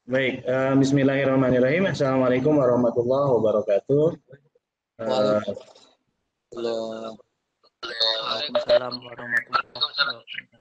Baik, Bismillahirrahmanirrahim. Assalamualaikum warahmatullahi wabarakatuh. Eh, Waalaikumsalam warahmatullahi wabarakatuh.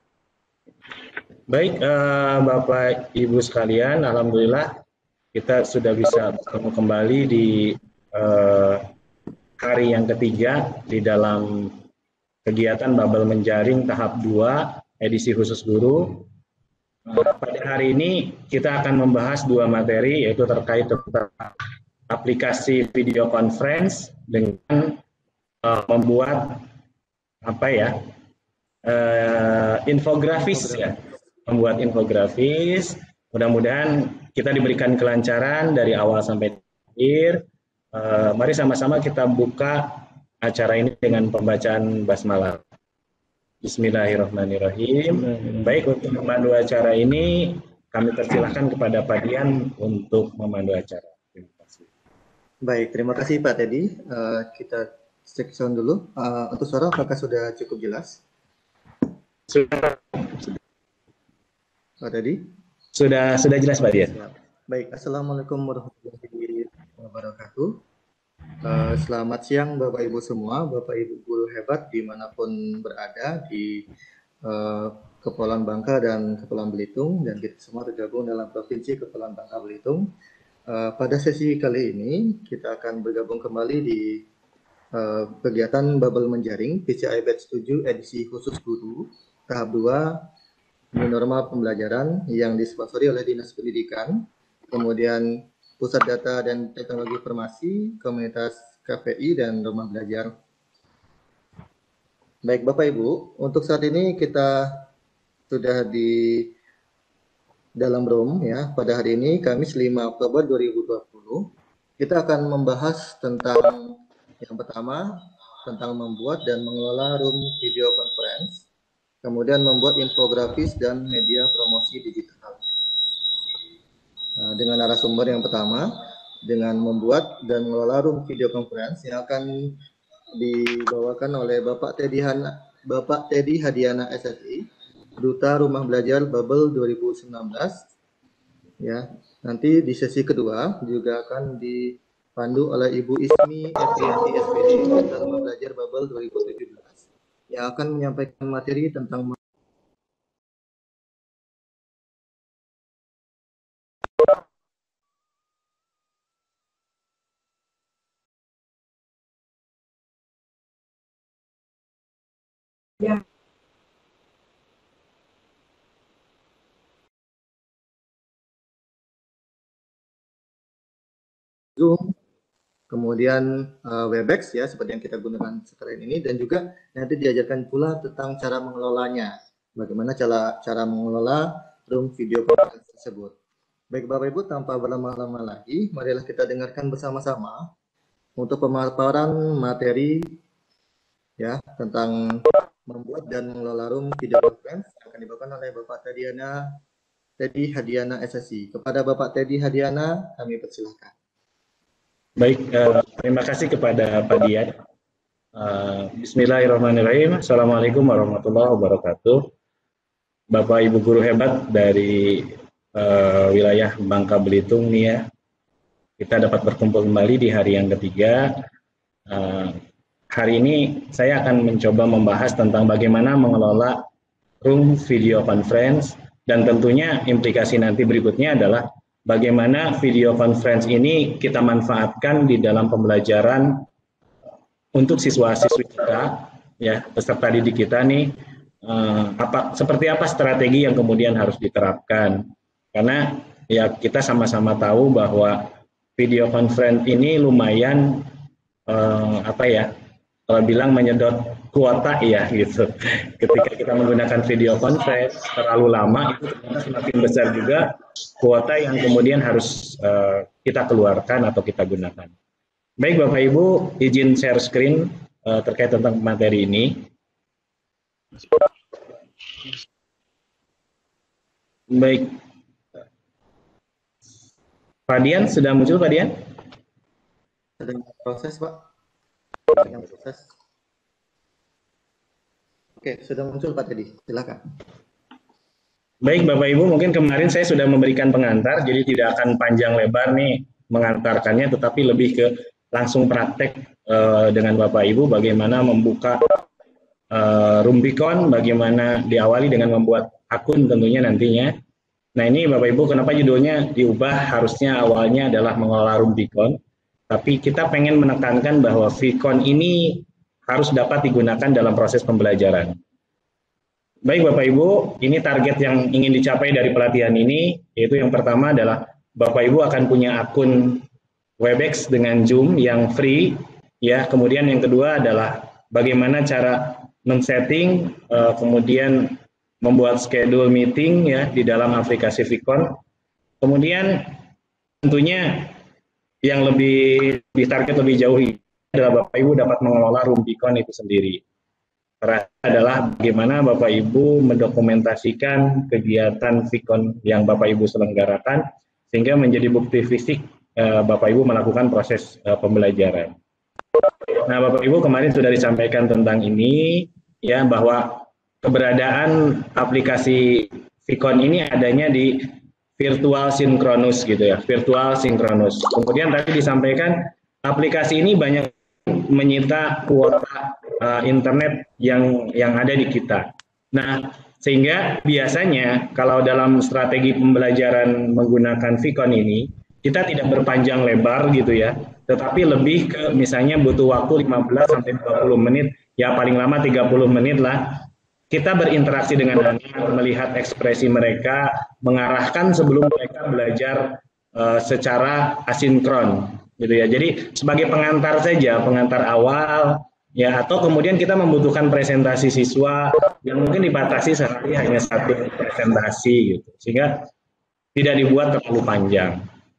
Baik, Bapak Ibu sekalian, alhamdulillah kita sudah bisa bertemu kembali di eh, hari yang ketiga di dalam kegiatan Babel Menjaring tahap 2 edisi khusus guru. Pada hari ini kita akan membahas dua materi, yaitu terkait tentang aplikasi video conference dengan membuat apa ya, infografis ya, membuat infografis. Mudah-mudahan kita diberikan kelancaran dari awal sampai akhir. Mari sama-sama kita buka acara ini dengan pembacaan basmalah. Bismillahirrahmanirrahim. Baik, untuk memandu acara ini kami persilahkan kepada Pak Dian untuk memandu acara. Terima kasih. Baik, terima kasih Pak Teddy. Kita cek sound dulu. Untuk suara apakah sudah cukup jelas? Sudah, Pak Teddy? sudah jelas Pak Dian. Baik, Assalamualaikum warahmatullahi wabarakatuh. Selamat siang Bapak Ibu semua, Bapak Ibu guru hebat dimanapun berada di Kepulauan Bangka dan Kepulauan Belitung, dan kita semua tergabung dalam Provinsi Kepulauan Bangka Belitung. Pada sesi kali ini kita akan bergabung kembali di kegiatan Babel Menjaring PCI Batch 7 edisi khusus guru tahap 2 new norma pembelajaran yang disponsori oleh Dinas Pendidikan, kemudian Pusat Data dan Teknologi Informasi, Komunitas KPI, dan Rumah Belajar. Baik Bapak Ibu, untuk saat ini kita sudah di dalam room ya. Pada hari ini Kamis 5 Oktober 2020, kita akan membahas tentang yang pertama tentang membuat dan mengelola room video conference, kemudian membuat infografis dan media promosi digital. Dengan narasumber yang pertama, dengan membuat dan mengelola room video conference yang akan dibawakan oleh Bapak Teddy Hadiana SSI, Duta Rumah Belajar Babel 2019. Ya, nanti di sesi kedua juga akan dipandu oleh Ibu Ismi Eprianti SPD, Duta Rumah Belajar Babel 2017, yang akan menyampaikan materi tentang Zoom, kemudian Webex ya seperti yang kita gunakan sekarang ini, dan juga nanti diajarkan pula tentang cara mengelolanya, bagaimana cara mengelola room video conference tersebut. Baik Bapak Ibu, tanpa berlama-lama lagi, marilah kita dengarkan bersama-sama untuk pemaparan materi ya tentang membuat dan mengelola room video conference yang akan dibawakan oleh Bapak Teddy Hadiana SSI. Kepada Bapak Teddy Hadiana, kami persilahkan. Baik, terima kasih kepada Pak Dian. Bismillahirrahmanirrahim. Assalamualaikum warahmatullahi wabarakatuh. Bapak Ibu guru hebat dari wilayah Bangka Belitung nih ya. Kita dapat berkumpul kembali di hari yang ketiga. Hari ini saya akan mencoba membahas tentang bagaimana mengelola room video conference, dan tentunya implikasi nanti berikutnya adalah bagaimana video conference ini kita manfaatkan di dalam pembelajaran untuk siswa-siswi kita, ya, peserta didik kita nih, seperti apa strategi yang kemudian harus diterapkan. Karena ya kita sama-sama tahu bahwa video conference ini lumayan kalau bilang menyedot kuota ya gitu. Ketika kita menggunakan video conference terlalu lama, itu semakin besar juga kuota yang kemudian harus kita keluarkan atau kita gunakan. Baik Bapak Ibu, izin share screen terkait tentang materi ini. Baik, Pak Dian sudah muncul Pak Dian? Sedang proses Pak. Oke, sudah muncul Pak Teddy, silakan. Baik Bapak Ibu, mungkin kemarin saya sudah memberikan pengantar, jadi tidak akan panjang lebar nih mengantarkannya, tetapi lebih ke langsung praktek dengan Bapak Ibu bagaimana membuka Rumbicon, bagaimana diawali dengan membuat akun tentunya nantinya. Nah ini Bapak Ibu, kenapa judulnya diubah, harusnya awalnya adalah mengelola Rumbicon, tapi kita pengen menekankan bahwa Vicon ini harus dapat digunakan dalam proses pembelajaran. Baik Bapak Ibu, ini target yang ingin dicapai dari pelatihan ini, yaitu yang pertama adalah Bapak Ibu akan punya akun Webex dengan Zoom yang free, ya. Kemudian yang kedua adalah bagaimana cara men-setting, kemudian membuat schedule meeting ya di dalam aplikasi Vicon. Kemudian tentunya yang lebih ditarget lebih jauh adalah Bapak Ibu dapat mengelola Rumbicon itu sendiri. Adalah bagaimana Bapak Ibu mendokumentasikan kegiatan Vicon yang Bapak Ibu selenggarakan sehingga menjadi bukti fisik Bapak Ibu melakukan proses pembelajaran. Nah, Bapak Ibu kemarin sudah disampaikan tentang ini ya, bahwa keberadaan aplikasi Vicon ini adanya di virtual sinkronus gitu ya, virtual sinkronus. Kemudian tadi disampaikan aplikasi ini banyak menyita kuota internet yang ada di kita. Nah, sehingga biasanya kalau dalam strategi pembelajaran menggunakan Vicon ini, kita tidak berpanjang lebar gitu ya, tetapi lebih ke misalnya butuh waktu 15 sampai 20 menit, ya paling lama 30 menit lah. Kita berinteraksi dengan anak, melihat ekspresi mereka, mengarahkan sebelum mereka belajar secara asinkron gitu ya. Jadi sebagai pengantar saja, pengantar awal ya, atau kemudian kita membutuhkan presentasi siswa yang mungkin dibatasi sehari hanya satu presentasi gitu, sehingga tidak dibuat terlalu panjang.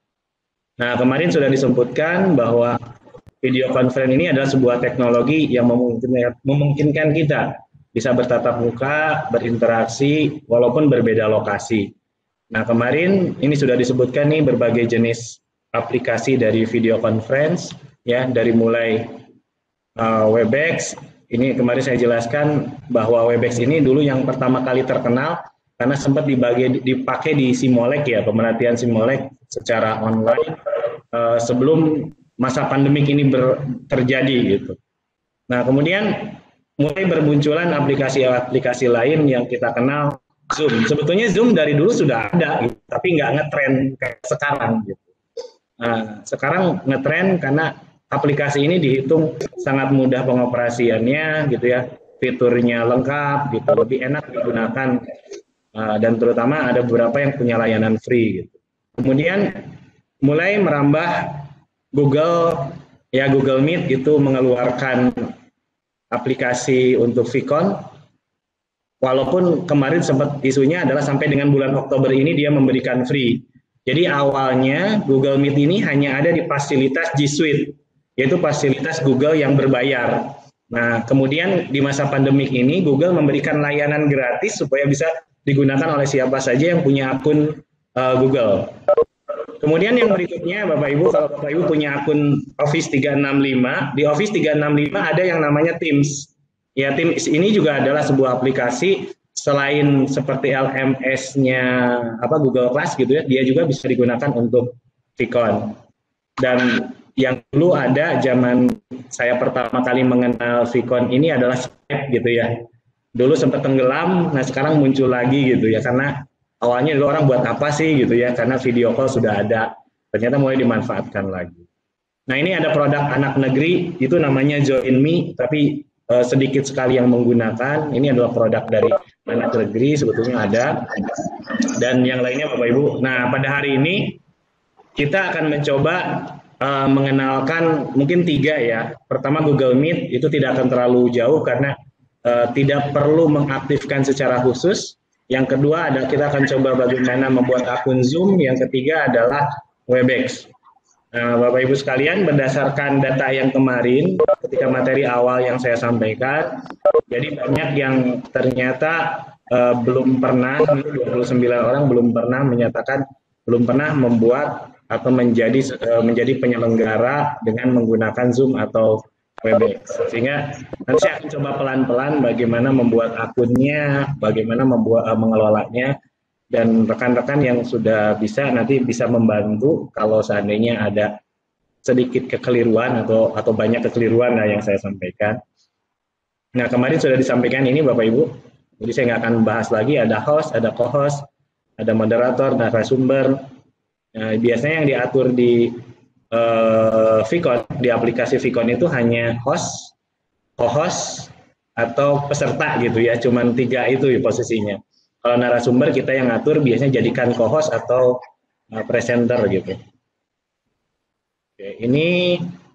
Nah, kemarin sudah disebutkan bahwa video conference ini adalah sebuah teknologi yang memungkinkan kita bisa bertatap muka, berinteraksi, walaupun berbeda lokasi. Nah, kemarin ini sudah disebutkan nih berbagai jenis aplikasi dari video conference, ya, dari mulai Webex. Ini kemarin saya jelaskan bahwa Webex ini dulu yang pertama kali terkenal karena sempat dipakai di Simolek ya, pemerhatian Simolek secara online sebelum masa pandemik ini terjadi gitu. Nah, kemudian mulai bermunculan aplikasi-aplikasi lain yang kita kenal Zoom. Sebetulnya Zoom dari dulu sudah ada, gitu, tapi nggak ngetren kayak sekarang. Gitu. Nah, sekarang ngetren karena aplikasi ini dihitung sangat mudah pengoperasiannya, gitu ya, fiturnya lengkap, gitu, lebih enak digunakan, dan terutama ada beberapa yang punya layanan free. Gitu. Kemudian mulai merambah Google Meet itu mengeluarkan aplikasi untuk Vicon, walaupun kemarin sempat isunya adalah sampai dengan bulan Oktober ini dia memberikan free. Jadi awalnya Google Meet ini hanya ada di fasilitas G Suite, yaitu fasilitas Google yang berbayar. Nah, kemudian di masa pandemik ini Google memberikan layanan gratis supaya bisa digunakan oleh siapa saja yang punya akun Google. Kemudian yang berikutnya Bapak Ibu, kalau Bapak Ibu punya akun Office 365, di Office 365 ada yang namanya Teams. Ya, Teams ini juga adalah sebuah aplikasi selain seperti LMS-nya Google Class gitu ya, dia juga bisa digunakan untuk Vicon. Dan yang dulu ada zaman saya pertama kali mengenal Vicon ini adalah Skype gitu ya. Dulu sempat tenggelam, nah sekarang muncul lagi gitu ya, karena awalnya dulu orang buat apa sih gitu ya, karena video call sudah ada, ternyata mulai dimanfaatkan lagi. Nah ini ada produk anak negeri, itu namanya Join Me, tapi sedikit sekali yang menggunakan. Ini adalah produk dari anak negeri, sebetulnya ada, dan yang lainnya Bapak Ibu. Nah pada hari ini kita akan mencoba mengenalkan mungkin 3 ya. Pertama Google Meet, itu tidak akan terlalu jauh karena tidak perlu mengaktifkan secara khusus. Yang kedua adalah kita akan coba bagaimana membuat akun Zoom. Yang ketiga adalah Webex. Nah, Bapak Ibu sekalian, berdasarkan data yang kemarin, ketika materi awal yang saya sampaikan, jadi banyak yang ternyata belum pernah, 29 orang belum pernah menyatakan, belum pernah membuat atau menjadi penyelenggara dengan menggunakan Zoom atau Webex. Sehingga nanti saya akan coba pelan-pelan bagaimana membuat akunnya, bagaimana mengelolanya. dan rekan-rekan yang sudah bisa nanti bisa membantu kalau seandainya ada sedikit kekeliruan atau banyak kekeliruan yang saya sampaikan. Nah, kemarin sudah disampaikan ini Bapak Ibu, jadi saya nggak akan bahas lagi, ada host, ada co-host, ada moderator, narasumber. Nah, biasanya yang diatur di Vicon, di aplikasi Vicon itu hanya host, co-host, atau peserta gitu ya, cuman 3 itu posisinya. Kalau narasumber kita yang ngatur biasanya jadikan co-host atau presenter gitu. Oke, ini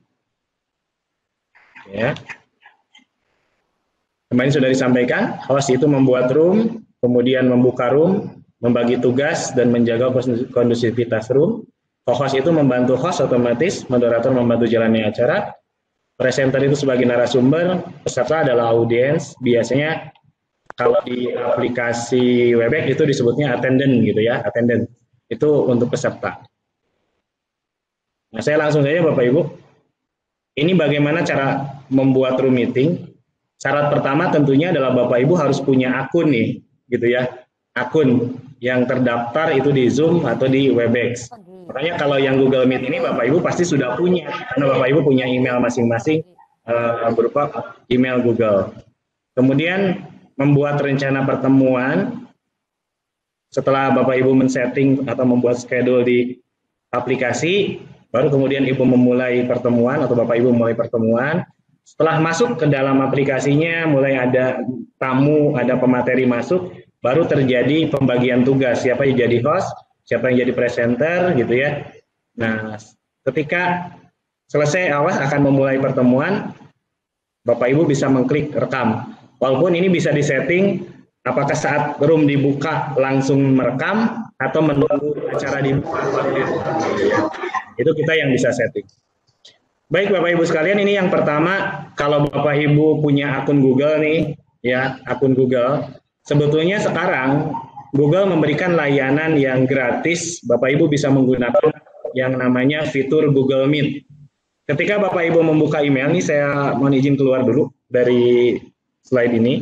ya. Kemarin sudah disampaikan, host itu membuat room, kemudian membuka room, membagi tugas, dan menjaga kondusivitas room. Co-host itu membantu host otomatis, moderator membantu jalannya acara, presenter itu sebagai narasumber, peserta adalah audiens. Biasanya kalau di aplikasi Webex itu disebutnya attendant gitu ya, attendant. Itu untuk peserta. Nah, saya langsung saja Bapak Ibu. Ini bagaimana cara membuat room meeting. Syarat pertama tentunya adalah Bapak Ibu harus punya akun nih, gitu ya. Akun yang terdaftar itu di Zoom atau di Webex. Makanya kalau yang Google Meet ini Bapak Ibu pasti sudah punya, karena Bapak Ibu punya email masing-masing berupa email Google. Kemudian membuat rencana pertemuan. Setelah Bapak Ibu men-setting atau membuat schedule di aplikasi, baru kemudian Ibu memulai pertemuan atau Bapak Ibu memulai pertemuan. Setelah masuk ke dalam aplikasinya, mulai ada tamu, ada pemateri masuk, baru terjadi pembagian tugas. Siapa yang jadi host, siapa yang jadi presenter, gitu ya. Nah, ketika selesai awas akan memulai pertemuan, Bapak Ibu bisa mengklik rekam. Walaupun ini bisa disetting, apakah saat room dibuka langsung merekam, atau menunggu acara dibuka. Itu kita yang bisa setting. Baik Bapak Ibu sekalian, ini yang pertama, kalau Bapak Ibu punya akun Google nih, ya, akun Google, sebetulnya sekarang Google memberikan layanan yang gratis, Bapak Ibu bisa menggunakan yang namanya fitur Google Meet. Ketika Bapak Ibu membuka email, nih saya mohon izin keluar dulu dari slide ini.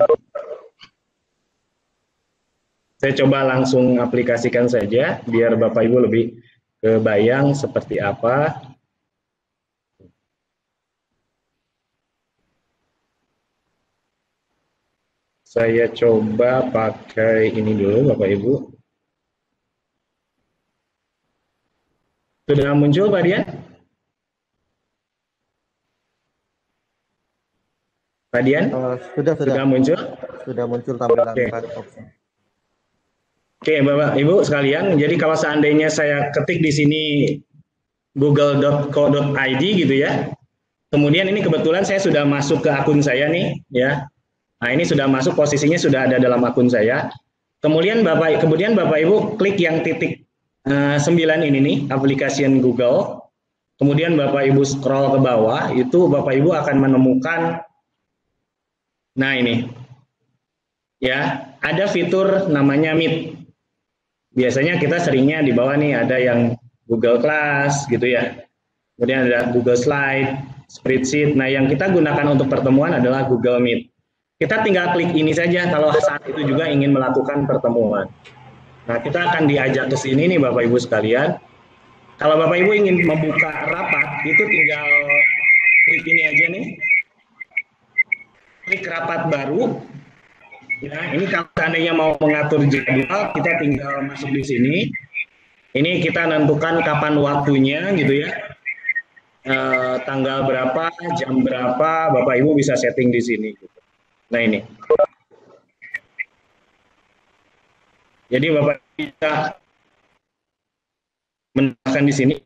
Saya coba langsung aplikasikan saja, biar Bapak Ibu lebih kebayang seperti apa. Saya coba pakai ini dulu Bapak Ibu. Sudah muncul Pak Dian? Pak Dian? Sudah muncul? Sudah muncul tampilan opsi. Oke Bapak Ibu sekalian, jadi kalau seandainya saya ketik di sini google.co.id gitu ya, kemudian ini kebetulan saya sudah masuk ke akun saya nih ya. Nah, ini sudah masuk, posisinya sudah ada dalam akun saya. Kemudian Bapak Ibu klik yang titik 9 ini nih, application Google. Kemudian Bapak Ibu scroll ke bawah, itu Bapak Ibu akan menemukan, nah ini, ya, ada fitur namanya Meet. Biasanya kita seringnya di bawah nih ada yang Google Class gitu ya. Kemudian ada Google Slide, Spreadsheet. Nah, yang kita gunakan untuk pertemuan adalah Google Meet. Kita tinggal klik ini saja kalau saat itu juga ingin melakukan pertemuan. Nah, kita akan diajak ke sini nih Bapak Ibu sekalian. Kalau Bapak Ibu ingin membuka rapat, itu tinggal klik ini aja nih. Klik rapat baru. Ya, ini kalau seandainya mau mengatur jadwal, kita tinggal masuk di sini. Ini kita tentukan kapan waktunya gitu ya. Tanggal berapa, jam berapa, Bapak Ibu bisa setting di sini. Nah ini. Jadi Bapak bisa menambahkan di sini.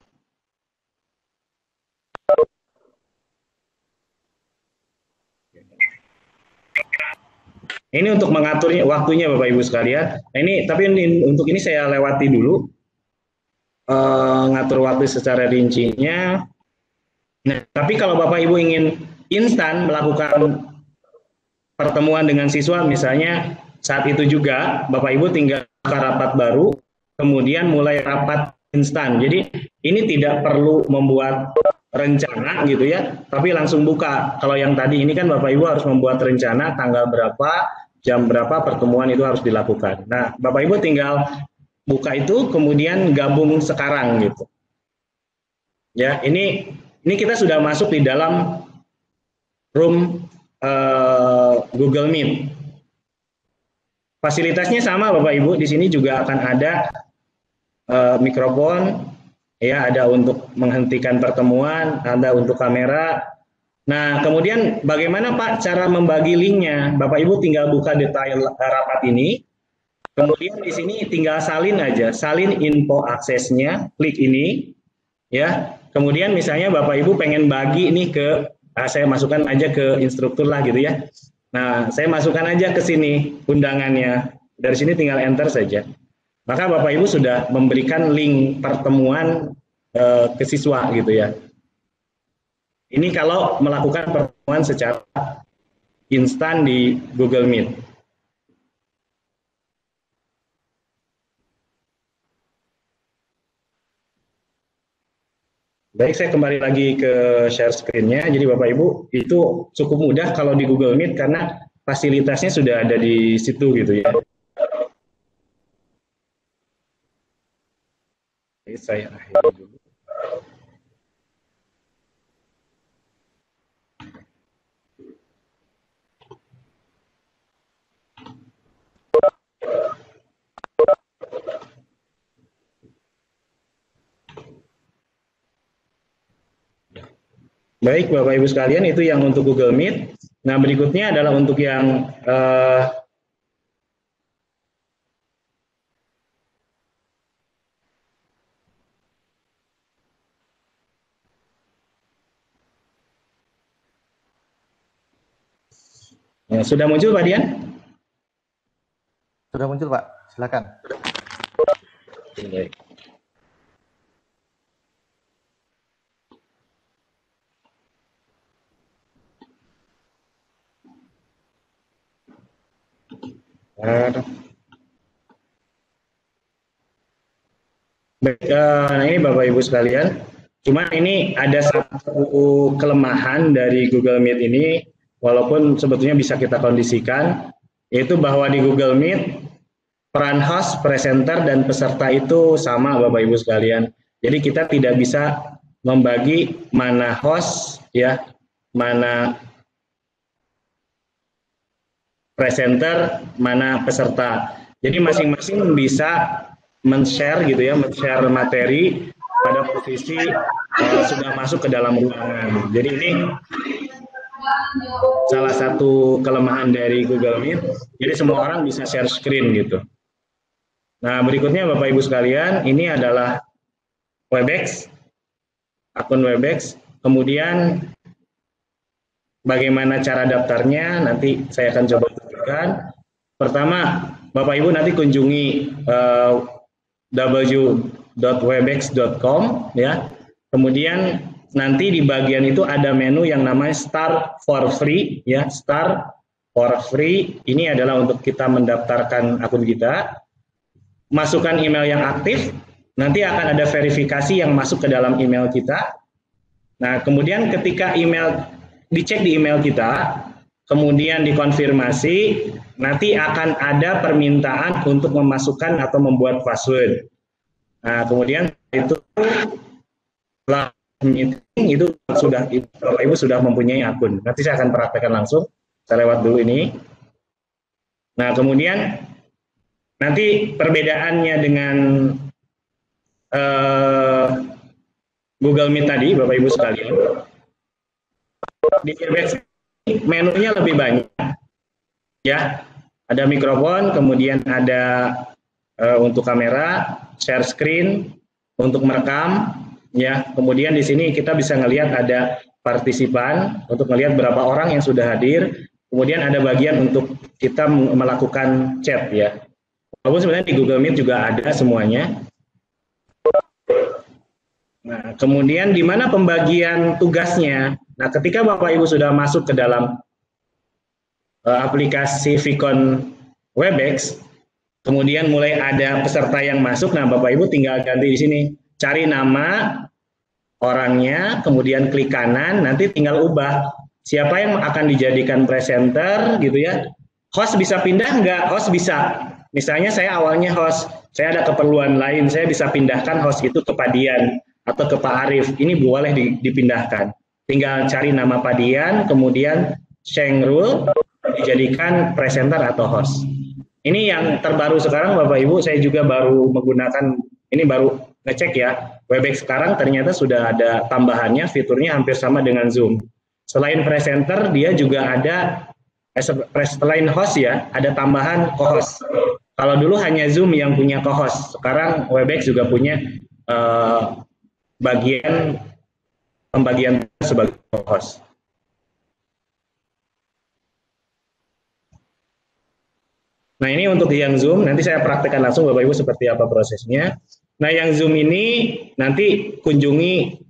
Ini untuk mengaturnya waktunya Bapak Ibu sekalian. Nah, untuk ini saya lewati dulu ngatur waktu secara rincinya. Nah, tapi kalau Bapak Ibu ingin instan melakukan pertemuan dengan siswa, misalnya saat itu juga Bapak Ibu tinggal buka rapat baru, kemudian mulai rapat instan. Jadi ini tidak perlu membuat rencana gitu ya, tapi langsung buka. Kalau yang tadi ini kan Bapak Ibu harus membuat rencana tanggal berapa, jam berapa pertemuan itu harus dilakukan. Nah, Bapak Ibu tinggal buka itu, kemudian gabung sekarang gitu. Ya, ini kita sudah masuk di dalam room Google Meet. Fasilitasnya sama Bapak Ibu, di sini juga akan ada mikrofon, ya, ada untuk menghentikan pertemuan, ada untuk kamera. Nah, kemudian bagaimana Pak cara membagi linknya? Bapak Ibu tinggal buka detail rapat ini, kemudian di sini tinggal salin aja, salin info aksesnya, klik ini, ya. Kemudian misalnya Bapak Ibu pengen bagi ini ke, saya masukkan aja ke instruktur lah gitu ya. Nah, saya masukkan aja ke sini undangannya, dari sini tinggal enter saja. Maka Bapak Ibu sudah memberikan link pertemuan ke siswa gitu ya. Ini kalau melakukan pertemuan secara instan di Google Meet. Baik, saya kembali lagi ke share screen-nya. Jadi Bapak Ibu, itu cukup mudah kalau di Google Meet karena fasilitasnya sudah ada di situ gitu ya. Oke, saya akhiri dulu. Baik Bapak Ibu sekalian, itu yang untuk Google Meet. Nah, berikutnya adalah untuk yang sudah muncul Pak Dian? Sudah muncul Pak, silakan. Baik. Baik, nah ini Bapak Ibu sekalian, cuma ini ada satu kelemahan dari Google Meet ini, walaupun sebetulnya bisa kita kondisikan, yaitu bahwa di Google Meet peran host, presenter, dan peserta itu sama Bapak Ibu sekalian. Jadi kita tidak bisa membagi mana host, ya, mana presenter, mana peserta. Jadi masing-masing bisa men-share gitu ya, men-share materi pada posisi sudah masuk ke dalam ruangan. Jadi ini salah satu kelemahan dari Google Meet. Jadi semua orang bisa share screen gitu. Nah, berikutnya Bapak Ibu sekalian, ini adalah Webex, akun Webex. Kemudian bagaimana cara daftarnya nanti saya akan coba tunjukkan. Pertama, Bapak Ibu nanti kunjungi www.webex.com ya. Kemudian nanti di bagian itu ada menu yang namanya Start for Free ya. Start for Free ini adalah untuk kita mendaftarkan akun kita. Masukkan email yang aktif, nanti akan ada verifikasi yang masuk ke dalam email kita. Nah, kemudian ketika email dicek di email kita, kemudian dikonfirmasi, nanti akan ada permintaan untuk memasukkan atau membuat password. Nah, kemudian itu setelah meeting itu sudah Bapak Ibu sudah mempunyai akun. Nanti saya akan praktekkan langsung. Saya lewat dulu ini. Nah, kemudian nanti perbedaannya dengan Google Meet tadi, Bapak Ibu sekalian, di Webex menunya lebih banyak, ya. Ada mikrofon, kemudian ada untuk kamera, share screen, untuk merekam, ya. Kemudian di sini kita bisa ngelihat ada partisipan untuk melihat berapa orang yang sudah hadir. Kemudian ada bagian untuk kita melakukan chat, ya. Walaupun sebenarnya di Google Meet juga ada semuanya. Nah, kemudian di mana pembagian tugasnya? Nah, ketika Bapak Ibu sudah masuk ke dalam aplikasi Vicon Webex, kemudian mulai ada peserta yang masuk. Nah, Bapak Ibu tinggal ganti di sini, cari nama orangnya, kemudian klik kanan, nanti tinggal ubah siapa yang akan dijadikan presenter gitu ya. Host bisa pindah nggak? Host bisa. Misalnya saya awalnya host, saya ada keperluan lain, saya bisa pindahkan host itu ke Pak Dian atau ke Pak Arif. Ini boleh dipindahkan. Tinggal cari nama Pak Dian, kemudian Sheng Rule, dijadikan presenter atau host. Ini yang terbaru sekarang Bapak Ibu, saya juga baru menggunakan, ini baru ngecek ya, Webex sekarang ternyata sudah ada tambahannya, fiturnya hampir sama dengan Zoom. Selain presenter, dia juga ada, selain host ya, ada tambahan co-host. Kalau dulu hanya Zoom yang punya co-host, sekarang Webex juga punya pembagian sebagai co-host. Nah ini untuk yang Zoom, nanti saya praktekkan langsung Bapak Ibu seperti apa prosesnya. Nah yang Zoom ini nanti kunjungi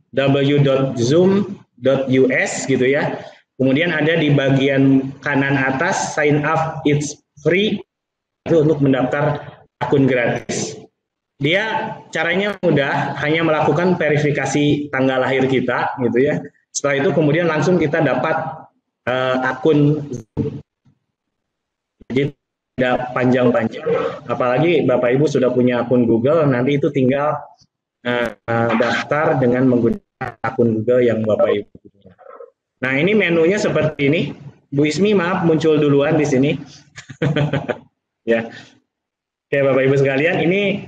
w.zoom.us gitu ya. Kemudian ada di bagian kanan atas sign up it's free, itu untuk mendaftar akun gratis. Dia caranya mudah, hanya melakukan verifikasi tanggal lahir kita gitu ya. Setelah itu kemudian langsung kita dapat akun Zoom. Jadi tidak panjang-panjang, apalagi Bapak Ibu sudah punya akun Google, nanti itu tinggal daftar dengan menggunakan akun Google yang Bapak Ibu punya. Nah ini menunya seperti ini, Bu Ismi maaf muncul duluan di sini. Ya, oke Bapak Ibu sekalian, ini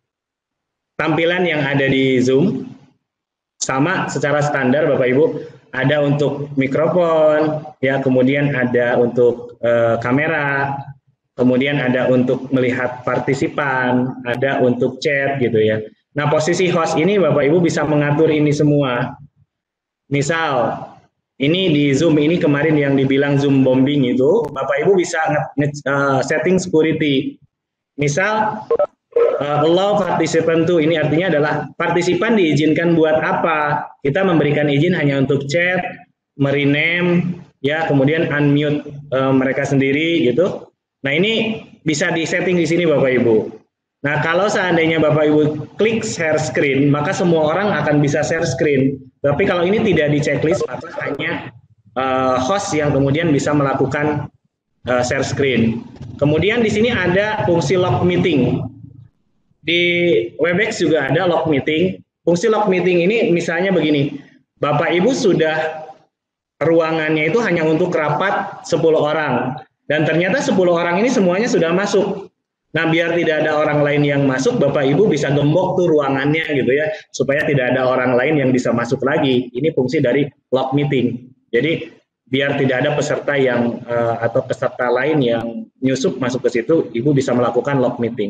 tampilan yang ada di Zoom, sama secara standar Bapak Ibu, ada untuk mikrofon, ya kemudian ada untuk kamera. Kemudian ada untuk melihat partisipan, ada untuk chat gitu ya. Nah posisi host ini Bapak Ibu bisa mengatur ini semua. Misal, ini di Zoom ini kemarin yang dibilang Zoom bombing itu, Bapak Ibu bisa setting security. Misal, allow participant to, ini artinya adalah partisipan diizinkan buat apa? Kita memberikan izin hanya untuk chat, merename, ya kemudian unmute mereka sendiri gitu. Nah ini bisa disetting di sini Bapak Ibu. Nah kalau seandainya Bapak Ibu klik share screen, maka semua orang akan bisa share screen. Tapi kalau ini tidak di checklist, maka hanya host yang kemudian bisa melakukan share screen. Kemudian di sini ada fungsi log meeting. Di Webex juga ada log meeting. Fungsi log meeting ini misalnya begini, Bapak Ibu sudah ruangannya itu hanya untuk rapat 10 orang. Dan ternyata 10 orang ini semuanya sudah masuk. Nah, biar tidak ada orang lain yang masuk, Bapak Ibu bisa gembok tuh ruangannya gitu ya, supaya tidak ada orang lain yang bisa masuk lagi. Ini fungsi dari log meeting. Jadi, biar tidak ada peserta yang atau peserta lain yang nyusup masuk ke situ, Ibu bisa melakukan log meeting.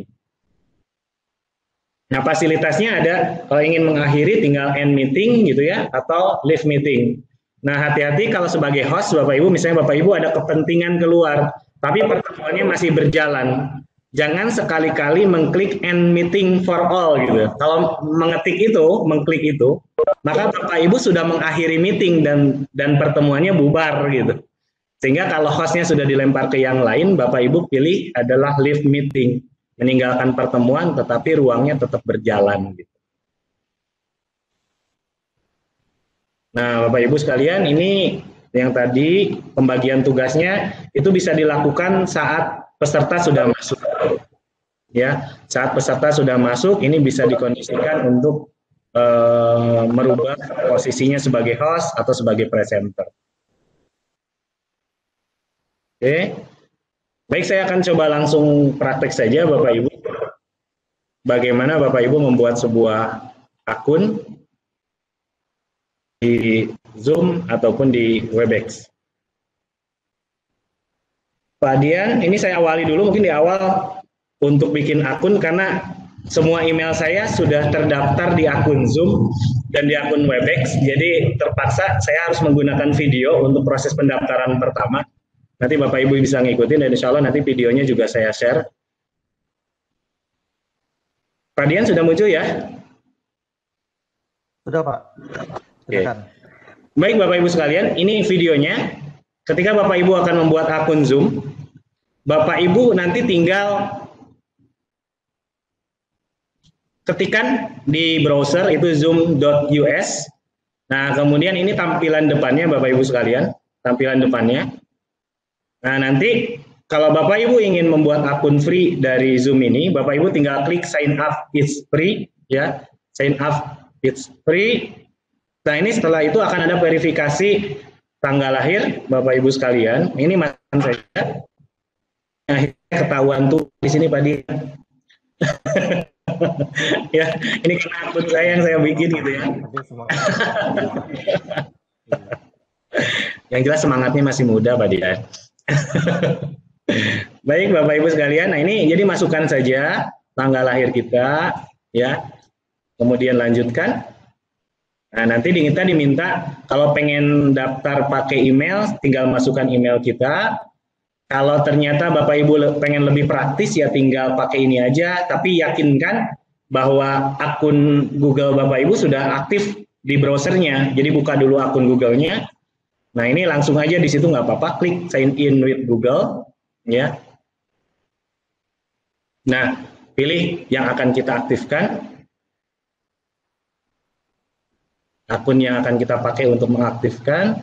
Nah, fasilitasnya ada, kalau ingin mengakhiri tinggal end meeting gitu ya, atau leave meeting. Nah, hati-hati kalau sebagai host, Bapak Ibu, misalnya Bapak Ibu ada kepentingan keluar, tapi pertemuannya masih berjalan. Jangan sekali-kali mengklik end meeting for all gitu. Kalau mengklik itu, maka Bapak Ibu sudah mengakhiri meeting dan pertemuannya bubar gitu. Sehingga kalau hostnya sudah dilempar ke yang lain, Bapak Ibu pilih adalah leave meeting, meninggalkan pertemuan, tetapi ruangnya tetap berjalan gitu. Nah, Bapak Ibu sekalian, ini yang tadi pembagian tugasnya itu bisa dilakukan saat peserta sudah masuk. Ya, saat peserta sudah masuk, ini bisa dikondisikan untuk merubah posisinya sebagai host atau sebagai presenter. Oke. Baik, saya akan coba langsung praktek saja Bapak Ibu. Bagaimana Bapak Ibu membuat sebuah akun di Zoom ataupun di Webex. Pak Dian, ini saya awali dulu mungkin di awal untuk bikin akun karena semua email saya sudah terdaftar di akun Zoom dan di akun Webex, jadi terpaksa saya harus menggunakan video untuk proses pendaftaran pertama. Nanti Bapak Ibu bisa ngikutin dan insya Allah nanti videonya juga saya share. Pak Dian sudah muncul ya? Sudah Pak. Oke. Baik Bapak Ibu sekalian, ini videonya. Ketika Bapak Ibu akan membuat akun Zoom, Bapak Ibu nanti tinggal ketikkan di browser itu zoom.us. Nah, kemudian ini tampilan depannya Bapak Ibu sekalian, tampilan depannya. Nah, nanti kalau Bapak Ibu ingin membuat akun free dari Zoom ini, Bapak Ibu tinggal klik sign up, it's free, ya. Sign up, it's free. Nah, ini setelah itu akan ada verifikasi tanggal lahir Bapak Ibu sekalian. Ini mantan saya. Nah, ketahuan tuh di sini Pak Dian. Ya, ini karena akun saya yang saya bikin gitu ya. Yang jelas semangatnya masih muda Pak Dian. Baik Bapak Ibu sekalian, nah ini jadi masukkan saja tanggal lahir kita, ya. Kemudian lanjutkan. Nah, nanti kita diminta kalau pengen daftar pakai email, tinggal masukkan email kita. Kalau ternyata Bapak Ibu pengen lebih praktis, ya tinggal pakai ini aja. Tapi yakinkan bahwa akun Google Bapak Ibu sudah aktif di browsernya. Jadi buka dulu akun Google-nya. Nah, ini langsung aja di situ nggak apa-apa, klik sign in with Google. Ya. Nah, pilih yang akan kita aktifkan, akun yang akan kita pakai untuk mengaktifkan.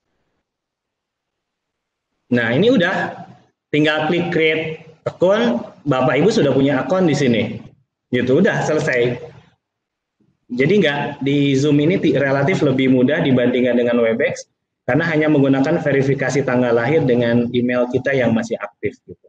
Nah, ini udah, tinggal klik create akun, Bapak Ibu sudah punya akun di sini, gitu, udah selesai. Jadi nggak, di Zoom ini relatif lebih mudah dibandingkan dengan Webex, karena hanya menggunakan verifikasi tanggal lahir dengan email kita yang masih aktif gitu.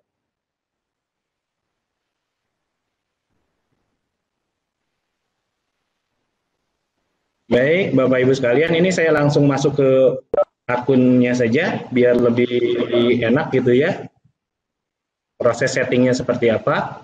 Baik, Bapak Ibu sekalian, ini saya langsung masuk ke akunnya saja biar lebih enak gitu ya. Proses settingnya seperti apa?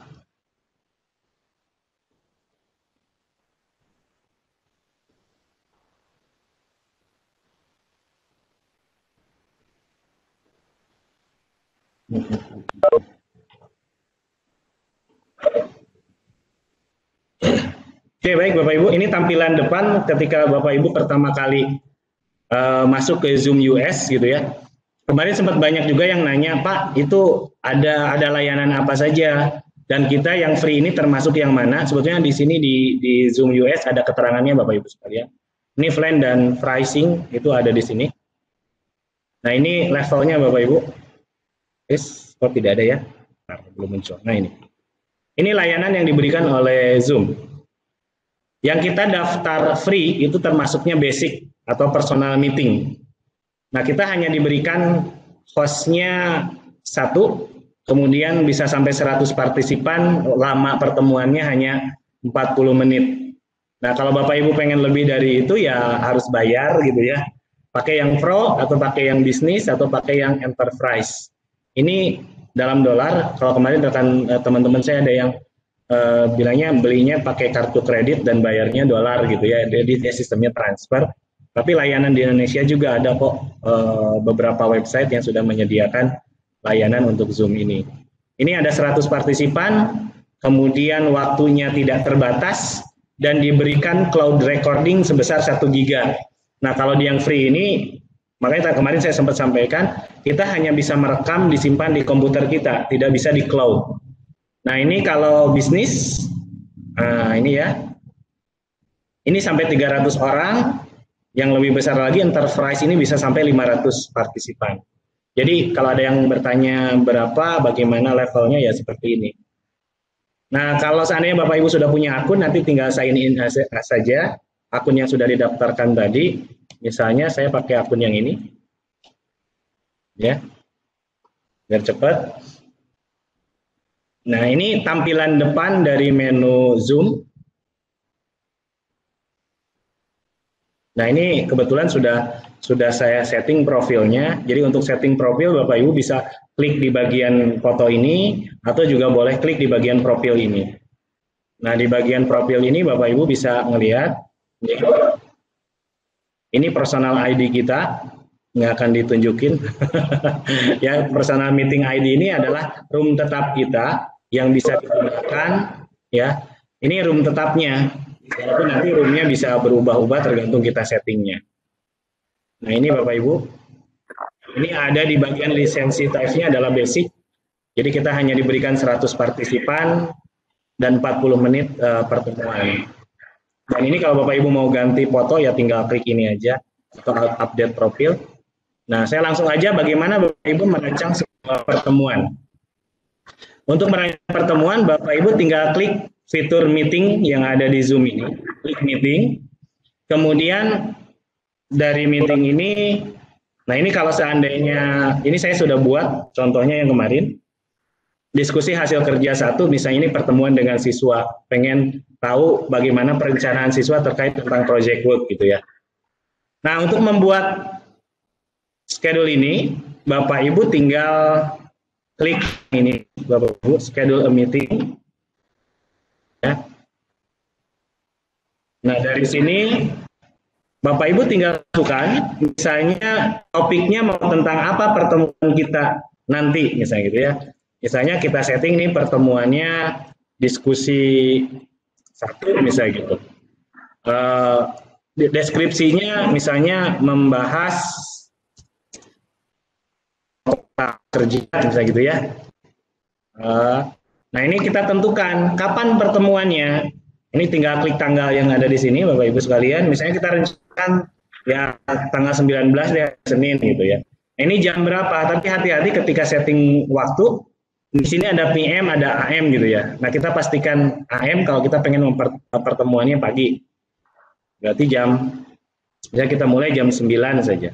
Oke, baik Bapak Ibu, ini tampilan depan ketika Bapak Ibu pertama kali masuk ke Zoom US gitu ya. Kemarin sempat banyak juga yang nanya, Pak, itu ada layanan apa saja? Dan kita yang free ini termasuk yang mana? Sebetulnya di sini di Zoom US ada keterangannya Bapak Ibu sekalian. Ini plan dan pricing itu ada di sini. Nah, ini levelnya Bapak Ibu. Yes, kok tidak ada ya? Nah, belum muncul. Nah, ini. Ini layanan yang diberikan oleh Zoom. Yang kita daftar free itu termasuknya basic atau personal meeting. Nah, kita hanya diberikan hostnya 1, kemudian bisa sampai 100 partisipan, lama pertemuannya hanya 40 menit. Nah, kalau Bapak Ibu pengen lebih dari itu ya harus bayar gitu ya. Pakai yang pro atau pakai yang bisnis atau pakai yang enterprise. Ini dalam dolar, kalau kemarin rekan teman-teman saya ada yang bilangnya belinya pakai kartu kredit dan bayarnya dolar gitu ya, jadi sistemnya transfer. Tapi layanan di Indonesia juga ada kok beberapa website yang sudah menyediakan layanan untuk Zoom ini. Ini ada 100 partisipan, kemudian waktunya tidak terbatas, dan diberikan cloud recording sebesar 1 giga. Nah, kalau di yang free ini, makanya kemarin saya sempat sampaikan, kita hanya bisa merekam, disimpan di komputer kita, tidak bisa di cloud. Nah, ini kalau bisnis, nah ini ya, ini sampai 300 orang, yang lebih besar lagi enterprise ini bisa sampai 500 partisipan. Jadi kalau ada yang bertanya berapa, bagaimana levelnya, ya seperti ini. Nah, kalau seandainya Bapak Ibu sudah punya akun, nanti tinggal sign in saja, akun yang sudah didaftarkan tadi. Misalnya saya pakai akun yang ini, ya, biar cepat. Nah, ini tampilan depan dari menu Zoom. Nah, ini kebetulan sudah saya setting profilnya. Jadi untuk setting profil, Bapak Ibu bisa klik di bagian foto ini, atau juga boleh klik di bagian profil ini. Nah, di bagian profil ini Bapak Ibu bisa melihat, ini personal ID kita, nggak akan ditunjukin. Ya, personal meeting ID ini adalah room tetap kita yang bisa digunakan, ya. Ini room tetapnya, walaupun nanti roomnya bisa berubah-ubah tergantung kita settingnya. Nah, ini Bapak Ibu, ini ada di bagian lisensi type-nya adalah basic, jadi kita hanya diberikan 100 partisipan dan 40 menit pertemuan. Dan ini kalau Bapak Ibu mau ganti foto, ya tinggal klik ini aja, atau update profil. Nah, saya langsung aja bagaimana Bapak Ibu merancang sebuah pertemuan. Untuk merancang pertemuan, Bapak Ibu tinggal klik fitur meeting yang ada di Zoom ini. Klik meeting. Kemudian dari meeting ini, nah ini kalau seandainya, ini saya sudah buat contohnya yang kemarin. Diskusi hasil kerja 1, misalnya ini pertemuan dengan siswa, pengen tahu bagaimana perencanaan siswa terkait tentang project work gitu ya. Nah, untuk membuat schedule ini, Bapak Ibu tinggal klik ini, Bapak Ibu, schedule a meeting. Ya. Nah, dari sini Bapak Ibu tinggal masukkan, misalnya topiknya mau tentang apa pertemuan kita nanti, misalnya gitu ya. Misalnya kita setting nih pertemuannya diskusi 1 misalnya gitu. Deskripsinya misalnya membahas kerja misalnya gitu ya. Nah ini kita tentukan kapan pertemuannya. Ini tinggal klik tanggal yang ada di sini Bapak Ibu sekalian. Misalnya kita rencanakan ya tanggal 19 ya Senin gitu ya. Ini jam berapa? Tapi hati-hati ketika setting waktu. Di sini ada PM, ada AM gitu ya. Nah kita pastikan AM kalau kita pengen pertemuannya pagi. Berarti bisa kita mulai jam 9 saja.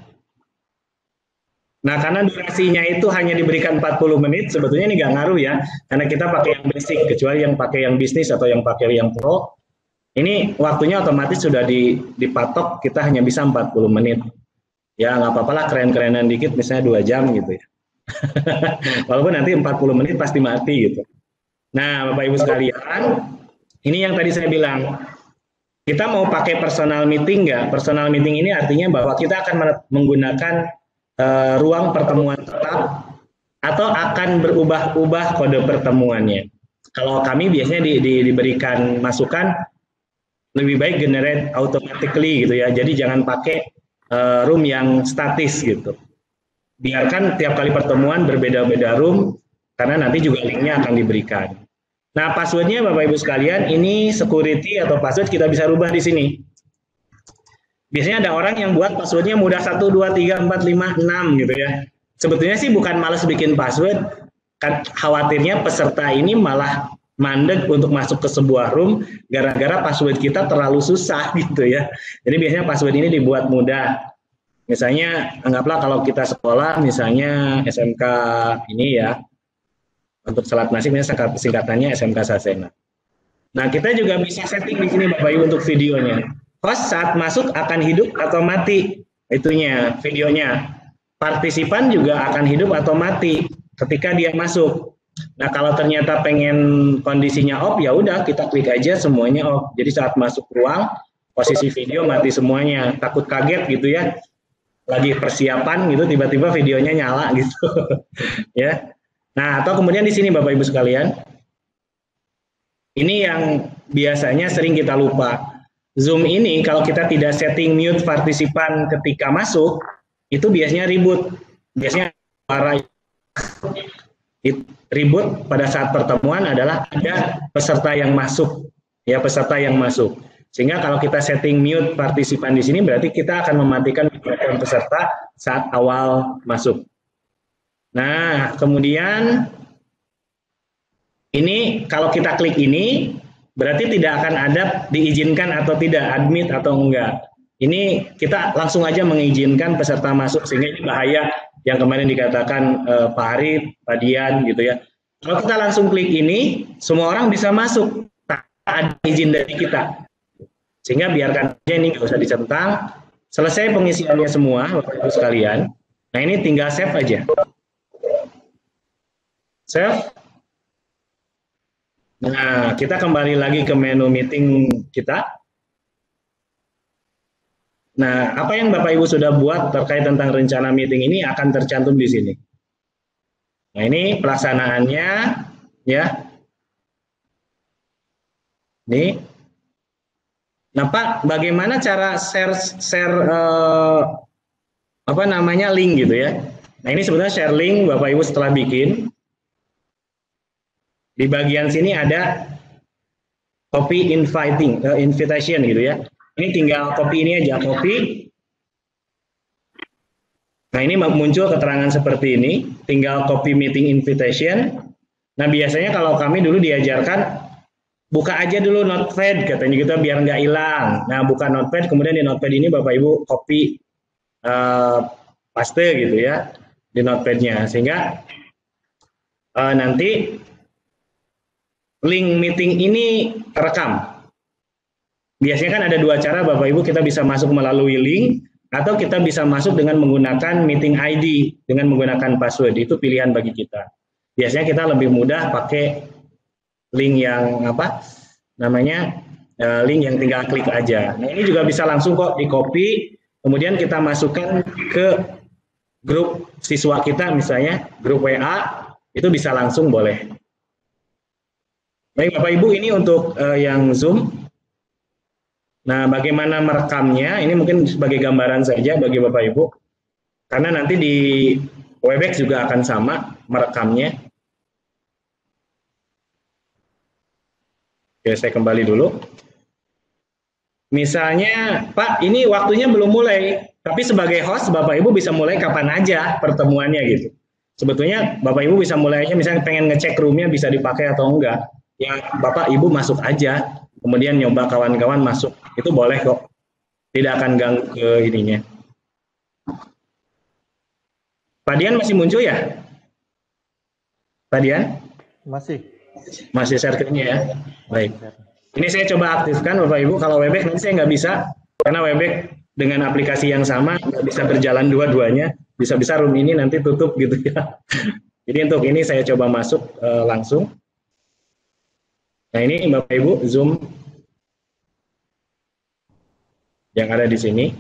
Nah karena durasinya itu hanya diberikan 40 menit, sebetulnya ini nggak ngaruh ya. Karena kita pakai yang basic, kecuali yang pakai yang bisnis atau yang pakai yang pro. Ini waktunya otomatis sudah dipatok, kita hanya bisa 40 menit. Ya nggak apa-apa lah, keren-kerenan dikit, misalnya 2 jam gitu ya. Walaupun nanti 40 menit pasti mati gitu. Nah, Bapak Ibu sekalian, ini yang tadi saya bilang. Kita mau pakai personal meeting nggak? Personal meeting ini artinya bahwa kita akan menggunakan ruang pertemuan tetap atau akan berubah-ubah kode pertemuannya. Kalau kami biasanya diberikan masukan lebih baik generate automatically gitu ya. Jadi jangan pakai room yang statis gitu. Biarkan tiap kali pertemuan berbeda-beda room, karena nanti juga linknya akan diberikan. Nah, passwordnya Bapak Ibu sekalian, ini security atau password kita bisa rubah di sini. Biasanya ada orang yang buat passwordnya mudah 1, 2, 3, 4, 5, 6 gitu ya. Sebetulnya sih bukan malas bikin password, kan khawatirnya peserta ini malah mandek untuk masuk ke sebuah room gara-gara password kita terlalu susah gitu ya. Jadi biasanya password ini dibuat mudah. Misalnya anggaplah kalau kita sekolah misalnya SMK ini ya, untuk Selat Nasi misalnya singkatannya SMK Sasena. Nah kita juga bisa setting di sini Bapak Ibu untuk videonya. Host saat masuk akan hidup atau mati itunya videonya. Partisipan juga akan hidup atau mati ketika dia masuk. Nah kalau ternyata pengen kondisinya off ya udah kita klik aja semuanya off. Jadi saat masuk ruang posisi video mati semuanya. Takut kaget gitu ya. Lagi persiapan gitu tiba-tiba videonya nyala gitu ya. Nah, atau kemudian di sini Bapak Ibu sekalian. Ini yang biasanya sering kita lupa. Zoom ini kalau kita tidak setting mute partisipan ketika masuk, itu biasanya ribut. Biasanya suara ribut pada saat pertemuan adalah ada peserta yang masuk. Ya, peserta yang masuk. Sehingga kalau kita setting mute partisipan di sini berarti kita akan mematikan mikrofon peserta saat awal masuk. Nah, kemudian ini kalau kita klik ini berarti tidak akan ada diizinkan atau tidak, admit atau enggak. Ini kita langsung aja mengizinkan peserta masuk sehingga ini bahaya yang kemarin dikatakan Pak Arif, Pak Dian gitu ya. Kalau kita langsung klik ini, semua orang bisa masuk tak ada izin dari kita. Sehingga biarkan aja ini nggak usah dicentang. Selesai pengisiannya semua, Bapak Ibu sekalian. Nah ini tinggal save aja. Save. Nah kita kembali lagi ke menu meeting kita. Nah apa yang Bapak Ibu sudah buat terkait tentang rencana meeting ini akan tercantum di sini. Nah ini pelaksanaannya ya. Ini. Nah Pak, bagaimana cara share link gitu ya? Nah ini sebenarnya share link Bapak Ibu setelah bikin. Di bagian sini ada copy invitation gitu ya. Ini tinggal copy ini aja, copy. Nah ini muncul keterangan seperti ini, tinggal copy meeting invitation. Nah biasanya kalau kami dulu diajarkan buka aja dulu notepad katanya kita biar nggak hilang. Nah buka notepad, kemudian di notepad ini Bapak Ibu copy paste gitu ya di notepadnya, sehingga nanti link meeting ini terekam. Biasanya kan ada dua cara Bapak Ibu, kita bisa masuk melalui link atau kita bisa masuk dengan menggunakan meeting ID dengan menggunakan password. Itu pilihan bagi kita. Biasanya kita lebih mudah pakai link yang apa namanya, link yang tinggal klik aja. Nah ini juga bisa langsung kok di copy, kemudian kita masukkan ke grup siswa kita, misalnya grup WA, itu bisa langsung boleh. Baik Bapak Ibu, ini untuk yang Zoom. Nah, bagaimana merekamnya? Ini mungkin sebagai gambaran saja bagi Bapak Ibu. Karena nanti di Webex juga akan sama merekamnya. Oke, saya kembali dulu. Misalnya, Pak, ini waktunya belum mulai. Tapi sebagai host, Bapak Ibu bisa mulai kapan aja pertemuannya gitu. Sebetulnya Bapak Ibu bisa mulai aja, misalnya pengen ngecek roomnya bisa dipakai atau enggak. Ya, Bapak Ibu masuk aja. Kemudian nyoba kawan-kawan masuk, itu boleh kok, tidak akan ganggu ke ininya. Pak Dian masih muncul ya? Pak Dian? Masih share-nya ya? Baik. Ini saya coba aktifkan Bapak Ibu, kalau Webex nanti saya nggak bisa, karena Webex dengan aplikasi yang sama nggak bisa berjalan dua-duanya, bisa-bisa room ini nanti tutup gitu ya. Jadi untuk ini saya coba masuk langsung. Nah ini Bapak Ibu Zoom yang ada di sini.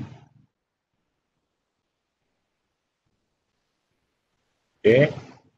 Oke.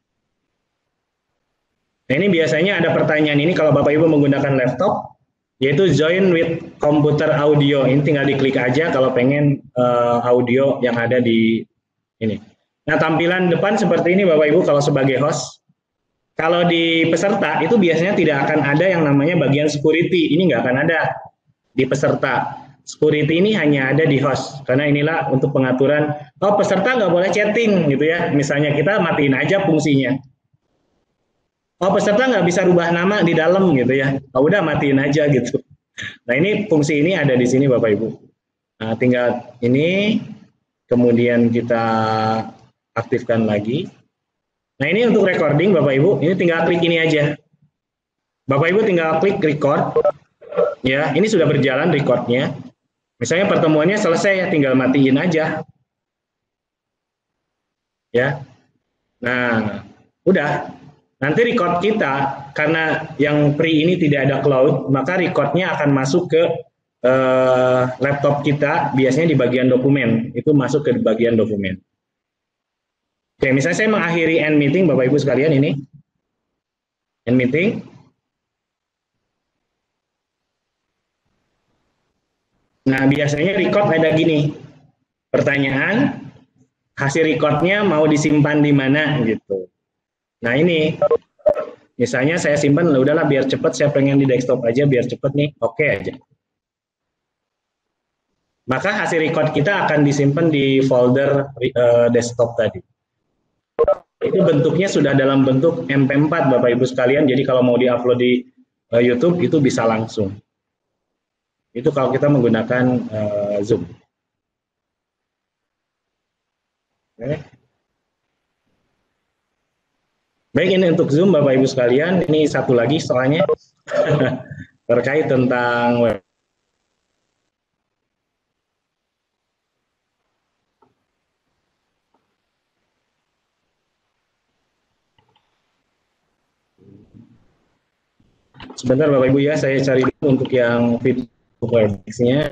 Nah ini biasanya ada pertanyaan ini kalau Bapak Ibu menggunakan laptop, yaitu join with computer audio. Ini tinggal diklik aja kalau pengen audio yang ada di ini. Nah tampilan depan seperti ini Bapak Ibu kalau sebagai host. Kalau di peserta itu biasanya tidak akan ada yang namanya bagian security, ini nggak akan ada di peserta. Security ini hanya ada di host, karena inilah untuk pengaturan, oh peserta nggak boleh chatting gitu ya, misalnya kita matiin aja fungsinya. Oh peserta nggak bisa rubah nama di dalam gitu ya, oh udah matiin aja gitu. Nah ini fungsi ini ada di sini Bapak Ibu. Nah tinggal ini, kemudian kita aktifkan lagi. Nah ini untuk recording Bapak Ibu, ini tinggal klik ini aja. Bapak Ibu tinggal klik record, ya ini sudah berjalan recordnya. Misalnya pertemuannya selesai, tinggal matiin aja. Ya, nah udah. Nanti record kita, karena yang free ini tidak ada cloud, maka recordnya akan masuk ke laptop kita, biasanya di bagian dokumen, itu masuk ke bagian dokumen. Oke, misalnya saya mengakhiri end meeting, Bapak Ibu sekalian ini. End meeting. Nah, biasanya record ada gini. Pertanyaan, hasil recordnya mau disimpan di mana gitu. Nah, ini. Misalnya saya simpan, udahlah biar cepet, saya pengen di desktop aja biar cepet nih. Oke aja. Maka hasil record kita akan disimpan di folder desktop tadi. Itu bentuknya sudah dalam bentuk MP4 Bapak Ibu sekalian, jadi kalau mau diupload di YouTube itu bisa langsung. Itu kalau kita menggunakan Zoom. Oke. Baik, ini untuk Zoom Bapak Ibu sekalian, ini satu lagi soalnya terkait tentang web. Sebentar Bapak Ibu ya, saya cari dulu untuk yang fitur Webex-nya.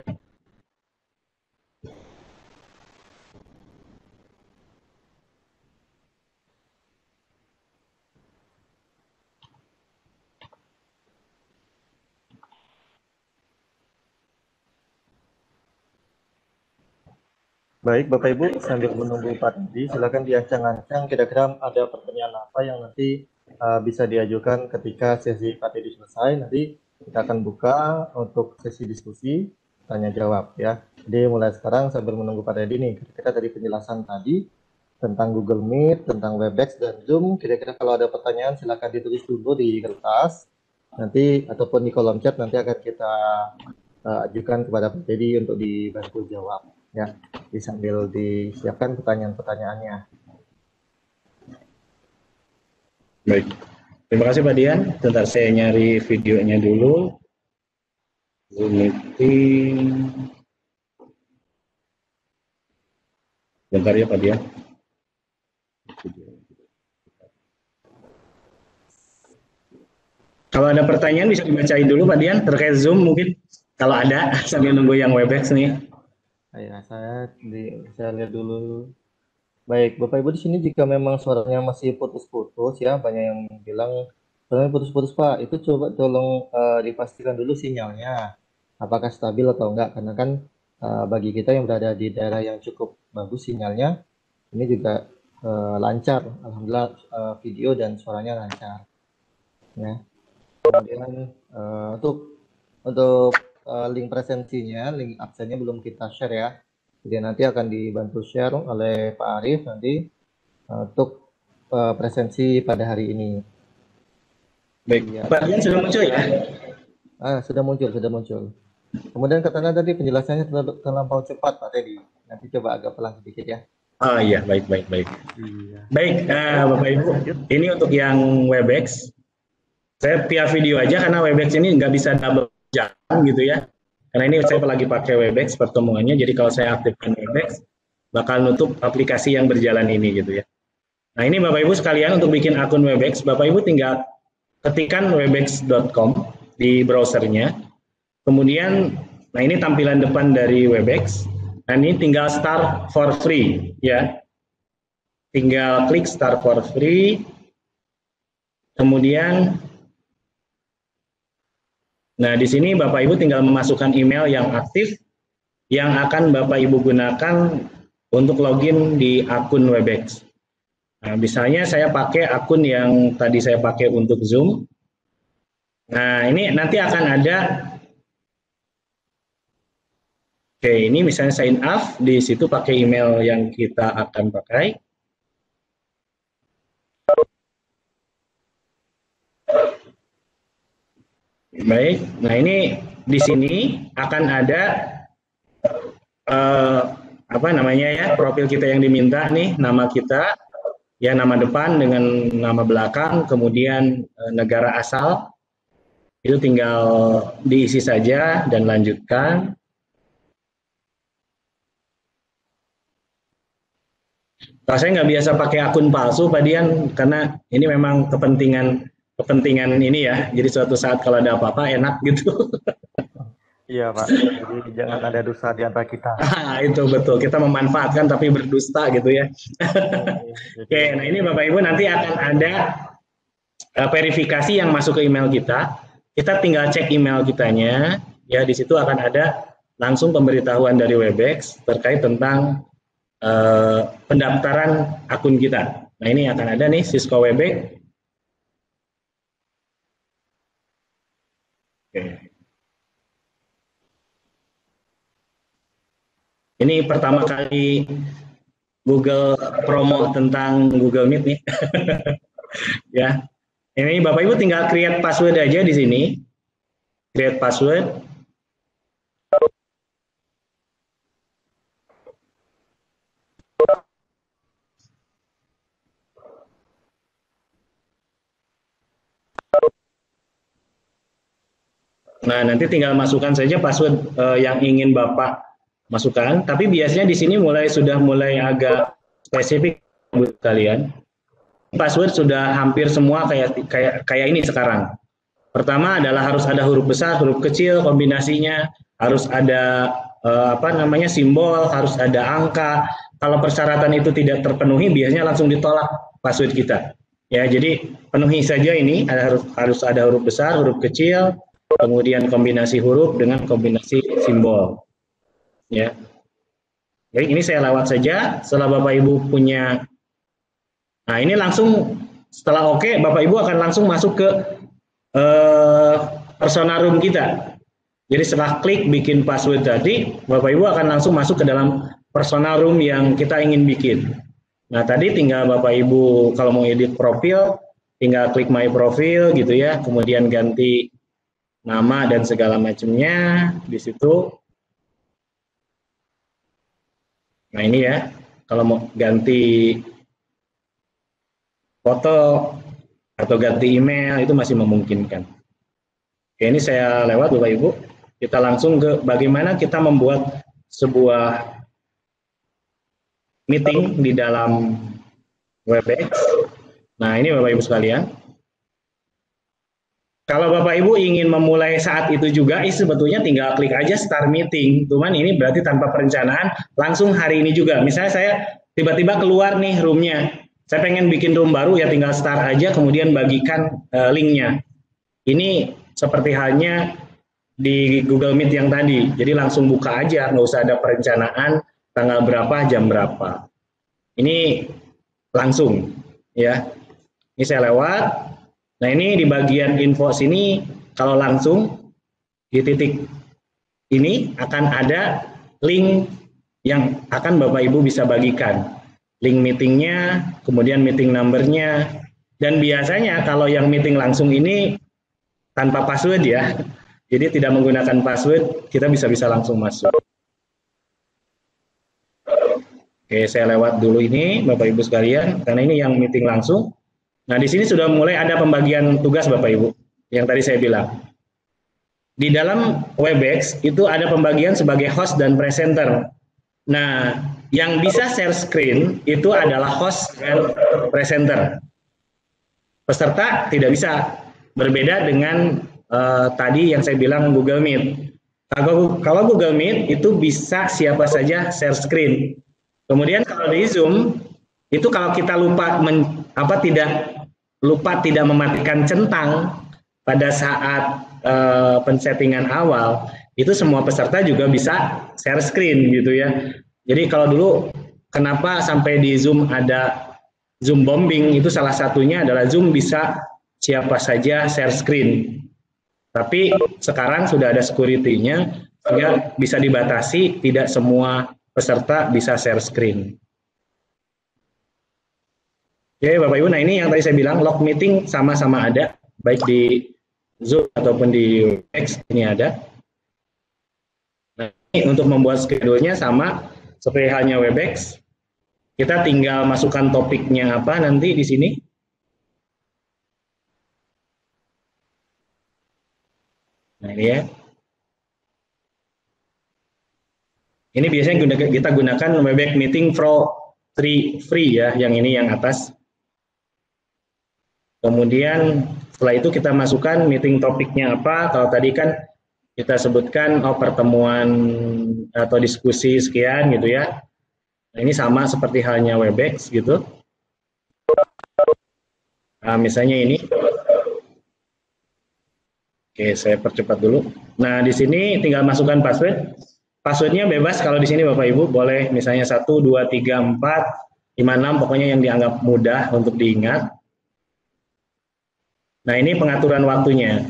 Baik, Bapak Ibu, sambil menunggu Pak Didi, silakan diancang-ancang kira-kira ada pertanyaan apa yang nanti bisa diajukan ketika sesi Pak Didi selesai. Nanti kita akan buka untuk sesi diskusi, tanya jawab ya. Jadi mulai sekarang sambil menunggu Pak Didi nih, kira-kira dari penjelasan tadi, tentang Google Meet, tentang Webex dan Zoom. Kira-kira kalau ada pertanyaan silakan ditulis dulu di kertas nanti ataupun di kolom chat, nanti akan kita ajukan kepada Pak Teddy untuk dibantu jawab ya. Sambil disiapkan pertanyaan-pertanyaannya. Baik. Terima kasih Pak Dian. Sebentar saya nyari videonya dulu. Zoom meeting. Bentar ya Pak Dian. Kalau ada pertanyaan bisa dibacain dulu Pak Dian terkait Zoom mungkin kalau ada sambil nunggu yang Webex nih. Ya, saya lihat dulu. Baik, Bapak Ibu di sini jika memang suaranya masih putus-putus ya, banyak yang bilang suaranya putus-putus Pak, itu coba tolong dipastikan dulu sinyalnya apakah stabil atau enggak, karena kan bagi kita yang berada di daerah yang cukup bagus sinyalnya, ini juga lancar, alhamdulillah video dan suaranya lancar. Ya. Kemudian untuk link presensinya, link absennya belum kita share ya. Jadi nanti akan dibantu share oleh Pak Arief nanti untuk presensi pada hari ini. Baik, ya. Pak Dian sudah muncul ya? Sudah muncul. Kemudian katanya tadi penjelasannya terlampau cepat Pak Teddy. Nanti coba agak pelan sedikit ya. Iya, baik. Iya. Baik, Bapak Ibu, ini untuk yang Webex. Saya via video aja karena Webex ini nggak bisa double jam gitu ya. Karena ini saya lagi pakai Webex pertemuannya, jadi kalau saya aktifkan Webex, bakal nutup aplikasi yang berjalan ini gitu ya. Nah ini Bapak Ibu sekalian untuk bikin akun Webex, Bapak Ibu tinggal ketikkan webex.com di browsernya. Kemudian, nah ini tampilan depan dari Webex. Nah ini tinggal start for free ya. Tinggal klik start for free. Kemudian, nah di sini Bapak Ibu tinggal memasukkan email yang aktif yang akan Bapak Ibu gunakan untuk login di akun Webex. Nah, misalnya saya pakai akun yang tadi saya pakai untuk Zoom. Nah, ini nanti akan ada, oke, ini misalnya sign up, di situ pakai email yang kita akan pakai. Baik, nah ini di sini akan ada apa namanya ya, profil kita yang diminta nih, nama kita. Ya, nama depan dengan nama belakang, kemudian negara asal, itu tinggal diisi saja dan lanjutkan. Kalau saya nggak biasa pakai akun palsu, Pak Dian, karena ini memang kepentingan ini ya, jadi suatu saat kalau ada apa-apa enak gitu. Iya Pak, jadi jangan ada dusta di antara kita. Itu betul, kita memanfaatkan tapi berdusta gitu ya. Oke, nah ini Bapak Ibu nanti akan ada verifikasi yang masuk ke email kita. Kita tinggal cek email kitanya, ya di situ akan ada langsung pemberitahuan dari Webex terkait tentang pendaftaran akun kita. Nah ini akan ada nih Cisco Webex. Oke. Ini pertama kali Google promo tentang Google Meet nih. Ya. Ini Bapak Ibu tinggal create password aja di sini. Create password. Nah, nanti tinggal masukkan saja password yang ingin Bapak masukkan, tapi biasanya di sini sudah mulai agak spesifik buat kalian. Password sudah hampir semua kayak ini sekarang. Pertama adalah harus ada huruf besar, huruf kecil, kombinasinya harus ada simbol, harus ada angka. Kalau persyaratan itu tidak terpenuhi, biasanya langsung ditolak password kita. Ya, jadi penuhi saja ini, harus ada huruf besar, huruf kecil, kemudian kombinasi huruf dengan kombinasi simbol. Ya, baik, ini saya lewat saja. Setelah Bapak Ibu punya, nah ini langsung setelah oke, Bapak Ibu akan langsung masuk ke persona room kita. Jadi setelah klik bikin password tadi, Bapak Ibu akan langsung masuk ke dalam persona room yang kita ingin bikin. Nah, tadi tinggal Bapak Ibu kalau mau edit profil, tinggal klik My Profile gitu ya, kemudian ganti nama dan segala macamnya di situ. Nah, ini ya, kalau mau ganti foto atau ganti email itu masih memungkinkan. Oke, ini saya lewat Bapak Ibu. Kita langsung ke bagaimana kita membuat sebuah meeting di dalam Webex. Nah, ini Bapak Ibu sekalian. Kalau Bapak Ibu ingin memulai saat itu juga, sebetulnya tinggal klik aja start meeting. Cuman ini berarti tanpa perencanaan, langsung hari ini juga. Misalnya saya tiba-tiba keluar nih roomnya. Saya pengen bikin room baru, ya tinggal start aja, kemudian bagikan linknya. Ini seperti halnya di Google Meet yang tadi. Jadi langsung buka aja, nggak usah ada perencanaan, tanggal berapa, jam berapa. Ini langsung, ya. Ini saya lewat. Nah, ini di bagian info sini, kalau langsung di titik ini akan ada link yang akan Bapak Ibu bisa bagikan. Link meetingnya, kemudian meeting numbernya, dan biasanya kalau yang meeting langsung ini tanpa password ya, jadi tidak menggunakan password, kita bisa langsung masuk. Oke, saya lewat dulu ini Bapak Ibu sekalian, karena ini yang meeting langsung. Nah, di sini sudah mulai ada pembagian tugas Bapak Ibu, yang tadi saya bilang. Di dalam Webex itu ada pembagian sebagai host dan presenter. Nah, yang bisa share screen itu adalah host dan presenter. Peserta tidak bisa, berbeda dengan tadi yang saya bilang Google Meet. Kalau Google Meet itu bisa siapa saja share screen. Kemudian kalau di Zoom itu kalau kita tidak mematikan centang pada saat pensettingan awal, itu semua peserta juga bisa share screen gitu ya. Jadi kalau dulu kenapa sampai di Zoom ada Zoom bombing, itu salah satunya adalah Zoom bisa siapa saja share screen. Tapi sekarang sudah ada security-nya, sehingga bisa dibatasi, tidak semua peserta bisa share screen. Oke Bapak Ibu, nah ini yang tadi saya bilang, log meeting sama-sama ada, baik di Zoom ataupun di Webex, ini ada. Nah, ini untuk membuat schedule-nya sama, seperti halnya Webex, kita tinggal masukkan topiknya apa nanti di sini. Nah ini ya. Ini biasanya kita gunakan Webex Meeting Pro 3 free ya, yang ini yang atas. Kemudian setelah itu kita masukkan meeting topiknya apa. Kalau tadi kan kita sebutkan pertemuan atau diskusi sekian gitu ya. Nah, ini sama seperti halnya Webex gitu. Nah, misalnya ini. Oke, saya percepat dulu. Nah, di sini tinggal masukkan password. Passwordnya bebas kalau di sini Bapak Ibu, boleh misalnya 1, 2, 3, 4, 5, 6, pokoknya yang dianggap mudah untuk diingat. Nah, ini pengaturan waktunya.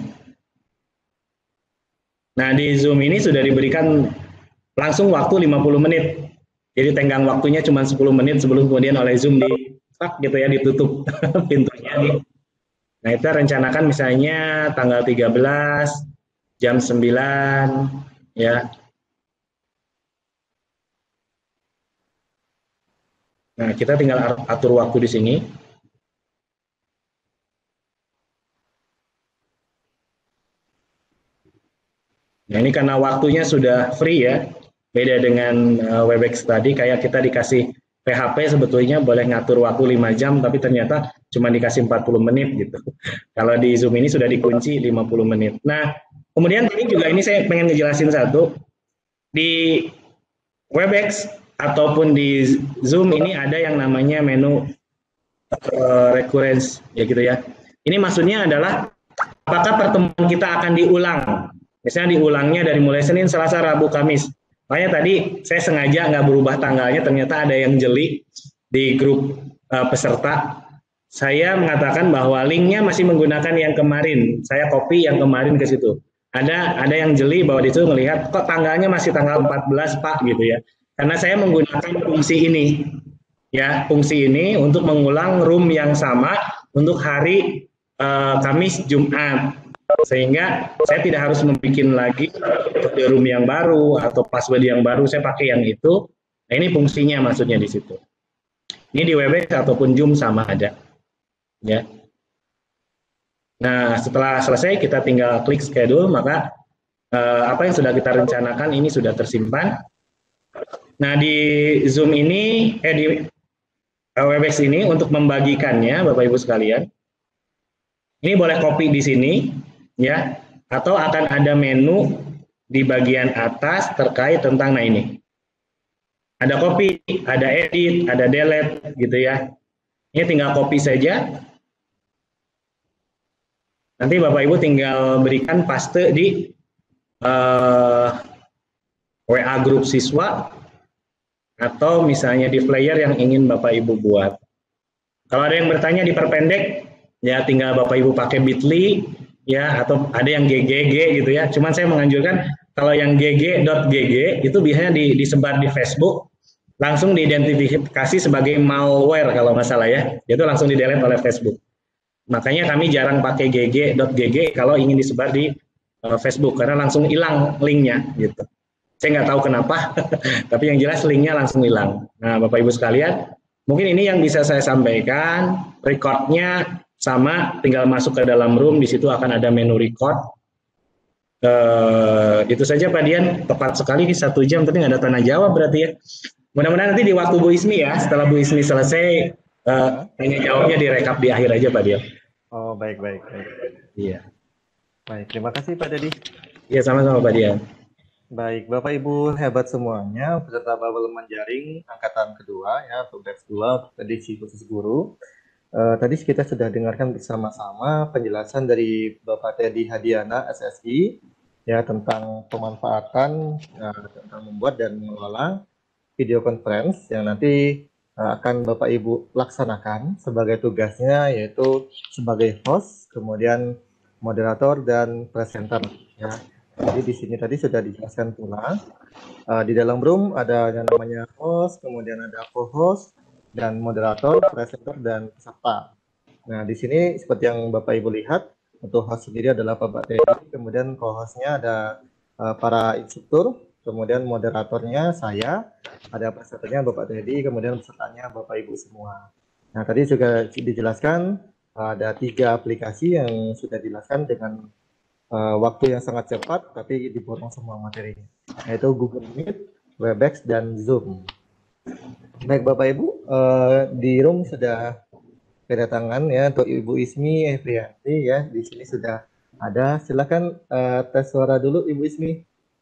Nah, di Zoom ini sudah diberikan langsung waktu 50 menit. Jadi tenggang waktunya cuma 10 menit sebelum kemudian oleh Zoom gitu ya, ditutup pintunya nih. Nah, kita rencanakan misalnya tanggal 13 jam 9 ya. Nah, kita tinggal atur waktu di sini. Nah, ini karena waktunya sudah free ya, beda dengan Webex tadi, kayak kita dikasih PHP sebetulnya boleh ngatur waktu 5 jam, tapi ternyata cuma dikasih 40 menit gitu. Kalau di Zoom ini sudah dikunci 50 menit. Nah, kemudian tadi juga ini saya pengen ngejelasin satu, di Webex ataupun di Zoom ini ada yang namanya menu recurrence ya gitu ya. Ini maksudnya adalah apakah pertemuan kita akan diulang. Misalnya diulangnya dari mulai Senin, Selasa, Rabu, Kamis. Makanya tadi saya sengaja nggak berubah tanggalnya, ternyata ada yang jeli di grup peserta. Saya mengatakan bahwa linknya masih menggunakan yang kemarin. Saya copy yang kemarin ke situ. Ada yang jeli bahwa di situ melihat kok tanggalnya masih tanggal 14 Pak gitu ya. Karena saya menggunakan fungsi ini. ya fungsi ini untuk mengulang room yang sama untuk hari Kamis Jumat, sehingga saya tidak harus membuat lagi room yang baru atau password yang baru, saya pakai yang itu. Nah, ini fungsinya maksudnya di situ. Ini di Webex ataupun Zoom sama ada, ya. Nah, setelah selesai kita tinggal klik schedule, maka apa yang sudah kita rencanakan ini sudah tersimpan. Nah, di Zoom ini, di Webex ini untuk membagikannya, Bapak Ibu sekalian, ini boleh copy di sini, ya, atau akan ada menu di bagian atas terkait tentang, nah ini, ada copy, ada edit, ada delete, gitu ya. Ini tinggal copy saja. Nanti Bapak Ibu tinggal berikan paste di WA grup siswa, atau misalnya di flyer yang ingin Bapak Ibu buat. Kalau ada yang bertanya diperpendek, ya tinggal Bapak Ibu pakai bit.ly, ya, atau ada yang GGG gitu ya. Cuman saya menganjurkan kalau yang gg.gg itu biasanya disebar di Facebook, langsung diidentifikasi sebagai malware kalau nggak salah ya. Itu langsung di-delete oleh Facebook. Makanya kami jarang pakai gg.gg kalau ingin disebar di Facebook, karena langsung hilang linknya gitu. Saya nggak tahu kenapa, tapi yang jelas linknya langsung hilang. Nah, Bapak Ibu sekalian, mungkin ini yang bisa saya sampaikan. Recordnya sama, tinggal masuk ke dalam room, di situ akan ada menu record. Itu saja Pak Dian, tepat sekali di 1 jam, tapi nggak ada tanya jawab berarti ya. Mudah-mudahan nanti di waktu Bu Ismi ya, setelah Bu Ismi selesai, tanya jawabnya direkap di akhir aja Pak Dian. Oh, baik. Iya. Baik, terima kasih Pak Dedi. Iya, sama-sama Pak Dian. Baik, Bapak Ibu hebat semuanya, peserta Babel Menjaring angkatan kedua ya, untuk batch 2 edisi khusus guru. Tadi kita sudah dengarkan bersama-sama penjelasan dari Bapak Teddy Hadiana SSI ya tentang pemanfaatan tentang membuat dan mengelola video conference yang nanti akan Bapak Ibu laksanakan sebagai tugasnya, yaitu sebagai host, kemudian moderator dan presenter ya. Jadi di sini tadi sudah dijelaskan pula, di dalam room ada yang namanya host, kemudian ada co-host, dan moderator, presenter, dan peserta. Nah, di sini seperti yang Bapak Ibu lihat, untuk host sendiri adalah Bapak Teddy, kemudian co-hostnya ada para instruktur, kemudian moderatornya saya, ada pesertanya Bapak Teddy, kemudian pesertanya Bapak Ibu semua. Nah, tadi juga dijelaskan ada 3 aplikasi yang sudah dijelaskan dengan waktu yang sangat cepat, tapi diborong semua materinya, yaitu Google Meet, Webex, dan Zoom. Baik Bapak Ibu, di room sudah kedatangan ya untuk Ibu Ismi Efrianti ya, di sini sudah ada. Silakan tes suara dulu Ibu Ismi.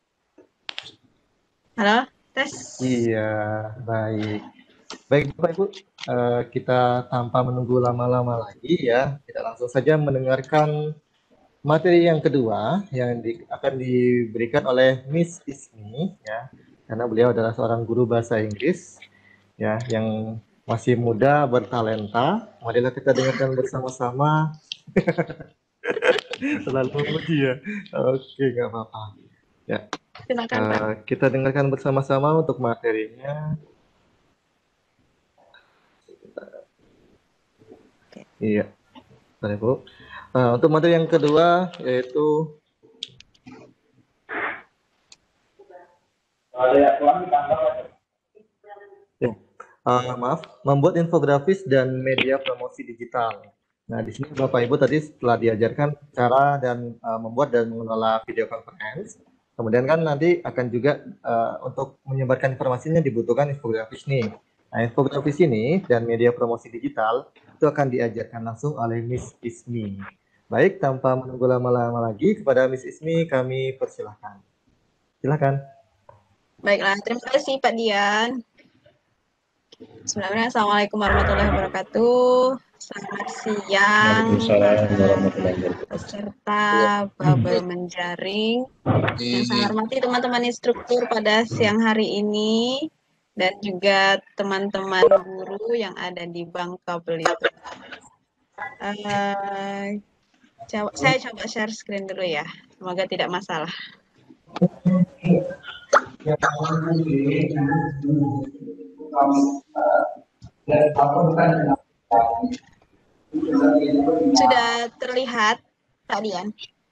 Halo, tes. Iya, baik. Baik Bapak Ibu, kita tanpa menunggu lama-lama lagi ya, kita langsung saja mendengarkan materi yang kedua yang akan diberikan oleh Miss Ismi ya, karena beliau adalah seorang guru bahasa Inggris ya yang masih muda, bertalenta. Marilah kita dengarkan bersama-sama. Selalu memuji ya. Oke, nggak apa-apa. Ya. Silakan Pak. Kita dengarkan bersama-sama untuk materinya. Iya, Bapak Ibu. Untuk materi yang kedua yaitu membuat infografis dan media promosi digital. Nah, di sini Bapak Ibu tadi setelah diajarkan cara dan membuat dan mengelola video conference. Kemudian kan nanti akan juga untuk menyebarkan informasinya dibutuhkan infografis nih. Nah, infografis ini dan media promosi digital itu akan diajarkan langsung oleh Miss Ismi. Baik, tanpa menunggu lama-lama lagi, kepada Miss Ismi kami persilahkan. Silakan. Baiklah, terima kasih Pak Dian. Bismillahirrahmanirrahim. Assalamualaikum warahmatullahi wabarakatuh. Selamat siang peserta Babel Menjaring. Yang saya hormati teman-teman instruktur pada siang hari ini dan juga teman-teman guru yang ada di Bangka Belitung. Saya coba share screen dulu ya. Semoga tidak masalah. Sudah terlihat, Pak Dian?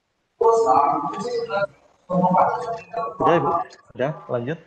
Udah, Ibu. Udah, lanjut.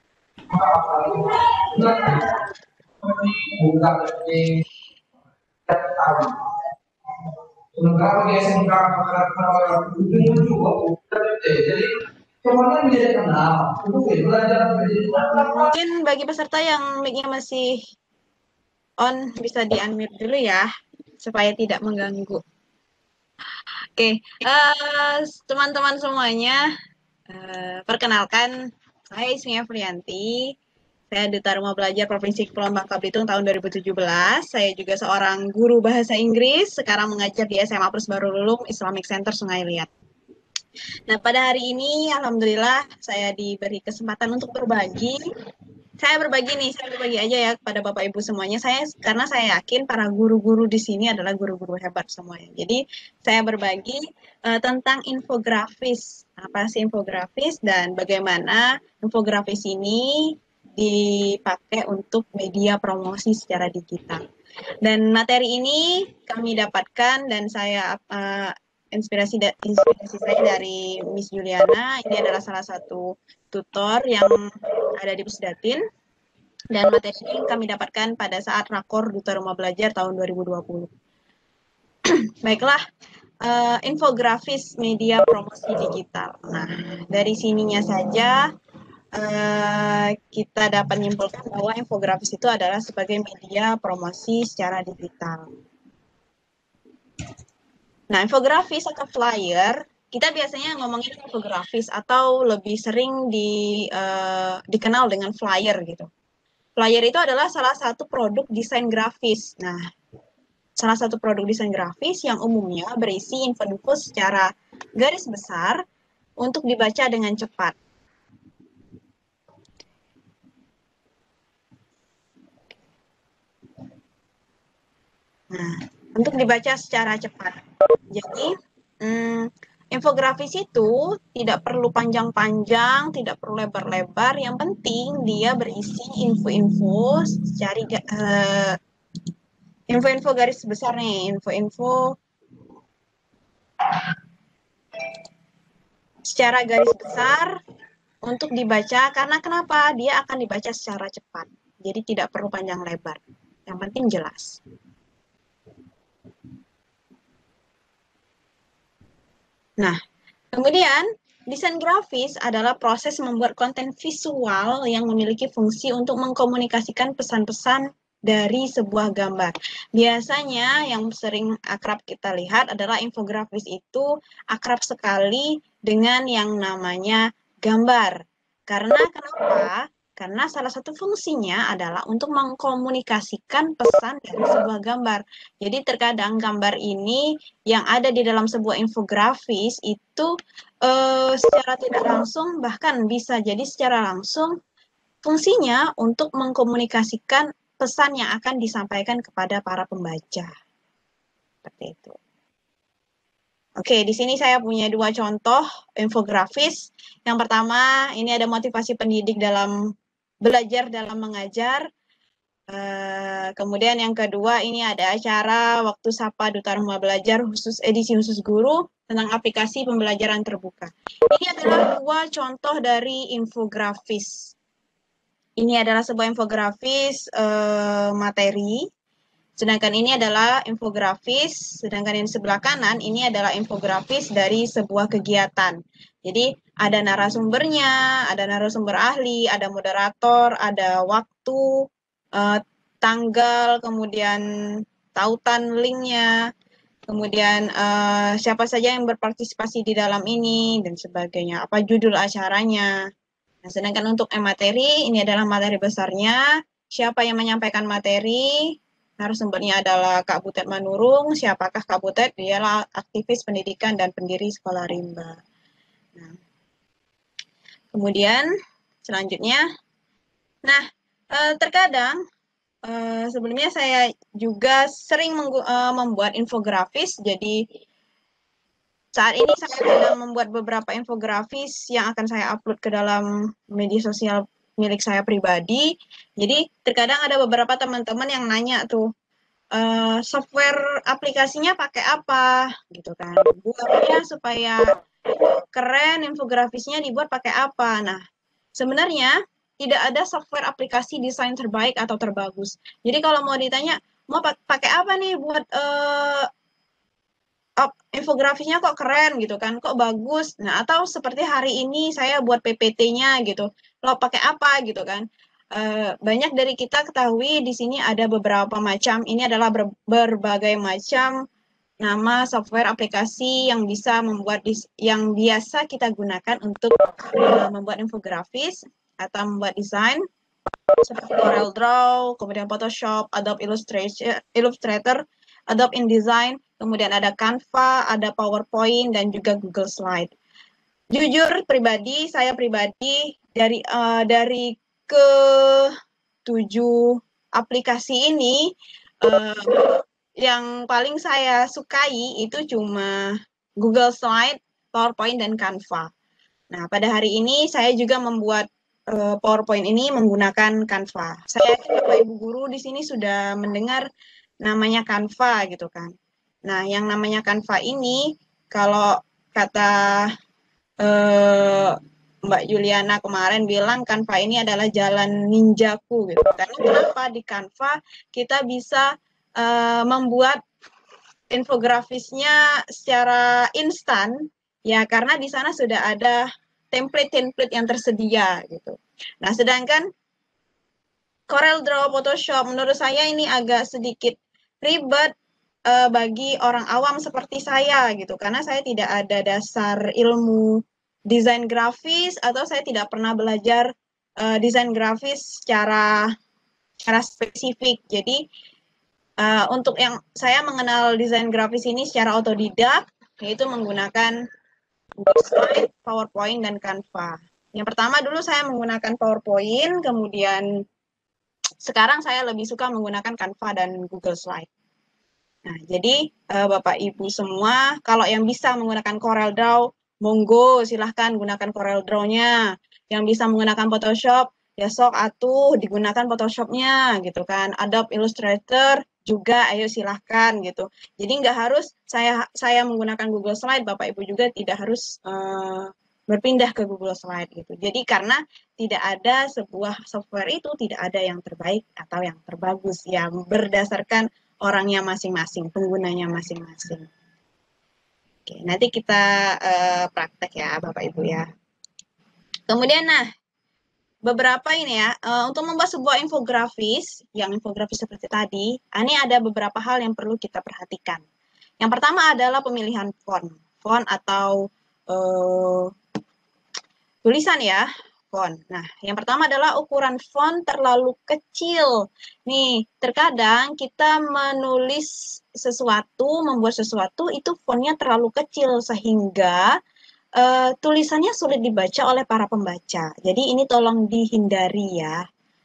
Mungkin bagi peserta yang mic-nya masih on, bisa di-unmute dulu ya, supaya tidak mengganggu. Oke, teman-teman semuanya, perkenalkan, saya Ismia Frianti, saya Duta Rumah Belajar Provinsi Kepulauan Bangka Belitung tahun 2017. Saya juga seorang guru bahasa Inggris, sekarang mengajar di SMA Plus Baru Lulung Islamic Center Sungai Liat. Nah, pada hari ini, alhamdulillah, saya diberi kesempatan untuk berbagi. Saya berbagi aja ya kepada Bapak Ibu semuanya. Karena saya yakin para guru-guru di sini adalah guru-guru hebat semuanya. Jadi, saya berbagi tentang infografis. Apa sih infografis dan bagaimana infografis ini dipakai untuk media promosi secara digital. Dan materi ini kami dapatkan dan saya inspirasi saya dari Miss Juliana. Ini adalah salah satu tutor yang ada di Pusdatin. Dan materi ini kami dapatkan pada saat Rakor Duta Rumah Belajar tahun 2020. Baiklah, infografis media promosi digital. Nah, dari sininya saja kita dapat menyimpulkan bahwa infografis itu adalah sebagai media promosi secara digital. Nah, infografis atau flyer, kita biasanya ngomongin infografis atau lebih sering dikenal dengan flyer gitu. Flyer itu adalah salah satu produk desain grafis. Nah, salah satu produk desain grafis yang umumnya berisi info-info secara garis besar untuk dibaca dengan cepat. Nah, untuk dibaca secara cepat. Jadi, infografis itu tidak perlu panjang-panjang, tidak perlu lebar-lebar. Yang penting dia berisi info-info info-info garis besar nih, info-info secara garis besar untuk dibaca. Karena kenapa? Dia akan dibaca secara cepat. Jadi tidak perlu panjang lebar. Yang penting jelas. Nah, kemudian desain grafis adalah proses membuat konten visual yang memiliki fungsi untuk mengkomunikasikan pesan-pesan dari sebuah gambar. Biasanya yang sering akrab kita lihat adalah infografis itu akrab sekali dengan yang namanya gambar. Karena kenapa? Karena salah satu fungsinya adalah untuk mengkomunikasikan pesan dari sebuah gambar. Jadi terkadang gambar ini yang ada di dalam sebuah infografis itu secara tidak langsung, bahkan bisa jadi secara langsung, fungsinya untuk mengkomunikasikan pesan yang akan disampaikan kepada para pembaca. Seperti itu. Oke, di sini saya punya dua contoh infografis. Yang pertama, ini ada motivasi pendidik dalam belajar dalam mengajar. Kemudian yang kedua, ini ada acara Waktu Sapa Duta Rumah Belajar edisi khusus guru tentang aplikasi pembelajaran terbuka. Ini adalah dua contoh dari infografis. Ini adalah sebuah infografis materi. Sedangkan ini adalah infografis, sedangkan yang sebelah kanan ini adalah infografis dari sebuah kegiatan. Jadi ada narasumbernya, ada narasumber ahli, ada moderator, ada waktu, tanggal, kemudian tautan linknya, kemudian siapa saja yang berpartisipasi di dalam ini, dan sebagainya, apa judul acaranya. Nah, sedangkan untuk materi, ini adalah materi besarnya, siapa yang menyampaikan materi, narasumbernya adalah Kak Butet Manurung. Siapakah Kak Butet? Dialah aktivis pendidikan dan pendiri Sekolah Rimba. Nah, kemudian selanjutnya, nah terkadang sebelumnya saya juga sering membuat infografis. Jadi saat ini saya sedang membuat beberapa infografis yang akan saya upload ke dalam media sosial milik saya pribadi. Jadi terkadang ada beberapa teman-teman yang nanya tuh, software aplikasinya pakai apa gitu kan. Buatnya supaya keren, infografisnya dibuat pakai apa. Nah, sebenarnya tidak ada software aplikasi desain terbaik atau terbagus. Jadi kalau mau ditanya, mau pakai apa nih buat infografisnya kok keren gitu kan, kok bagus. Nah, atau seperti hari ini saya buat PPT-nya gitu, lo pakai apa gitu kan. Banyak dari kita ketahui di sini ada beberapa macam, ini adalah berbagai macam nama software aplikasi yang bisa membuat yang biasa kita gunakan untuk membuat infografis atau membuat desain seperti CorelDRAW, kemudian Photoshop, Adobe Illustrator, Adobe InDesign, kemudian ada Canva, ada PowerPoint, dan juga Google Slide. Jujur saya pribadi dari ke-7 aplikasi ini yang paling saya sukai itu cuma Google Slide, PowerPoint, dan Canva. Nah, pada hari ini saya juga membuat PowerPoint ini menggunakan Canva. Saya yakin Bapak Ibu guru di sini sudah mendengar namanya Canva gitu kan. Nah, yang namanya Canva ini kalau kata Mbak Juliana kemarin bilang Canva ini adalah jalan ninjaku gitu. Karena kenapa di Canva kita bisa membuat infografisnya secara instan ya karena di sana sudah ada template-template yang tersedia gitu. Nah, sedangkan CorelDRAW, Photoshop menurut saya ini agak sedikit ribet bagi orang awam seperti saya gitu karena saya tidak ada dasar ilmu desain grafis atau saya tidak pernah belajar desain grafis secara spesifik. Jadi untuk yang saya mengenal desain grafis ini secara otodidak yaitu menggunakan Google Slide, PowerPoint, dan Canva. Yang pertama dulu saya menggunakan PowerPoint, kemudian sekarang saya lebih suka menggunakan Canva dan Google Slide. Nah, jadi Bapak Ibu semua, kalau yang bisa menggunakan CorelDRAW, monggo silahkan gunakan CorelDRAW-nya. Yang bisa menggunakan Photoshop, ya sok atuh digunakan Photoshop-nya gitu kan. Adobe Illustrator juga ayo silahkan gitu. Jadi nggak harus saya menggunakan Google Slide, Bapak Ibu juga tidak harus berpindah ke Google Slide gitu. Jadi karena tidak ada sebuah software itu tidak ada yang terbaik atau yang terbagus yang berdasarkan orangnya masing-masing, penggunanya masing-masing. Oke, nanti kita praktek ya Bapak Ibu ya. Kemudian beberapa ini ya, untuk membuat sebuah infografis, yang infografis seperti tadi, ini ada beberapa hal yang perlu kita perhatikan. Yang pertama adalah pemilihan font atau tulisan ya, font. Nah, yang pertama adalah ukuran font terlalu kecil. Nih, terkadang kita menulis sesuatu, membuat sesuatu, itu fontnya terlalu kecil sehingga tulisannya sulit dibaca oleh para pembaca. Jadi ini tolong dihindari ya.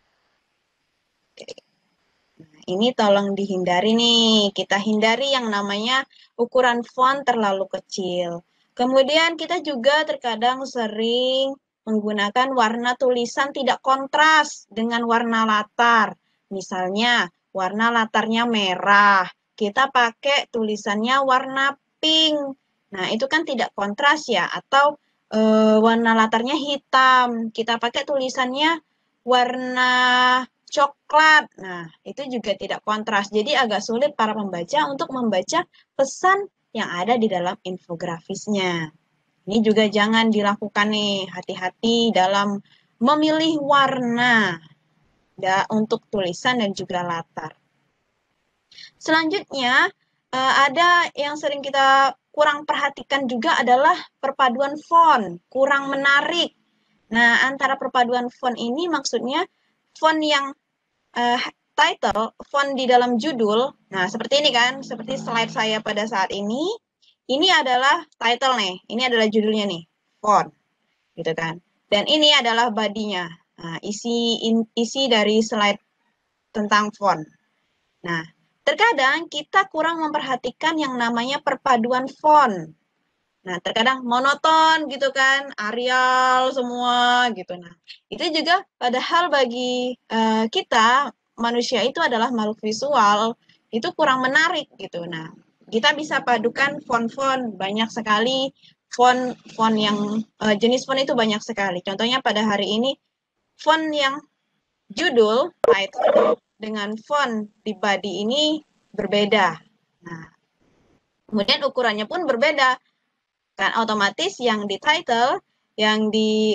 Nah, ini tolong dihindari nih. Kita hindari yang namanya ukuran font terlalu kecil. Kemudian kita juga terkadang sering menggunakan warna tulisan tidak kontras dengan warna latar. Misalnya warna latarnya merah, kita pakai tulisannya warna pink. Nah, itu kan tidak kontras ya, atau warna latarnya hitam, kita pakai tulisannya warna coklat. Nah, itu juga tidak kontras. Jadi agak sulit para pembaca untuk membaca pesan yang ada di dalam infografisnya. Ini juga jangan dilakukan nih, hati-hati dalam memilih warna untuk tulisan dan juga latar. Selanjutnya, ada yang sering kita kurang perhatikan juga adalah perpaduan font, kurang menarik. Nah, antara perpaduan font ini maksudnya font yang title, font di dalam judul. Nah, seperti ini kan, seperti slide saya pada saat ini. Ini adalah title nih, ini adalah judulnya nih, font, gitu kan. Dan ini adalah body-nya. Nah, isi dari slide tentang font. Nah, terkadang kita kurang memperhatikan yang namanya perpaduan font. Nah, terkadang monoton gitu kan, Arial semua gitu. Nah, itu juga padahal bagi kita manusia itu adalah makhluk visual, itu kurang menarik gitu. Nah, kita bisa padukan font-font banyak sekali, font yang jenis font itu banyak sekali. Contohnya pada hari ini font yang judul title dengan font di body ini berbeda. Nah, kemudian ukurannya pun berbeda. Kan otomatis yang di title, yang di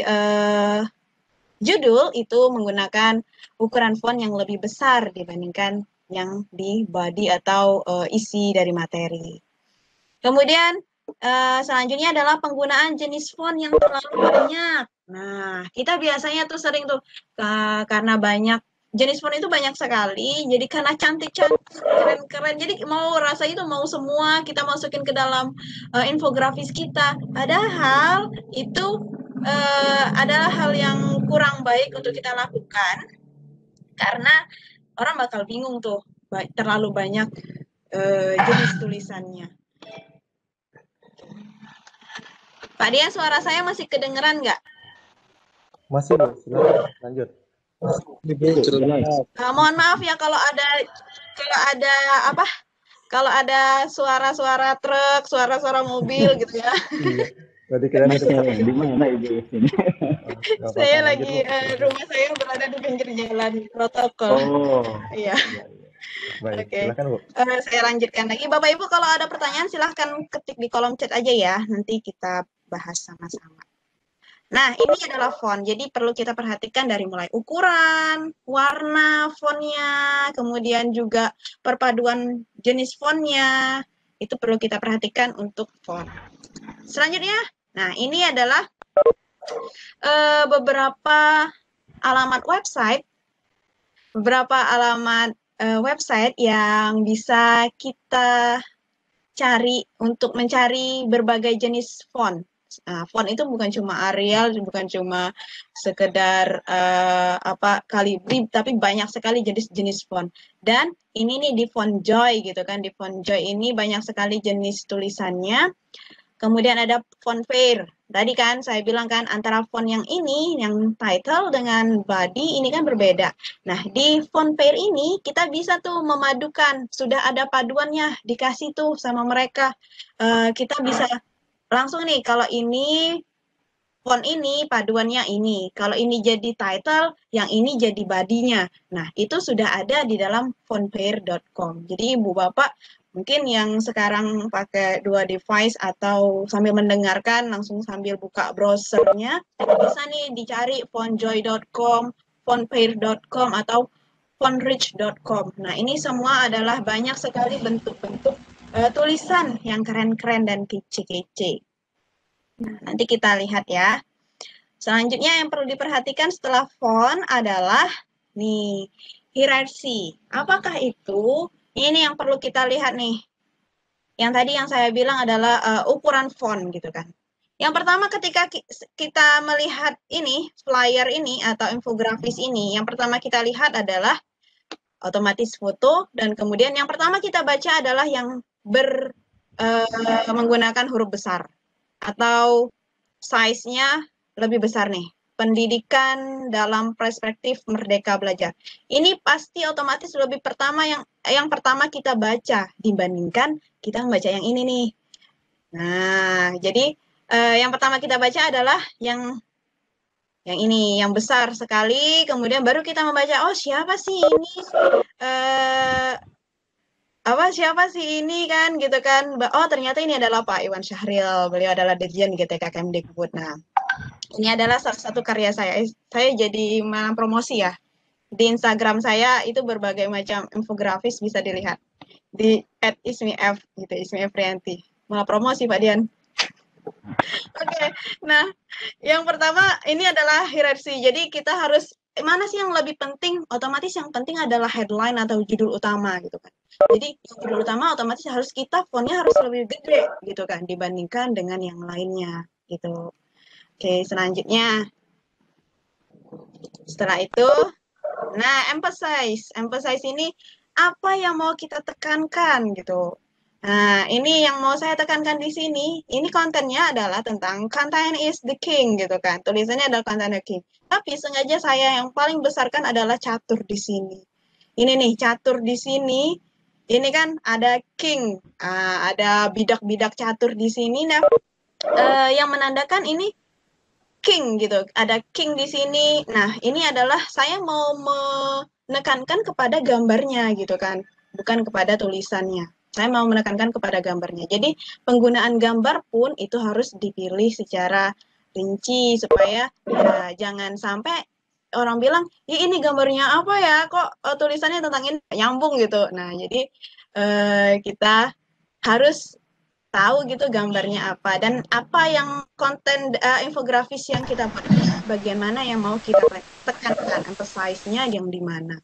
judul itu menggunakan ukuran font yang lebih besar dibandingkan yang di body atau isi dari materi. Kemudian selanjutnya adalah penggunaan jenis font yang terlalu banyak. Nah, kita biasanya tuh sering tuh karena banyak jenis font itu banyak sekali, jadi karena cantik-cantik, keren-keren, jadi mau rasa itu mau semua kita masukin ke dalam infografis kita. Padahal itu adalah hal yang kurang baik untuk kita lakukan, karena orang bakal bingung tuh, terlalu banyak jenis tulisannya. Pak Dian, suara saya masih kedengeran nggak? Masih, Bu. Silakan lanjut. Mohon maaf ya kalau ada suara-suara truk, suara-suara mobil gitu ya. Iya. Tadi kira di mana Ibu ini? Saya lagi rumah saya berada di pinggir jalan protokol. Oh. Iya. Baik, Oke. silakan, Bu. Saya lanjutkan lagi. Bapak Ibu kalau ada pertanyaan silahkan ketik di kolom chat aja ya. Nanti kita bahas sama-sama. Nah, ini adalah font. Jadi perlu kita perhatikan dari mulai ukuran, warna fontnya, kemudian juga perpaduan jenis fontnya. Itu perlu kita perhatikan untuk font. Selanjutnya, nah ini adalah beberapa alamat website. Beberapa alamat website yang bisa kita cari untuk mencari berbagai jenis font. Font itu bukan cuma Arial, bukan cuma sekedar Calibri, tapi banyak sekali jenis-jenis font. Dan ini nih di Fontjoy gitu kan, di Fontjoy ini banyak sekali jenis tulisannya. Kemudian ada Fontfair. Tadi kan saya bilang kan antara font yang ini, yang title dengan body ini kan berbeda. Nah, di Fontfair ini kita bisa tuh memadukan, sudah ada paduannya dikasih tuh sama mereka. Kita bisa langsung nih, kalau ini font ini paduannya ini, kalau ini jadi title, yang ini jadi body-nya. Nah, itu sudah ada di dalam fontfair.com. Jadi Ibu Bapak mungkin yang sekarang pakai dua device atau sambil mendengarkan langsung sambil buka browsernya, bisa nih dicari fontjoy.com, fontfair.com atau fontrich.com. Nah, ini semua adalah banyak sekali bentuk-bentuk tulisan yang keren-keren dan kece-kece. Nah, nanti kita lihat ya. Selanjutnya yang perlu diperhatikan setelah font adalah nih, hierarki. Apakah itu? Ini yang perlu kita lihat nih. Yang tadi yang saya bilang adalah ukuran font gitu kan. Yang pertama ketika kita melihat ini, flyer ini atau infografis ini, yang pertama kita lihat adalah otomatis foto, dan kemudian yang pertama kita baca adalah yang menggunakan huruf besar atau size-nya lebih besar nih. Pendidikan dalam perspektif Merdeka Belajar. Ini pasti otomatis lebih pertama yang pertama kita baca dibandingkan kita membaca yang ini nih. Nah, jadi yang pertama kita baca adalah yang ini, yang besar sekali, kemudian baru kita membaca, oh siapa sih ini, siapa sih ini kan, gitu kan, oh ternyata ini adalah Pak Iwan Syahril, beliau adalah Dirjen GTK Kemdikbud. Nah, ini adalah salah satu karya saya jadi promosi ya, di Instagram saya itu berbagai macam infografis bisa dilihat, di @ismif, gitu, Ismi Efrianti, malah promosi Pak Dian. Oke, nah yang pertama ini adalah hierarki. Jadi kita harus mana sih yang lebih penting? Otomatis yang penting adalah headline atau judul utama gitu kan. Jadi judul utama otomatis harus kita fontnya harus lebih gede gitu kan dibandingkan dengan yang lainnya gitu. Oke, selanjutnya setelah itu, nah emphasize ini apa yang mau kita tekankan gitu. Nah, ini yang mau saya tekankan di sini. Ini kontennya adalah tentang content is the king gitu kan. Tulisannya adalah content the king. Tapi sengaja saya yang paling besarkan adalah catur di sini. Ini nih catur di sini. Ini kan ada king, ada bidak-bidak catur di sini. Nah, yang menandakan ini king gitu. Ada king di sini. Nah, ini adalah saya mau menekankan kepada gambarnya gitu kan, bukan kepada tulisannya. Saya mau menekankan kepada gambarnya. Jadi penggunaan gambar pun itu harus dipilih secara rinci supaya ya jangan sampai orang bilang, ya ini gambarnya apa ya, kok tulisannya tentang ini nyambung gitu. Nah, jadi kita harus tahu gitu gambarnya apa dan apa yang konten infografis yang kita buat, bagian mana yang mau kita tekankan, emphasize-nya yang di mana.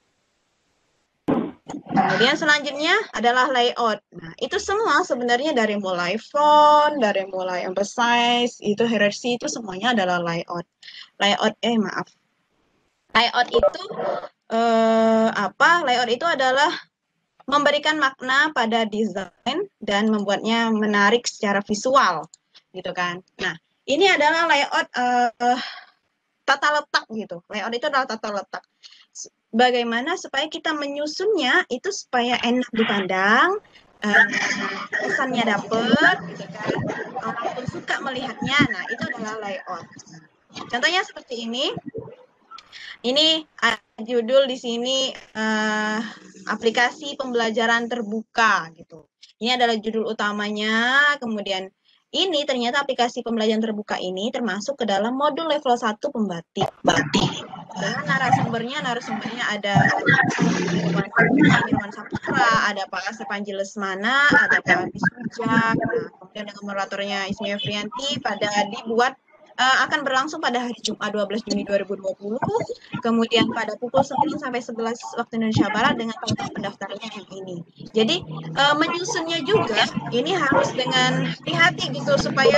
Kemudian selanjutnya adalah layout. Nah, itu semua sebenarnya dari mulai font, dari mulai emphasize, itu hierarchy, itu semuanya adalah layout. Layout itu apa? Layout itu adalah memberikan makna pada desain dan membuatnya menarik secara visual, gitu kan. Nah, ini adalah layout tata letak gitu. Layout itu adalah tata letak. Bagaimana supaya kita menyusunnya itu supaya enak dipandang, kesannya dapet, gitu kan. Orang pun suka melihatnya. Nah, itu adalah layout. Contohnya seperti ini. Ini judul di sini aplikasi pembelajaran terbuka gitu. Ini adalah judul utamanya. Kemudian ini ternyata aplikasi pembelajaran terbuka ini termasuk ke dalam modul level 1 pembatik. Dengan narasumbernya ada Irwan Saputra, ada Pak Asep Panji Lesmana, ada Pak Abis Ujak, kemudian dengan moderatornya Ismi Afrianti dibuat akan berlangsung pada hari Jumat 12 Juni 2020, kemudian pada pukul 9 sampai 11 waktu Indonesia Barat dengan pendaftarannya yang ini. Jadi menyusunnya juga ini harus dengan hati-hati gitu supaya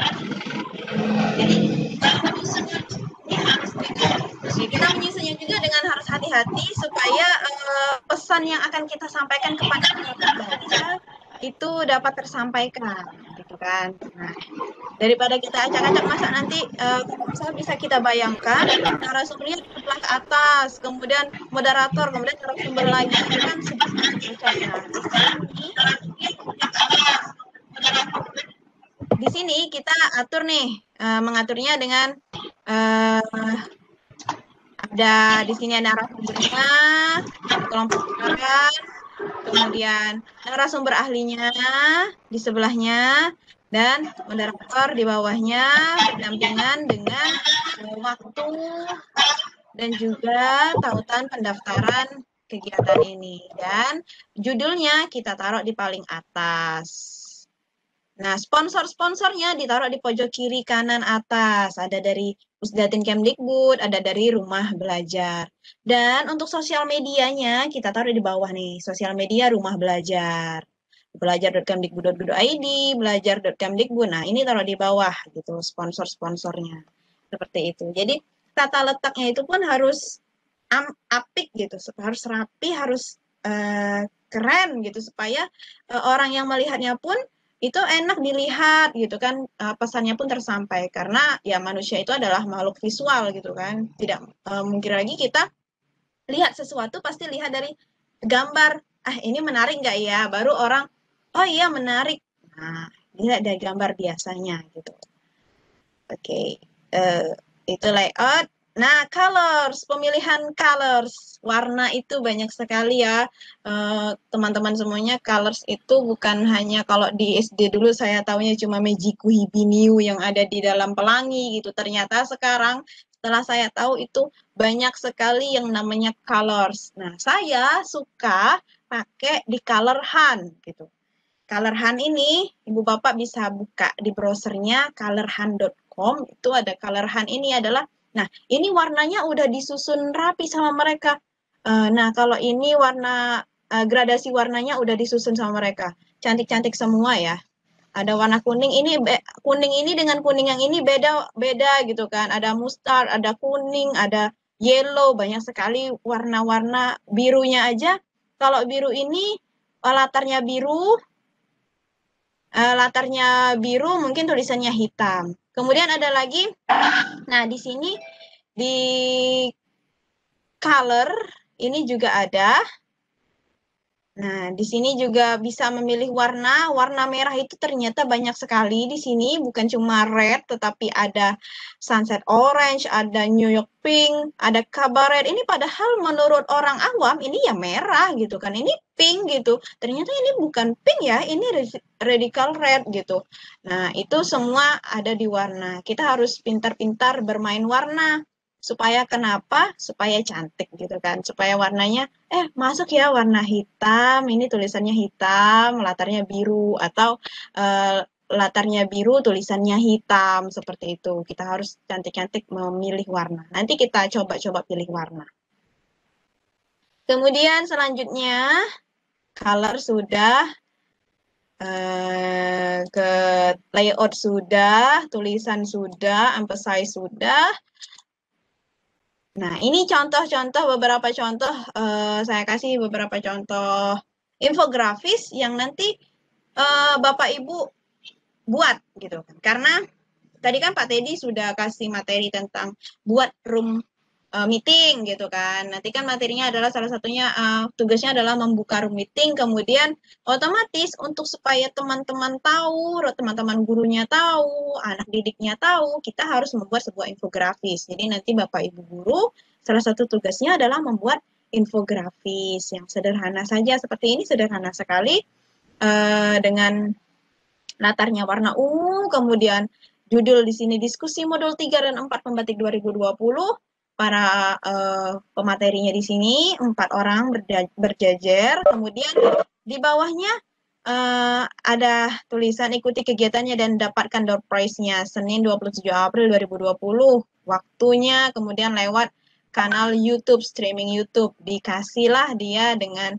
kita menyusunnya juga dengan harus hati-hati supaya pesan yang akan kita sampaikan kepada pembaca itu dapat tersampaikan gitu kan. Nah, daripada kita acak-acak masa nanti bisa kita bayangkan narasumbernya sebelah ke atas, kemudian moderator, kemudian narasumber lagi kan di sini kita atur nih mengaturnya dengan ada di sini ada narasumbernya, kelompok gerakan, kemudian narasumber ahlinya di sebelahnya, dan moderator di bawahnya berdampingan dengan waktu dan juga tautan pendaftaran kegiatan ini. Dan judulnya kita taruh di paling atas. Nah, sponsor-sponsornya ditaruh di pojok kiri kanan atas. Ada dari Pusdatin Kemdikbud, ada dari Rumah Belajar. Dan untuk sosial medianya kita taruh di bawah nih, sosial media Rumah Belajar. Belajar.kemdikbud.go.id, belajar.kemdikbud. Nah, ini taruh di bawah gitu, sponsor-sponsornya. Seperti itu. Jadi, tata letaknya itu pun harus apik gitu, harus rapi, harus keren gitu, supaya orang yang melihatnya pun itu enak dilihat gitu kan, pesannya pun tersampai karena ya manusia itu adalah makhluk visual gitu kan, tidak mungkin lagi kita lihat sesuatu pasti lihat dari gambar, ini menarik nggak ya, baru orang oh iya menarik, nah dilihat dari gambar biasanya gitu. Oke, itu layout. Nah, colors, pemilihan colors, warna itu banyak sekali ya, teman-teman semuanya. Colors itu bukan hanya kalau di SD dulu saya taunya cuma Mejiku Hibiniu yang ada di dalam pelangi gitu. Ternyata sekarang setelah saya tahu itu banyak sekali yang namanya colors. Nah, saya suka pakai di Color Hunt gitu. Color Hunt ini, Ibu Bapak bisa buka di browsernya colorhunt.com, itu ada Color Hunt ini adalah, nah ini warnanya udah disusun rapi sama mereka. Nah kalau ini warna, gradasi warnanya udah disusun sama mereka. Cantik-cantik semua ya. Ada warna kuning ini dengan kuning yang ini beda gitu kan. Ada mustard, ada kuning, ada yellow, banyak sekali warna-warna. Birunya aja, kalau biru ini latarnya biru, latarnya biru, mungkin tulisannya hitam. Kemudian ada lagi, nah di sini di color ini juga ada. Nah, di sini juga bisa memilih warna. Warna merah itu ternyata banyak sekali di sini, bukan cuma red, tetapi ada sunset orange, ada New York pink, ada cabaret. Ini padahal menurut orang awam ini ya merah gitu kan. Ini pink gitu. Ternyata ini bukan pink ya, ini radical red gitu. Nah, itu semua ada di warna. Kita harus pintar-pintar bermain warna. Supaya kenapa? Supaya cantik gitu kan. Supaya warnanya masuk ya warna hitam, ini tulisannya hitam, latarnya biru, atau latarnya biru, tulisannya hitam, seperti itu. Kita harus cantik-cantik memilih warna. Nanti kita coba-coba pilih warna. Kemudian selanjutnya, color sudah, ke layout sudah, tulisan sudah, emphasize sudah. Nah, ini contoh-contoh, beberapa contoh, saya kasih beberapa contoh infografis yang nanti Bapak Ibu buat gitu kan. Karena tadi kan Pak Teddy sudah kasih materi tentang buat room meeting gitu kan. Nanti kan materinya adalah salah satunya tugasnya adalah membuka room meeting, kemudian otomatis untuk supaya teman-teman tahu, teman-teman gurunya tahu, anak didiknya tahu, kita harus membuat sebuah infografis. Jadi nanti Bapak Ibu guru salah satu tugasnya adalah membuat infografis yang sederhana saja seperti ini, sederhana sekali dengan latarnya warna ungu, kemudian judul di sini diskusi modul 3 dan 4 pembatik 2020. Para pematerinya di sini 4 orang berjajar, kemudian di bawahnya ada tulisan ikuti kegiatannya dan dapatkan door prize-nya Senin 27 April 2020. Waktunya kemudian lewat kanal YouTube, streaming YouTube. Dikasihlah dia dengan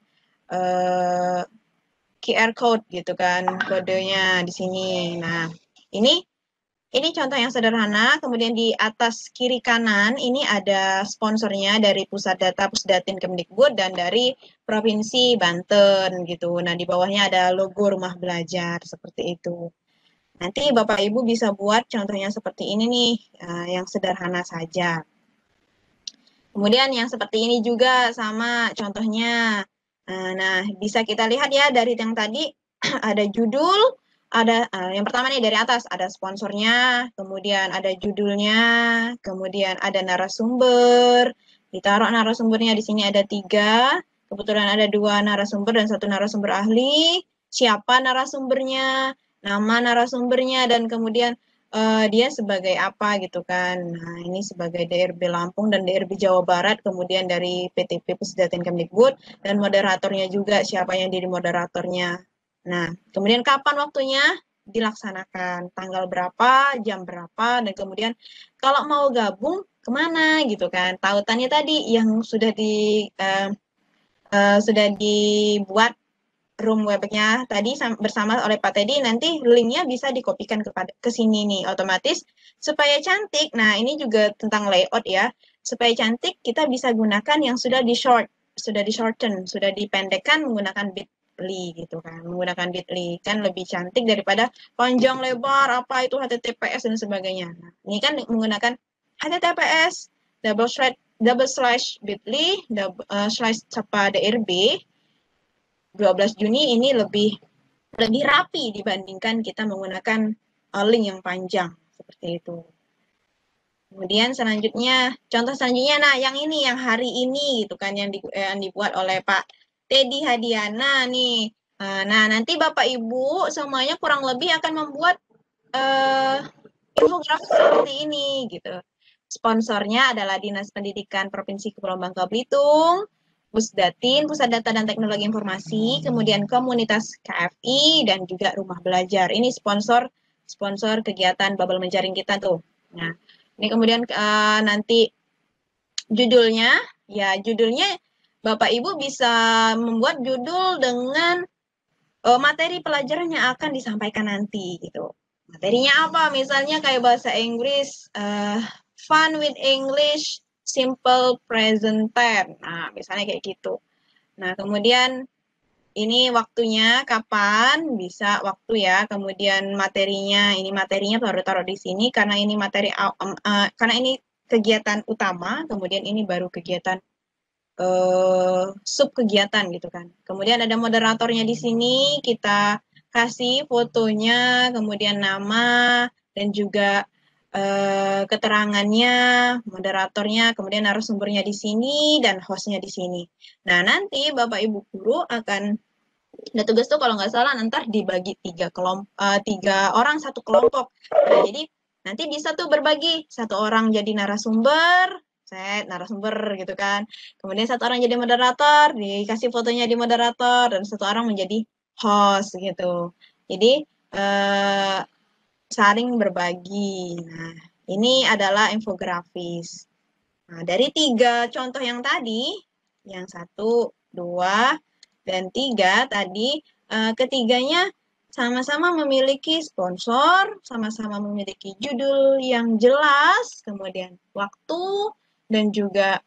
QR code gitu kan, kodenya di sini. Nah, ini contoh yang sederhana, kemudian di atas kiri kanan ini ada sponsornya dari Pusat Data Pusdatin Kemdikbud dan dari Provinsi Banten gitu. Nah, di bawahnya ada logo Rumah Belajar seperti itu. Nanti Bapak Ibu bisa buat contohnya seperti ini nih, yang sederhana saja. Kemudian yang seperti ini juga sama contohnya. Nah, bisa kita lihat ya dari yang tadi ada judul, ada yang pertama nih dari atas ada sponsornya, kemudian ada judulnya, kemudian ada narasumber. Ditaruh narasumbernya di sini ada 3. Kebetulan ada 2 narasumber dan 1 narasumber ahli. Siapa narasumbernya, nama narasumbernya, dan kemudian dia sebagai apa gitu kan. Nah, ini sebagai DRB Lampung dan DRB Jawa Barat, kemudian dari PTP Pusdatin Kemdikbud, dan moderatornya juga siapa yang jadi moderatornya. Nah, kemudian kapan waktunya dilaksanakan, tanggal berapa, jam berapa, dan kemudian kalau mau gabung kemana gitu kan. Tautannya tadi yang sudah dibuat room webnya tadi bersama oleh Pak Teddy, nanti linknya bisa dikopikan ke sini nih otomatis supaya cantik. Nah, ini juga tentang layout ya. Supaya cantik kita bisa gunakan yang sudah di-shorten, sudah dipendekkan menggunakan Bitly gitu kan. Menggunakan Bitly kan lebih cantik daripada panjang lebar apa itu HTTPS dan sebagainya. Nah, ini kan menggunakan HTTPS /bit.ly /DRB 12 Juni ini lebih rapi dibandingkan kita menggunakan link yang panjang seperti itu. Kemudian selanjutnya, contoh selanjutnya, nah yang ini, yang hari ini gitu kan, yang dibuat oleh Pak Teddy Hadiana nih. Nah, nanti Bapak Ibu semuanya kurang lebih akan membuat infografis seperti ini gitu. Sponsornya adalah Dinas Pendidikan Provinsi Kepulauan Bangka Belitung, Pusdatin, Pusat Data dan Teknologi Informasi, kemudian komunitas KFI, dan juga Rumah Belajar. Ini sponsor kegiatan Babel Menjaring kita tuh. Nah, ini kemudian nanti judulnya Bapak Ibu bisa membuat judul dengan materi pelajaran yang akan disampaikan nanti gitu. Materinya apa? Misalnya kayak bahasa Inggris, Fun with English, Simple Present Tense. Nah, misalnya kayak gitu. Nah, kemudian ini waktunya kapan, bisa waktu ya. Kemudian materinya baru taruh di sini karena ini karena ini kegiatan utama, kemudian ini baru kegiatan sub kegiatan gitu kan. Kemudian ada moderatornya di sini, kita kasih fotonya, kemudian nama dan juga keterangannya, moderatornya, kemudian narasumbernya di sini dan hostnya di sini. Nah, nanti Bapak Ibu guru akan ada tugas tuh kalau nggak salah nanti dibagi 3 orang satu kelompok. Nah, jadi nanti bisa tuh berbagi, satu orang jadi narasumber, narasumber gitu kan. Kemudian satu orang jadi moderator, dikasih fotonya di moderator, dan satu orang menjadi host gitu. Jadi saling berbagi. Nah, ini adalah infografis. Nah, dari 3 contoh yang tadi, yang 1, 2, dan 3 tadi, ketiganya sama-sama memiliki sponsor, sama-sama memiliki judul yang jelas, kemudian waktu, dan juga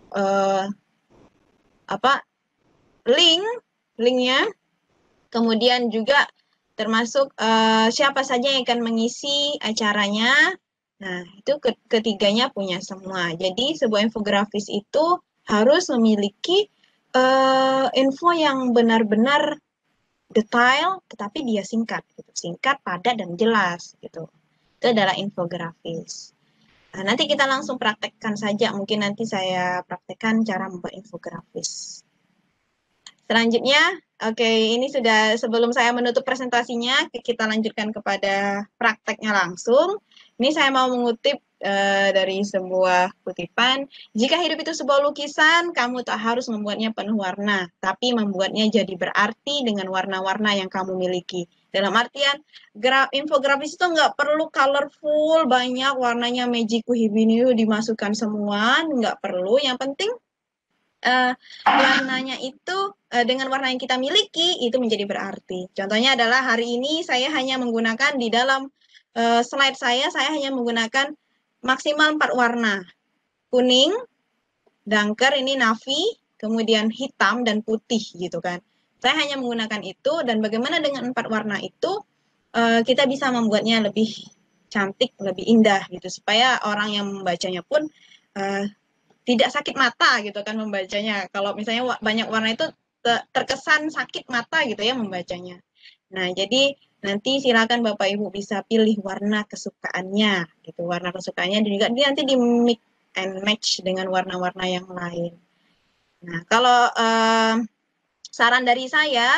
linknya, kemudian juga termasuk siapa saja yang akan mengisi acaranya. Nah, itu ketiganya punya semua. Jadi sebuah infografis itu harus memiliki info yang benar-benar detail, tetapi dia singkat, gitu. Singkat, padat, dan jelas, gitu. Itu adalah infografis. Nah, nanti kita langsung praktekkan saja. Mungkin nanti saya praktekkan cara membuat infografis. Selanjutnya, oke, ini sudah sebelum saya menutup presentasinya, kita lanjutkan kepada prakteknya langsung. Ini saya mau mengutip dari sebuah kutipan, jika hidup itu sebuah lukisan, kamu tak harus membuatnya penuh warna, tapi membuatnya jadi berarti dengan warna-warna yang kamu miliki. Dalam artian, infografis itu nggak perlu colorful, banyak warnanya magiku hibiniu dimasukkan semua, nggak perlu. Yang penting warnanya itu dengan warna yang kita miliki itu menjadi berarti. Contohnya adalah hari ini saya hanya menggunakan di dalam slide saya hanya menggunakan maksimal 4 warna. Kuning, dangker, ini navy, kemudian hitam dan putih gitu kan. Saya hanya menggunakan itu, dan bagaimana dengan 4 warna itu kita bisa membuatnya lebih cantik, lebih indah gitu, supaya orang yang membacanya pun tidak sakit mata gitu kan membacanya. Kalau misalnya banyak warna itu terkesan sakit mata gitu ya membacanya. Nah, jadi nanti silakan Bapak Ibu bisa pilih warna kesukaannya gitu. Warna kesukaannya dan juga nanti di mix and match dengan warna-warna yang lain. Nah, kalau saran dari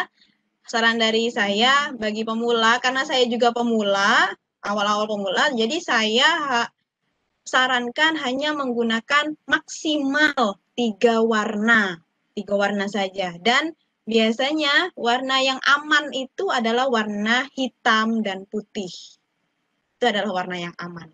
saya bagi pemula, karena saya juga pemula, awal-awal pemula, jadi saya sarankan hanya menggunakan maksimal 3 warna saja. Dan biasanya warna yang aman itu adalah warna hitam dan putih. Itu adalah warna yang aman.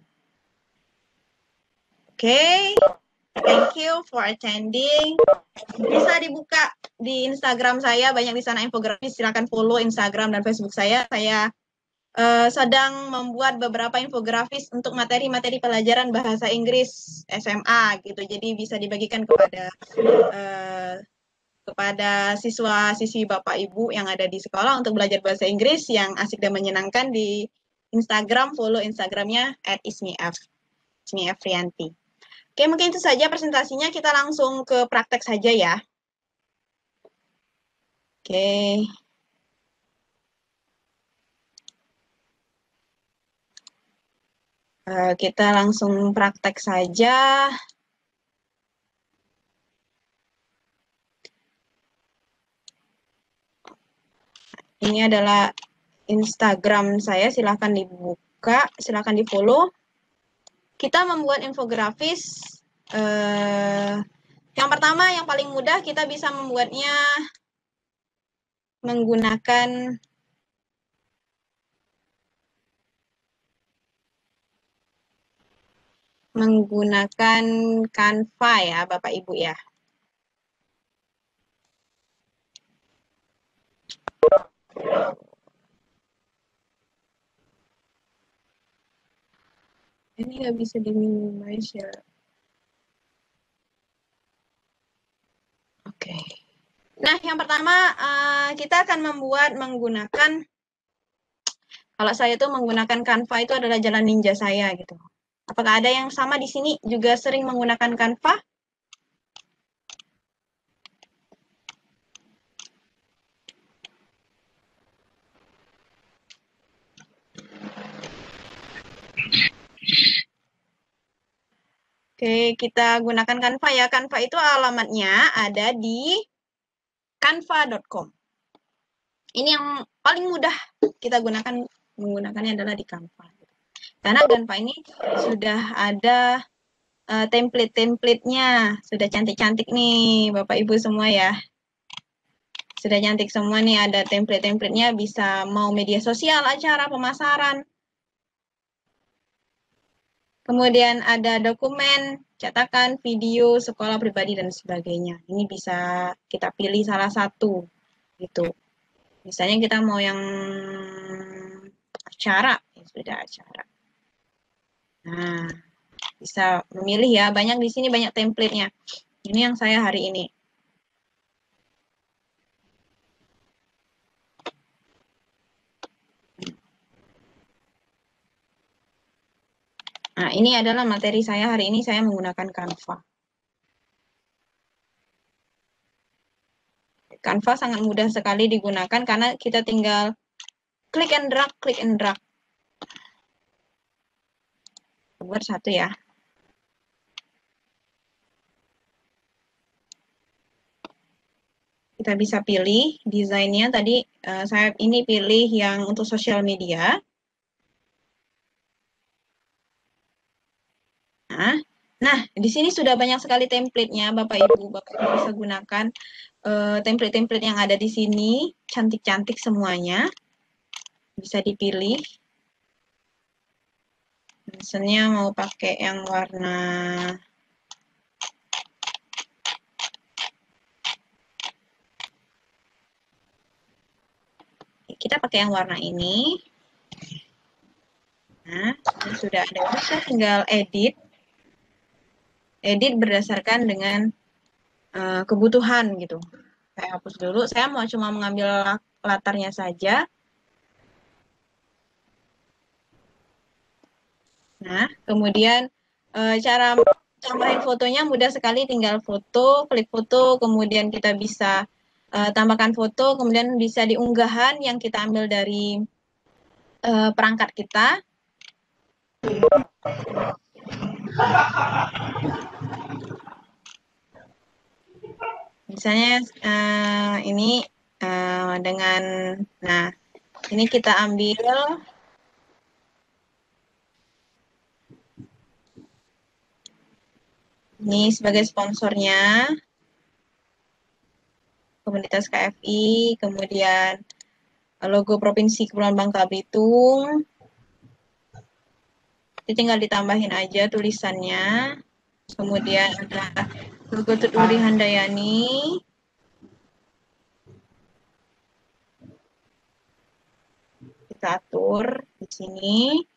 Oke, thank you for attending. Bisa dibuka di Instagram saya, banyak di sana infografis. Silakan follow Instagram dan Facebook saya. Saya sedang membuat beberapa infografis untuk materi-materi pelajaran bahasa Inggris SMA gitu. Jadi bisa dibagikan kepada siswa-siswi Bapak Ibu yang ada di sekolah untuk belajar bahasa Inggris yang asik dan menyenangkan. Di Instagram, follow Instagramnya @ismiefrianti. Oke, mungkin itu saja presentasinya. Kita langsung ke praktek saja ya. Oke. Kita langsung praktek saja. Ini adalah Instagram saya, silahkan dibuka, silahkan di-follow. Kita membuat infografis. Yang pertama, yang paling mudah, kita bisa membuatnya menggunakan Canva ya, Bapak Ibu ya. Ini nggak bisa di-minimize ya. Oke. Nah, yang pertama kita akan menggunakan, kalau saya itu menggunakan Canva itu adalah jalan ninja saya gitu. Apakah ada yang sama di sini juga sering menggunakan Canva? Oke, kita gunakan Canva ya. Canva itu alamatnya ada di canva.com. Ini yang paling mudah kita menggunakannya adalah di Canva. Karena Canva ini sudah ada template-templatenya, sudah cantik-cantik nih Bapak Ibu semua ya. Sudah cantik semua nih, ada template-templatenya, bisa mau media sosial, acara, pemasaran. Kemudian ada dokumen, cetakan, video, sekolah pribadi, dan sebagainya. Ini bisa kita pilih salah satu, gitu. Misalnya kita mau yang acara, ya sudah acara. Nah, bisa memilih ya, banyak di sini banyak template-nya. Ini yang saya hari ini. Nah, ini adalah materi saya hari ini, saya menggunakan Canva. Canva sangat mudah sekali digunakan karena kita tinggal klik and drag, klik and drag. Buat satu ya. Kita bisa pilih desainnya tadi, saya ini pilih yang untuk sosial media. Nah, di sini sudah banyak sekali template-nya, Bapak Ibu bisa gunakan template-template yang ada di sini, cantik-cantik semuanya, bisa dipilih. Misalnya mau pakai yang warna kita pakai yang warna ini. Nah, sudah ada, kita tinggal edit. Edit berdasarkan dengan kebutuhan gitu. Saya hapus dulu, saya mau cuma mengambil latarnya saja. Nah, kemudian cara tambahin fotonya mudah sekali, tinggal foto, klik foto, kemudian kita bisa tambahkan foto, kemudian bisa diunggahan yang kita ambil dari perangkat kita. Misalnya ini dengan, nah ini kita ambil ini sebagai sponsornya komunitas KFI, kemudian logo Provinsi Kepulauan Bangka Belitung. Jadi tinggal ditambahin aja tulisannya. Kemudian ada logo Tuturi Handayani. Kita atur di sini.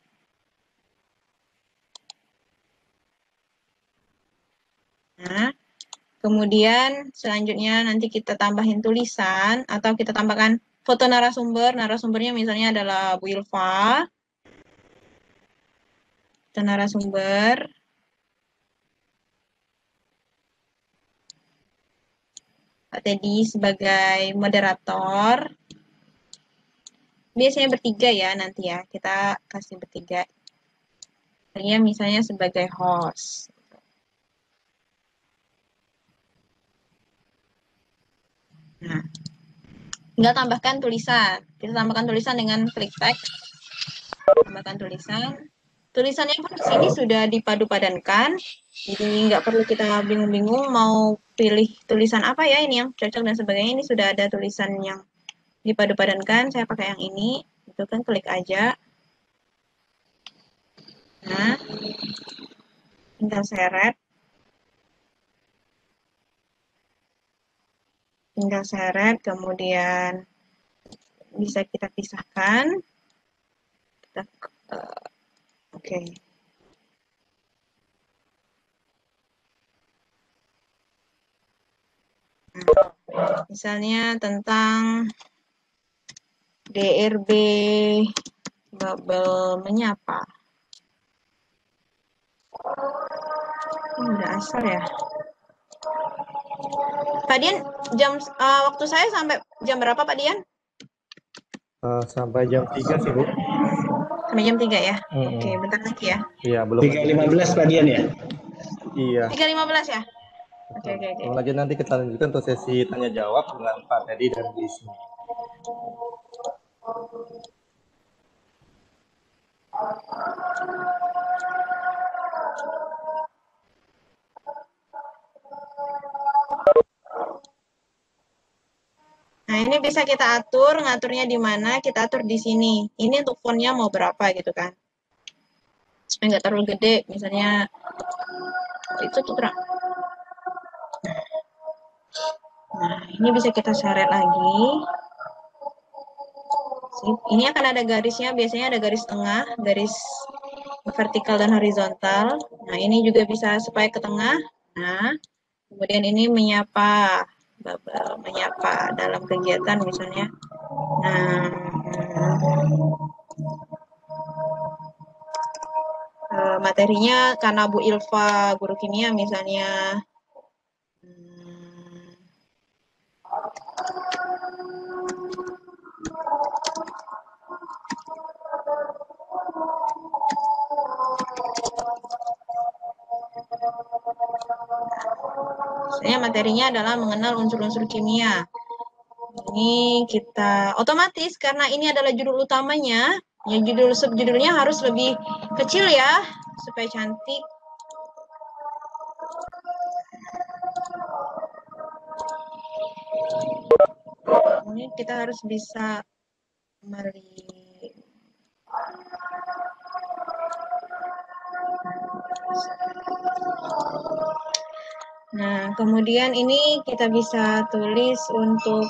Nah, kemudian selanjutnya nanti kita tambahin tulisan atau kita tambahkan foto narasumber. Narasumbernya misalnya adalah Bu Ilva. Foto narasumber. Pak Teddy sebagai moderator. Biasanya bertiga ya nanti ya. Kita kasih bertiga. Saya misalnya sebagai host. Nah, tinggal tambahkan tulisan. Kita tambahkan tulisan dengan klik teks. Tambahkan tulisan. Tulisannya pun di sini sudah dipadu-padankan. Jadi nggak perlu kita bingung-bingung mau pilih tulisan apa ya ini yang cocok dan sebagainya. Ini sudah ada tulisan yang dipadu-padankan. Saya pakai yang ini. Itu kan klik aja. Nah, tinggal seret. Tinggal seret, kemudian bisa kita pisahkan. Kita, oke. Nah, Misalnya tentang DRB Bubble menyapa. Udah asal ya. Pak Dian, waktu saya sampai jam berapa Pak Dian? Sampai jam 3 sih, Bu. Sampai jam 3 ya? Mm-mm. Oke, bentar lagi ya. Iya, belum 3.15 Pak Dian ya? Iya. 3.15 ya? Oke. Belum lagi nanti kita lanjutkan untuk sesi tanya jawab dengan Pak Teddy dan Bu Ismi. Nah, ini bisa kita atur, ngaturnya di mana, kita atur di sini. Ini untuk fontnya mau berapa gitu kan. Supaya nggak terlalu gede, misalnya itu Citra. Nah, ini bisa kita seret lagi. Ini akan ada garisnya, biasanya ada garis tengah, garis vertikal dan horizontal. Nah, ini juga bisa supaya ke tengah. Nah, kemudian ini menyapa dalam kegiatan misalnya. Nah, materinya karena Bu Ilva guru kimia misalnya. Misalnya materinya adalah mengenal unsur-unsur kimia. Ini kita otomatis karena ini adalah judul utamanya, ya judul subjudulnya harus lebih kecil ya supaya cantik. Ini kita harus bisa melihat. Nah, kemudian ini kita bisa tulis untuk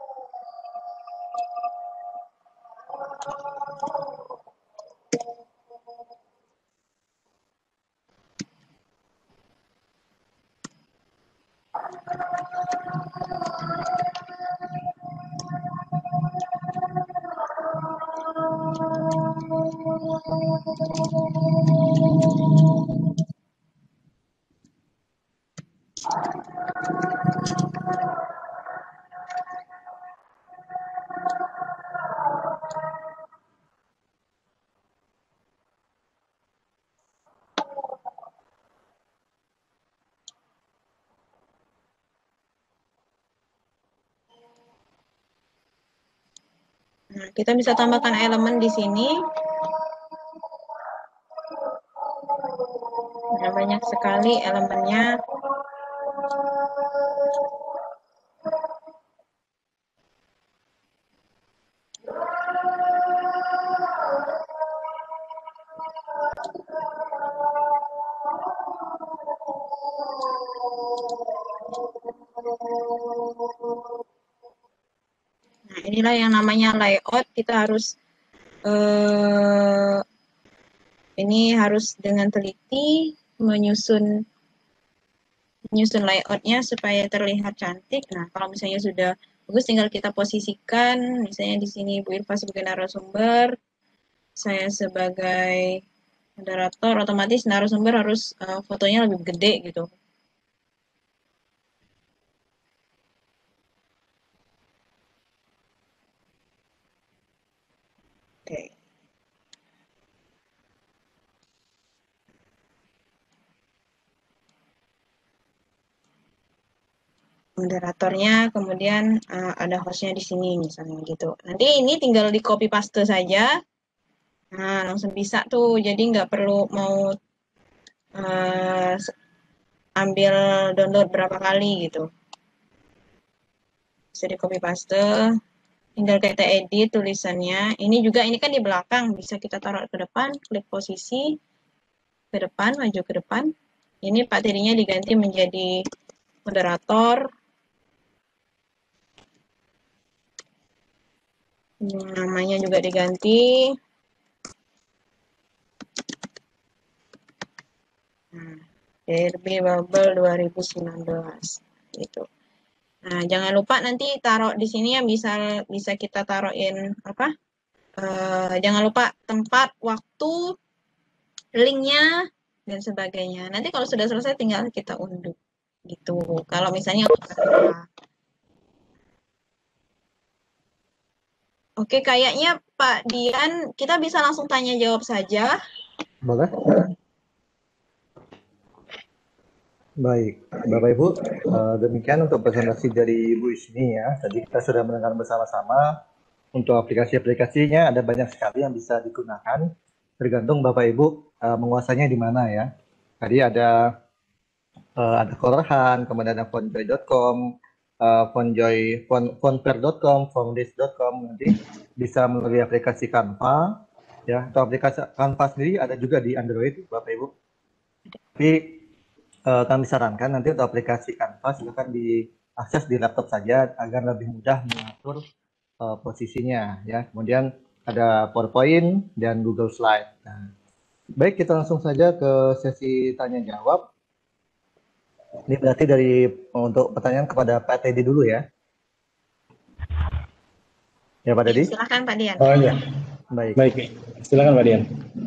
Nah, kita bisa tambahkan elemen di sini. Nah, banyak sekali elemennya. Nah, inilah yang namanya layout. Kita harus ini harus dengan teliti menyusun layoutnya supaya terlihat cantik. Nah, kalau misalnya sudah bagus, tinggal kita posisikan. Misalnya di sini Bu Irfa sebagai narasumber, saya sebagai moderator, otomatis narasumber harus fotonya lebih gede gitu. Oke. Moderatornya, kemudian ada hostnya di sini misalnya gitu. Nanti ini tinggal di copy paste saja. Nah, langsung bisa tuh. Jadi nggak perlu mau ambil download berapa kali gitu. Bisa di copy paste. Tinggal kita edit tulisannya. Ini juga, ini kan di belakang. Bisa kita taruh ke depan, klik posisi. Ke depan, maju ke depan. Ini materinya diganti menjadi moderator. Namanya juga diganti. Nah, DRB Bubble 2019 gitu. Nah, jangan lupa nanti taruh di sini ya, bisa kita taruhin apa? Jangan lupa tempat, waktu, linknya dan sebagainya. Nanti kalau sudah selesai tinggal kita unduh gitu. Kalau misalnya Oke, kayaknya Pak Dian, kita bisa langsung tanya jawab saja. Boleh? Baik, Bapak Ibu, demikian untuk presentasi dari Ibu Isni ya. Tadi kita sudah mendengar bersama-sama untuk aplikasi-aplikasinya ada banyak sekali yang bisa digunakan, tergantung Bapak Ibu menguasainya di mana ya. Tadi ada Korahan, kemudian ada fonjoy.com, fonper.com, fondace.com, nanti bisa melalui aplikasi Canva ya. Atau aplikasi Canva sendiri ada juga di Android Bapak Ibu. Tapi kami sarankan nanti untuk aplikasi Canva silakan diakses di laptop saja agar lebih mudah mengatur posisinya ya. Kemudian ada PowerPoint dan Google Slide. Nah, baik, kita langsung saja ke sesi tanya jawab. Ini berarti untuk pertanyaan kepada Pak Teddy dulu ya. Ya Pak Teddy. Silakan Pak Dian. Oh iya. Baik. Silakan Pak Dian.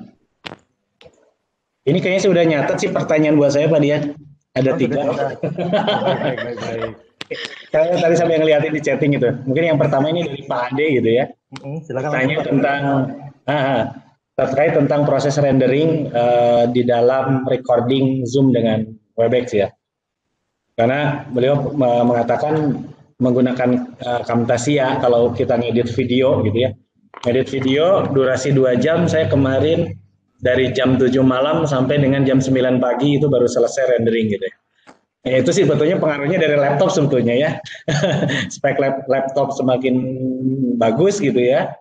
Ini kayaknya sudah nyatet sih pertanyaan buat saya Pak Dian. Ada 3. Baik. Saya tadi sampai ngeliatin di chatting itu. Mungkin yang pertama ini dari Pak Ade gitu ya. Silakan. Tanya tentang terkait tentang proses rendering di dalam recording Zoom dengan Webex ya. Karena beliau mengatakan menggunakan Camtasia kalau kita ngedit video gitu ya. Ngedit video durasi 2 jam, saya kemarin dari jam 7 malam sampai dengan jam 9 pagi itu baru selesai rendering gitu ya. Itu sih sebetulnya pengaruhnya dari laptop sebetulnya ya. Spek laptop semakin bagus gitu ya.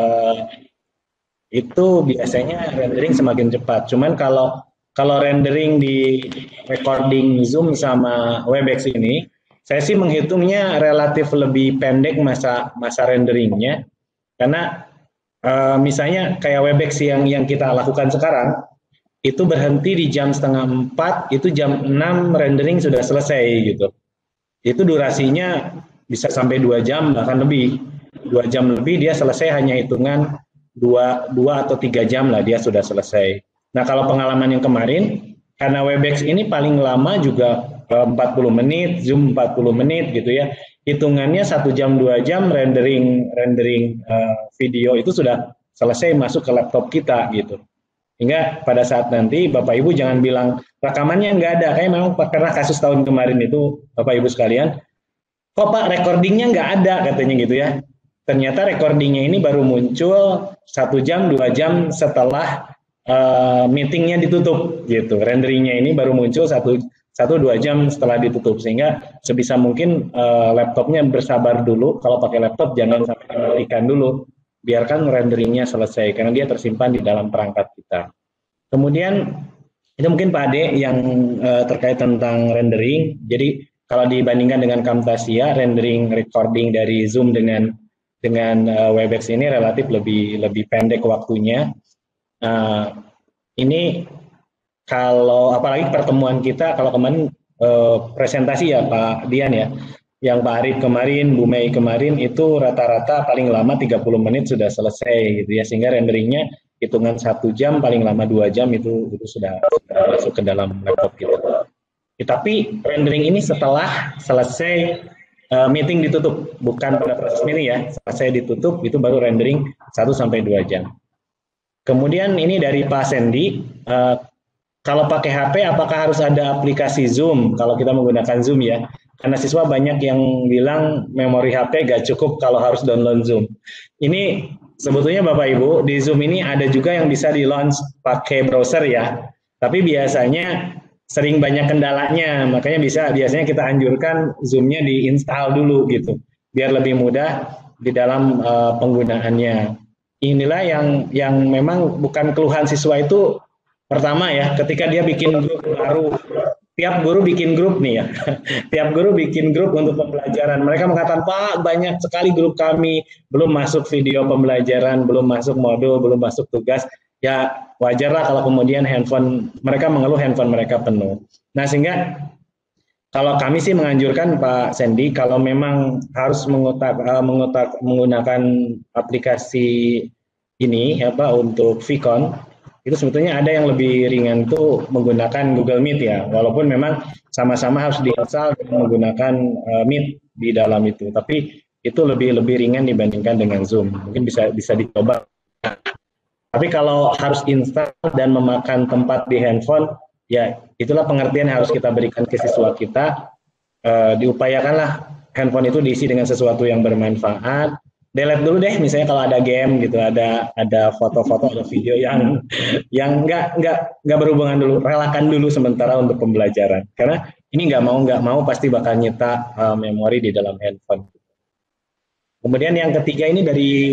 Itu biasanya rendering semakin cepat. Cuman kalau rendering di recording Zoom sama Webex ini, saya sih menghitungnya relatif lebih pendek masa renderingnya, karena misalnya kayak Webex yang kita lakukan sekarang, itu berhenti di jam 3:30, itu jam 6 rendering sudah selesai gitu. Itu durasinya bisa sampai 2 jam bahkan lebih. 2 jam lebih dia selesai hanya hitungan 2 atau 3 jam lah dia sudah selesai. Nah, kalau pengalaman yang kemarin, karena Webex ini paling lama juga 40 menit, Zoom 40 menit gitu ya. Hitungannya 1 jam 2 jam rendering video itu sudah selesai masuk ke laptop kita gitu. Hingga pada saat nanti Bapak Ibu jangan bilang rekamannya nggak ada. Kayak memang karena kasus tahun kemarin itu Bapak Ibu sekalian, kok Pak recordingnya nggak ada katanya gitu ya. Ternyata recordingnya ini baru muncul 1 jam 2 jam setelah meetingnya ditutup gitu. Renderingnya ini baru muncul 1-2 jam setelah ditutup, sehingga sebisa mungkin laptopnya bersabar dulu. Kalau pakai laptop jangan sampai dimatikan dulu, biarkan renderingnya selesai karena dia tersimpan di dalam perangkat kita. Kemudian itu mungkin Pak Ade yang terkait tentang rendering. Jadi kalau dibandingkan dengan Camtasia, rendering recording dari Zoom dengan Webex ini relatif lebih pendek waktunya. Ini kalau apalagi pertemuan kita kalau kemarin presentasi ya Pak Dian ya, yang Pak Arif kemarin, Bu Mei kemarin itu rata-rata paling lama 30 menit sudah selesai gitu ya, sehingga renderingnya hitungan 1 jam paling lama 2 jam itu sudah masuk ke dalam laptop kita. Tapi rendering ini setelah selesai meeting ditutup, bukan pada proses meeting ya, selesai ditutup itu baru rendering 1-2 jam. Kemudian ini dari Pak Sandy, kalau pakai HP apakah harus ada aplikasi Zoom kalau kita menggunakan Zoom ya? Karena siswa banyak yang bilang memori HP gak cukup kalau harus download Zoom. Ini sebetulnya Bapak Ibu, di Zoom ini ada juga yang bisa di-launch pakai browser ya. Tapi biasanya sering banyak kendalanya, makanya biasanya kita anjurkan Zoom-nya di-install dulu gitu, biar lebih mudah di dalam penggunaannya. Inilah yang memang bukan keluhan siswa itu. Pertama ya, ketika dia bikin grup baru, tiap guru bikin grup nih ya, tiap guru bikin grup untuk pembelajaran. Mereka mengatakan, Pak, banyak sekali grup kami, belum masuk video pembelajaran, belum masuk modul, belum masuk tugas. Ya wajarlah kalau kemudian mereka mengeluh handphone mereka penuh. Nah sehingga Kalau kami sih menganjurkan Pak Sandy, kalau memang harus menggunakan aplikasi ini apa untuk Vicon, itu sebetulnya ada yang lebih ringan itu menggunakan Google Meet ya, walaupun memang sama-sama harus diinstal dengan menggunakan Meet di dalam itu, tapi itu lebih ringan dibandingkan dengan Zoom. Mungkin bisa dicoba. Tapi kalau harus install dan memakan tempat di handphone, ya itulah pengertian yang harus kita berikan ke siswa kita. Diupayakanlah handphone itu diisi dengan sesuatu yang bermanfaat. Delete dulu deh, misalnya kalau ada game gitu, ada foto-foto, ada video yang nggak berhubungan dulu, relakan dulu sementara untuk pembelajaran. Karena ini nggak mau pasti bakal nyita memori di dalam handphone. Kemudian yang ketiga ini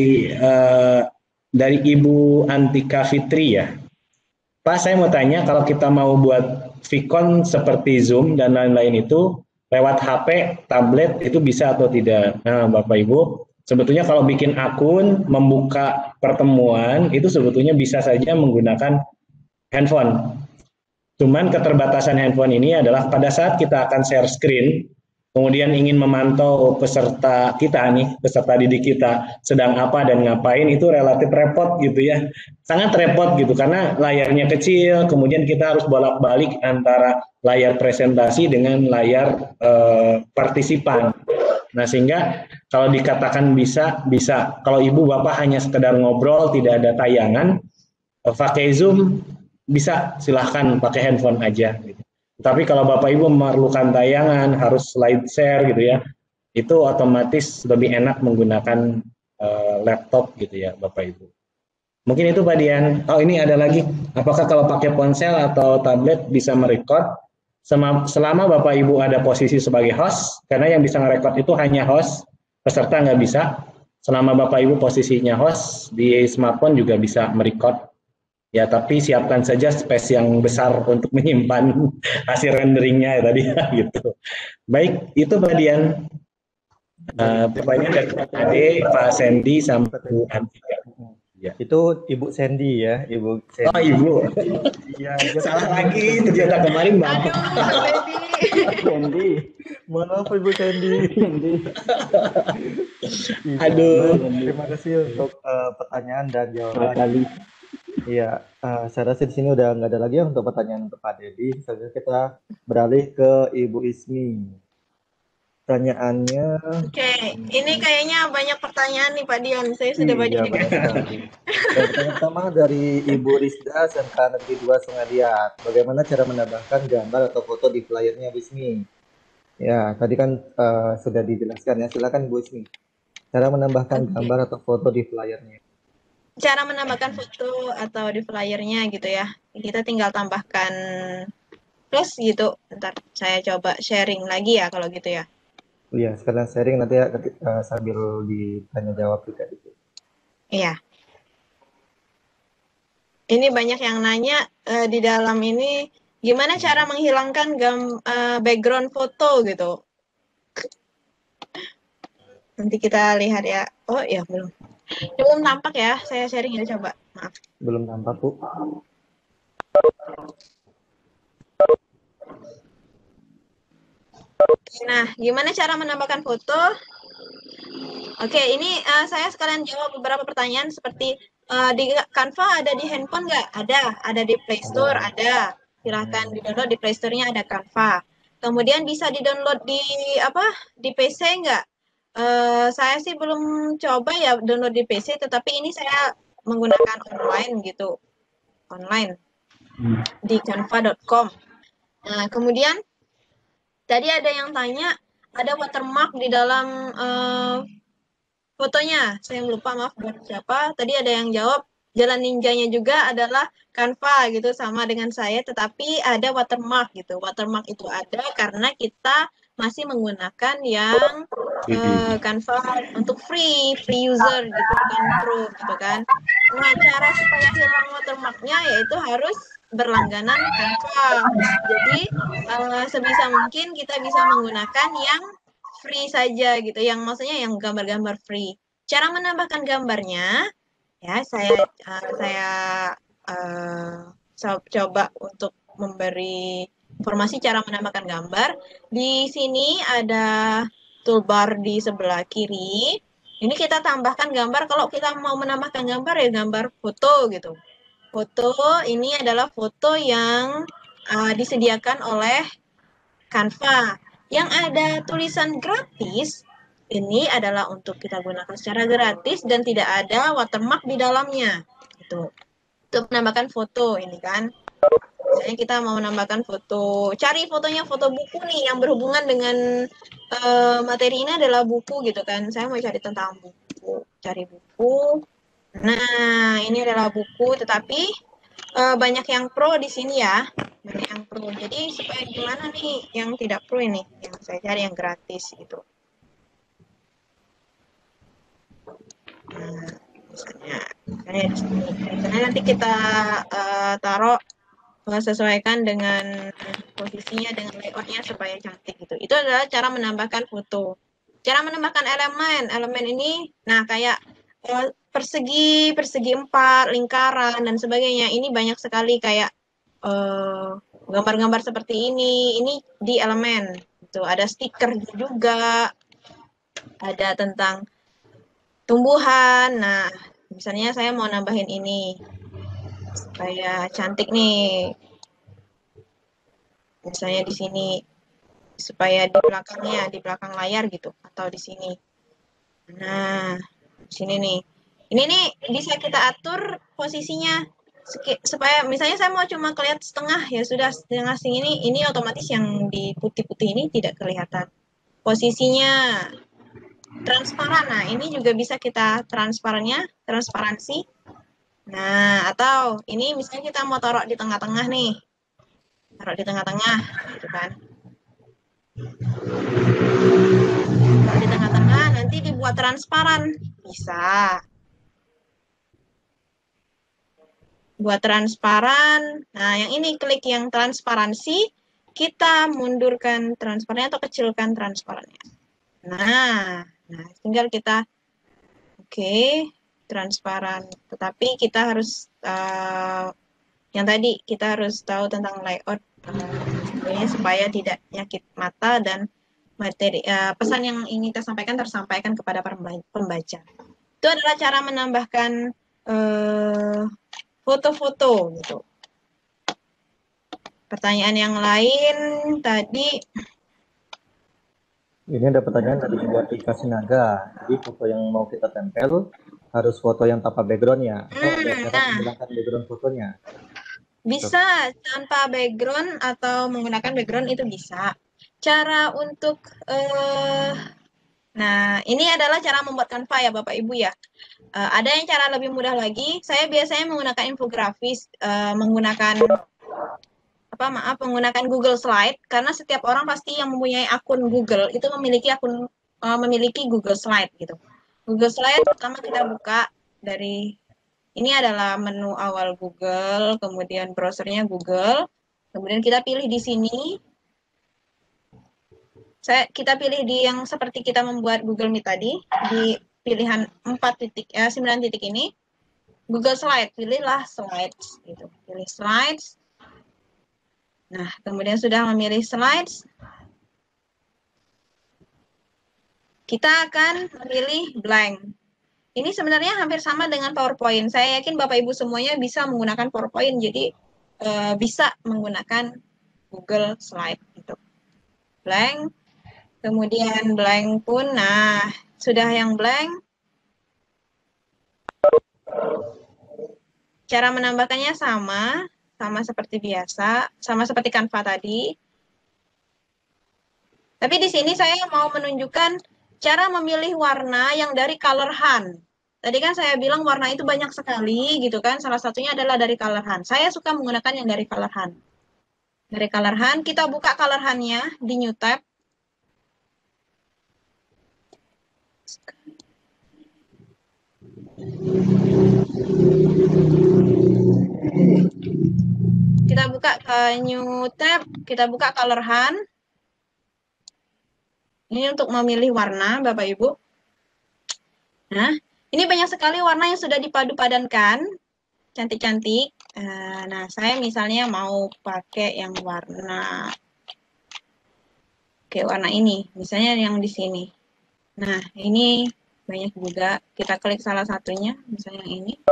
dari Ibu Antika Fitri ya. Pak, saya mau tanya, kalau kita mau buat Vicon seperti Zoom dan lain-lain itu lewat HP, tablet itu bisa atau tidak? Nah, Bapak Ibu, sebetulnya kalau bikin akun, membuka pertemuan itu sebetulnya bisa saja menggunakan handphone. Cuman keterbatasan handphone ini adalah pada saat kita akan share screen, kemudian ingin memantau peserta kita nih, peserta didik kita sedang apa dan ngapain, itu relatif repot gitu ya. Sangat repot gitu karena layarnya kecil, kemudian kita harus bolak-balik antara layar presentasi dengan layar partisipan. Nah, sehingga kalau dikatakan bisa. Kalau Ibu Bapak hanya sekedar ngobrol, tidak ada tayangan, pakai Zoom bisa, silahkan pakai handphone aja gitu. Tapi kalau Bapak Ibu memerlukan tayangan, harus slide share gitu ya, itu otomatis lebih enak menggunakan laptop gitu ya Bapak Ibu. Mungkin itu Pak Dian. Oh, ini ada lagi. Apakah kalau pakai ponsel atau tablet bisa merekod? Selama Bapak Ibu ada posisi sebagai host, karena yang bisa merekod itu hanya host, peserta nggak bisa. Selama Bapak Ibu posisinya host, di smartphone juga bisa merekod. Ya, tapi siapkan saja space yang besar untuk menyimpan hasil renderingnya ya tadi gitu. Baik, itu Pak Dian. Pertanyaan dari Pak Ade, Pak Sandy, sama Bu Antika. Ya. Itu Ibu Sandy ya, Ibu Sandy. Oh, Ibu. Iya, salah lagi ternyata kemarin Bapak. Sandy. Maaf Ibu Sandy. Aduh. Terima kasih untuk pertanyaan dan jawaban. Iya, saya rasa di sini udah nggak ada lagi ya untuk pertanyaan untuk Pak Dedi. Selanjutnya kita beralih ke Ibu Ismi. Pertanyaannya. Oke, ini kayaknya banyak pertanyaan nih Pak Dian. Saya sudah baca juga. Pertanyaan pertama dari Ibu Rizda, SMK Negeri 2 Sungai Liat. Bagaimana cara menambahkan gambar atau foto di flyernya Bu Ismi? Ya, tadi kan sudah dijelaskan ya. Silakan Bu Ismi. Cara menambahkan gambar atau foto di flyernya. Cara menambahkan foto atau di flyernya gitu ya. Kita tinggal tambahkan plus gitu. Ntar saya coba sharing lagi ya kalau gitu ya. Iya, sekalian sharing nanti ya, sambil ditanya jawab juga gitu. Iya. Ini banyak yang nanya di dalam ini gimana cara menghilangkan background foto gitu. Nanti kita lihat ya. Oh ya belum. Belum tampak ya, saya sharing ya coba. Maaf. Belum tampak, Bu. Nah, gimana cara menambahkan foto? Oke, ini saya sekalian jawab beberapa pertanyaan seperti di Canva ada di handphone nggak? Ada di Play Store, ada. Silahkan di-download di Play Store-nya ada Canva. Kemudian bisa di-download di PC nggak? Saya sih belum coba ya download di PC, tetapi ini saya menggunakan online gitu, online di canva.com. Nah, kemudian tadi ada yang tanya ada watermark di dalam fotonya. Saya lupa, maaf buat siapa. Tadi ada yang jawab jalan ninjanya juga adalah Canva gitu, sama dengan saya, tetapi ada watermark gitu. Watermark itu ada karena kita masih menggunakan yang Canva untuk free user gitu kan, pro gitu kan. Nah, cara supaya hilang watermarknya yaitu harus berlangganan Canva. Jadi sebisa mungkin kita bisa menggunakan yang free saja gitu, yang maksudnya yang gambar-gambar free. Cara menambahkan gambarnya ya saya coba untuk memberi informasi cara menambahkan gambar. Di sini ada toolbar di sebelah kiri. Ini kita tambahkan gambar. Kalau kita mau menambahkan gambar ya gambar foto gitu. Foto ini adalah foto yang disediakan oleh Canva. Yang ada tulisan gratis ini adalah untuk kita gunakan secara gratis dan tidak ada watermark di dalamnya. Gitu. Untuk menambahkan foto ini kan. Misalnya kita mau menambahkan foto, cari fotonya foto buku nih yang berhubungan dengan materi ini adalah buku gitu kan. Saya mau cari tentang buku, cari buku. Nah, ini adalah buku, tetapi banyak yang pro di sini ya, banyak yang pro. Jadi supaya gimana nih yang tidak pro ini, yang saya cari yang gratis gitu. Nah, misalnya di sini. Misalnya nanti kita taruh sesuaikan dengan posisinya, dengan layoutnya supaya cantik gitu. Itu adalah cara menambahkan foto. Cara menambahkan elemen ini, nah kayak persegi 4, lingkaran dan sebagainya. Ini banyak sekali kayak gambar-gambar seperti ini. Ini di elemen. Itu ada stiker juga, ada tentang tumbuhan. Nah, misalnya saya mau nambahin ini supaya cantik nih. Misalnya di sini supaya di belakangnya, di belakang layar gitu atau di sini. Nah, di sini nih. Ini nih bisa kita atur posisinya supaya misalnya saya mau cuma kelihatan setengah ya sudah setengah sini ini otomatis yang di putih-putih ini tidak kelihatan. Posisinya transparan. Nah, ini juga bisa kita transparansi. Nah, atau ini misalnya kita mau taruh di tengah-tengah nih. Taruh di tengah-tengah, gitu kan. Taruh di tengah-tengah, nanti dibuat transparan. Bisa. Buat transparan. Nah, yang ini klik yang transparansi, kita mundurkan transparannya atau kecilkan transparannya. Nah, tinggal kita transparan. Tetapi kita harus yang tadi kita harus tahu tentang layout supaya tidak nyakit mata dan materi pesan yang ingin kita sampaikan tersampaikan kepada pembaca. Itu adalah cara menambahkan foto-foto gitu. Pertanyaan yang lain tadi. Ini ada pertanyaan dari aplikasi Naga. Jadi foto yang mau kita tempel harus foto yang tanpa background-nya. Atau ada cara menggunakan background fotonya. Bisa tanpa background atau menggunakan background itu bisa. Cara untuk nah ini adalah cara membuat Canva ya Bapak Ibu ya. Ada yang cara lebih mudah lagi. Saya biasanya menggunakan infografis, menggunakan Google Slide karena setiap orang pasti yang mempunyai akun Google itu memiliki Google Slide gitu. Google Slide pertama kita buka dari ini adalah menu awal Google, kemudian browsernya Google, kemudian kita pilih di sini. Kita pilih di yang seperti kita membuat Google Meet tadi di pilihan 9 titik ini. Google Slide, pilihlah slides gitu. Pilih slides. Nah, kemudian sudah memilih slides, kita akan memilih blank. Ini sebenarnya hampir sama dengan PowerPoint. Saya yakin Bapak Ibu semuanya bisa menggunakan PowerPoint, jadi bisa menggunakan Google Slide. Gitu. Blank, kemudian blank pun, nah sudah yang blank. Cara menambahkannya sama seperti biasa, sama seperti Canva tadi. Tapi di sini saya mau menunjukkan cara memilih warna yang dari Color Hunt. Tadi kan saya bilang warna itu banyak sekali gitu kan, salah satunya adalah dari Color Hunt. Saya suka menggunakan yang dari Color Hunt. Dari Color Hunt, kita buka Color Hunt-nya di New Tab. Kita buka ke New Tab, kita buka Color Hunt. Ini untuk memilih warna, Bapak Ibu. Nah, ini banyak sekali warna yang sudah dipadu-padankan. Cantik-cantik. Nah, saya misalnya mau pakai yang warna ini, misalnya yang di sini. Nah, ini banyak juga. Kita klik salah satunya, misalnya yang ini.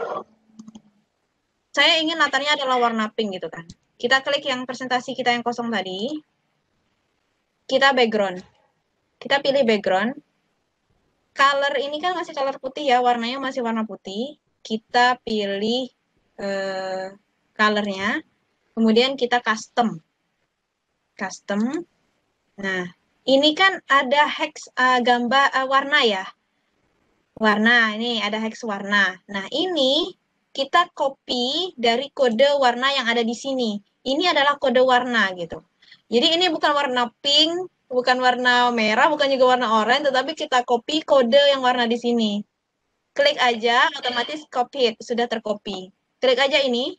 Saya ingin latarnya adalah warna pink gitu kan. Kita klik yang presentasi kita yang kosong tadi. Kita background. Kita pilih background. Color ini kan masih color putih ya, warnanya masih warna putih. Kita pilih colornya. Kemudian kita custom. Custom. Nah, ini kan ada hex gambar warna ya. Warna, ini ada hex warna. Nah, ini kita copy dari kode warna yang ada di sini. Ini adalah kode warna gitu. Jadi ini bukan warna pink, bukan warna merah, bukan juga warna oranye, tetapi kita copy kode yang warna di sini. Klik aja, otomatis copy, sudah tercopy. Klik aja ini,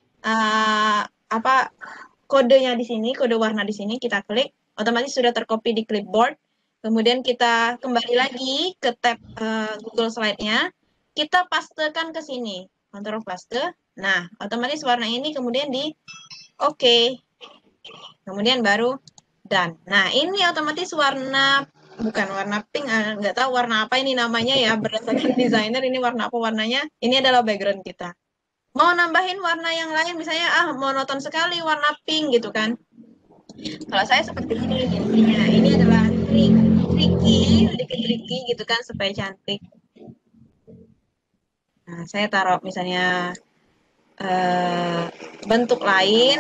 kodenya di sini, kode warna di sini, kita klik, otomatis sudah tercopy di clipboard. Kemudian kita kembali lagi ke tab Google Slide-nya, kita pastekan ke sini, Ctrl paste. Nah, otomatis warna ini kemudian di oke. Kemudian baru done. Nah, ini otomatis warna, bukan warna pink, nggak tahu warna apa ini namanya ya, berdasarkan desainer ini warna apa warnanya. Ini adalah background kita. Mau nambahin warna yang lain, misalnya monoton sekali warna pink gitu kan. Kalau saya seperti ini jadinya. Ini adalah tricky, sedikit tricky gitu kan supaya cantik. Nah, saya taruh misalnya bentuk lain.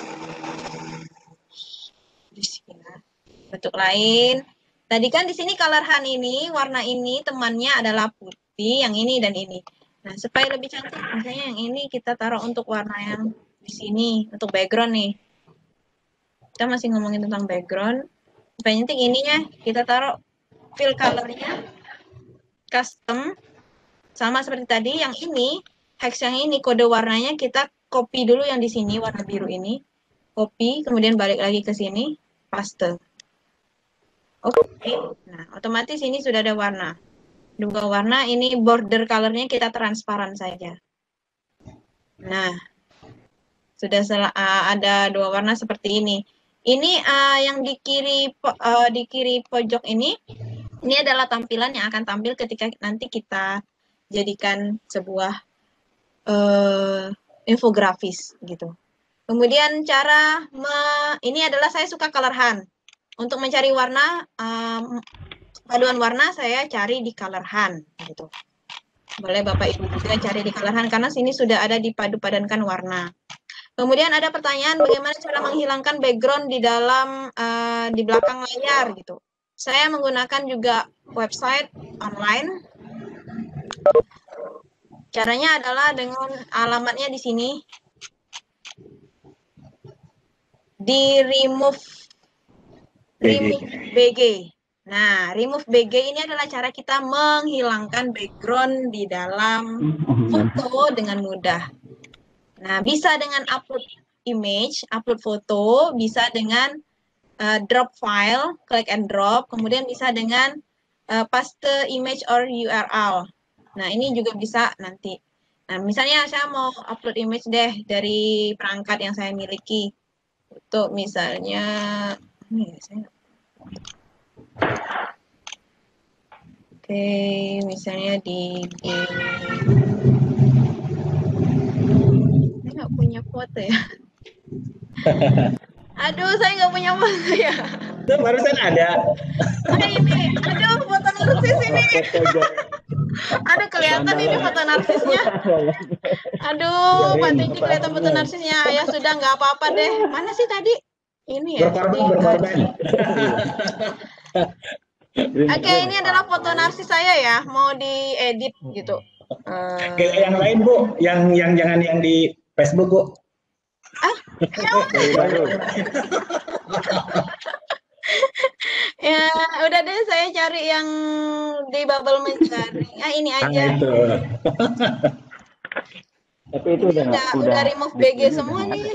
Bentuk lain. Tadi kan di sini color Han ini, warna ini temannya adalah putih, yang ini dan ini. Nah, supaya lebih cantik, misalnya yang ini kita taruh untuk warna yang di sini, untuk background nih. Kita masih ngomongin tentang background. Supaya cantik ininya, kita taruh fill color-nya, custom, sama seperti tadi. Yang ini, hex yang ini, kode warnanya kita copy dulu yang di sini, warna biru ini. Copy, kemudian balik lagi ke sini, paste. Oke, nah otomatis ini sudah ada warna. Dua warna, ini border color-nya kita transparan saja. Nah, sudah ada dua warna seperti ini. Ini yang di kiri pojok ini adalah tampilan yang akan tampil ketika nanti kita jadikan sebuah infografis gitu. Kemudian ini adalah saya suka color Han. Untuk mencari warna, paduan warna saya cari di color Han gitu. Boleh Bapak Ibu juga cari di color Han karena sini sudah ada dipadu padankan warna. Kemudian ada pertanyaan bagaimana cara menghilangkan background di belakang layar gitu. Saya menggunakan juga website online. Caranya adalah dengan alamatnya di sini. Di remove BG. Nah, remove BG ini adalah cara kita menghilangkan background di dalam foto dengan mudah. Nah, bisa dengan upload image, upload foto, bisa dengan drop file, click and drop, kemudian bisa dengan paste image or URL. Nah, ini juga bisa nanti. Nah, misalnya saya mau upload image deh dari perangkat yang saya miliki. Untuk misalnya, misalnya di saya nggak punya foto ya. Aduh, saya nggak punya foto ya. Itu barusan ada. Nah, ini, aduh, foto narsis ini. Aduh, kelihatan ini foto narsisnya. Aduh, Pak Tiki kelihatan foto narsisnya. Ya sudah, nggak apa-apa deh. Mana sih tadi? Ini ya. Berkorban. Oke, ini adalah foto narsis saya ya. Mau diedit gitu. Yang lain Bu, yang jangan yang di Facebook Bu. Ya, udah deh saya cari yang di bubble mencari. Ini aja. Itu. Tapi itu udah remove BG semua nih.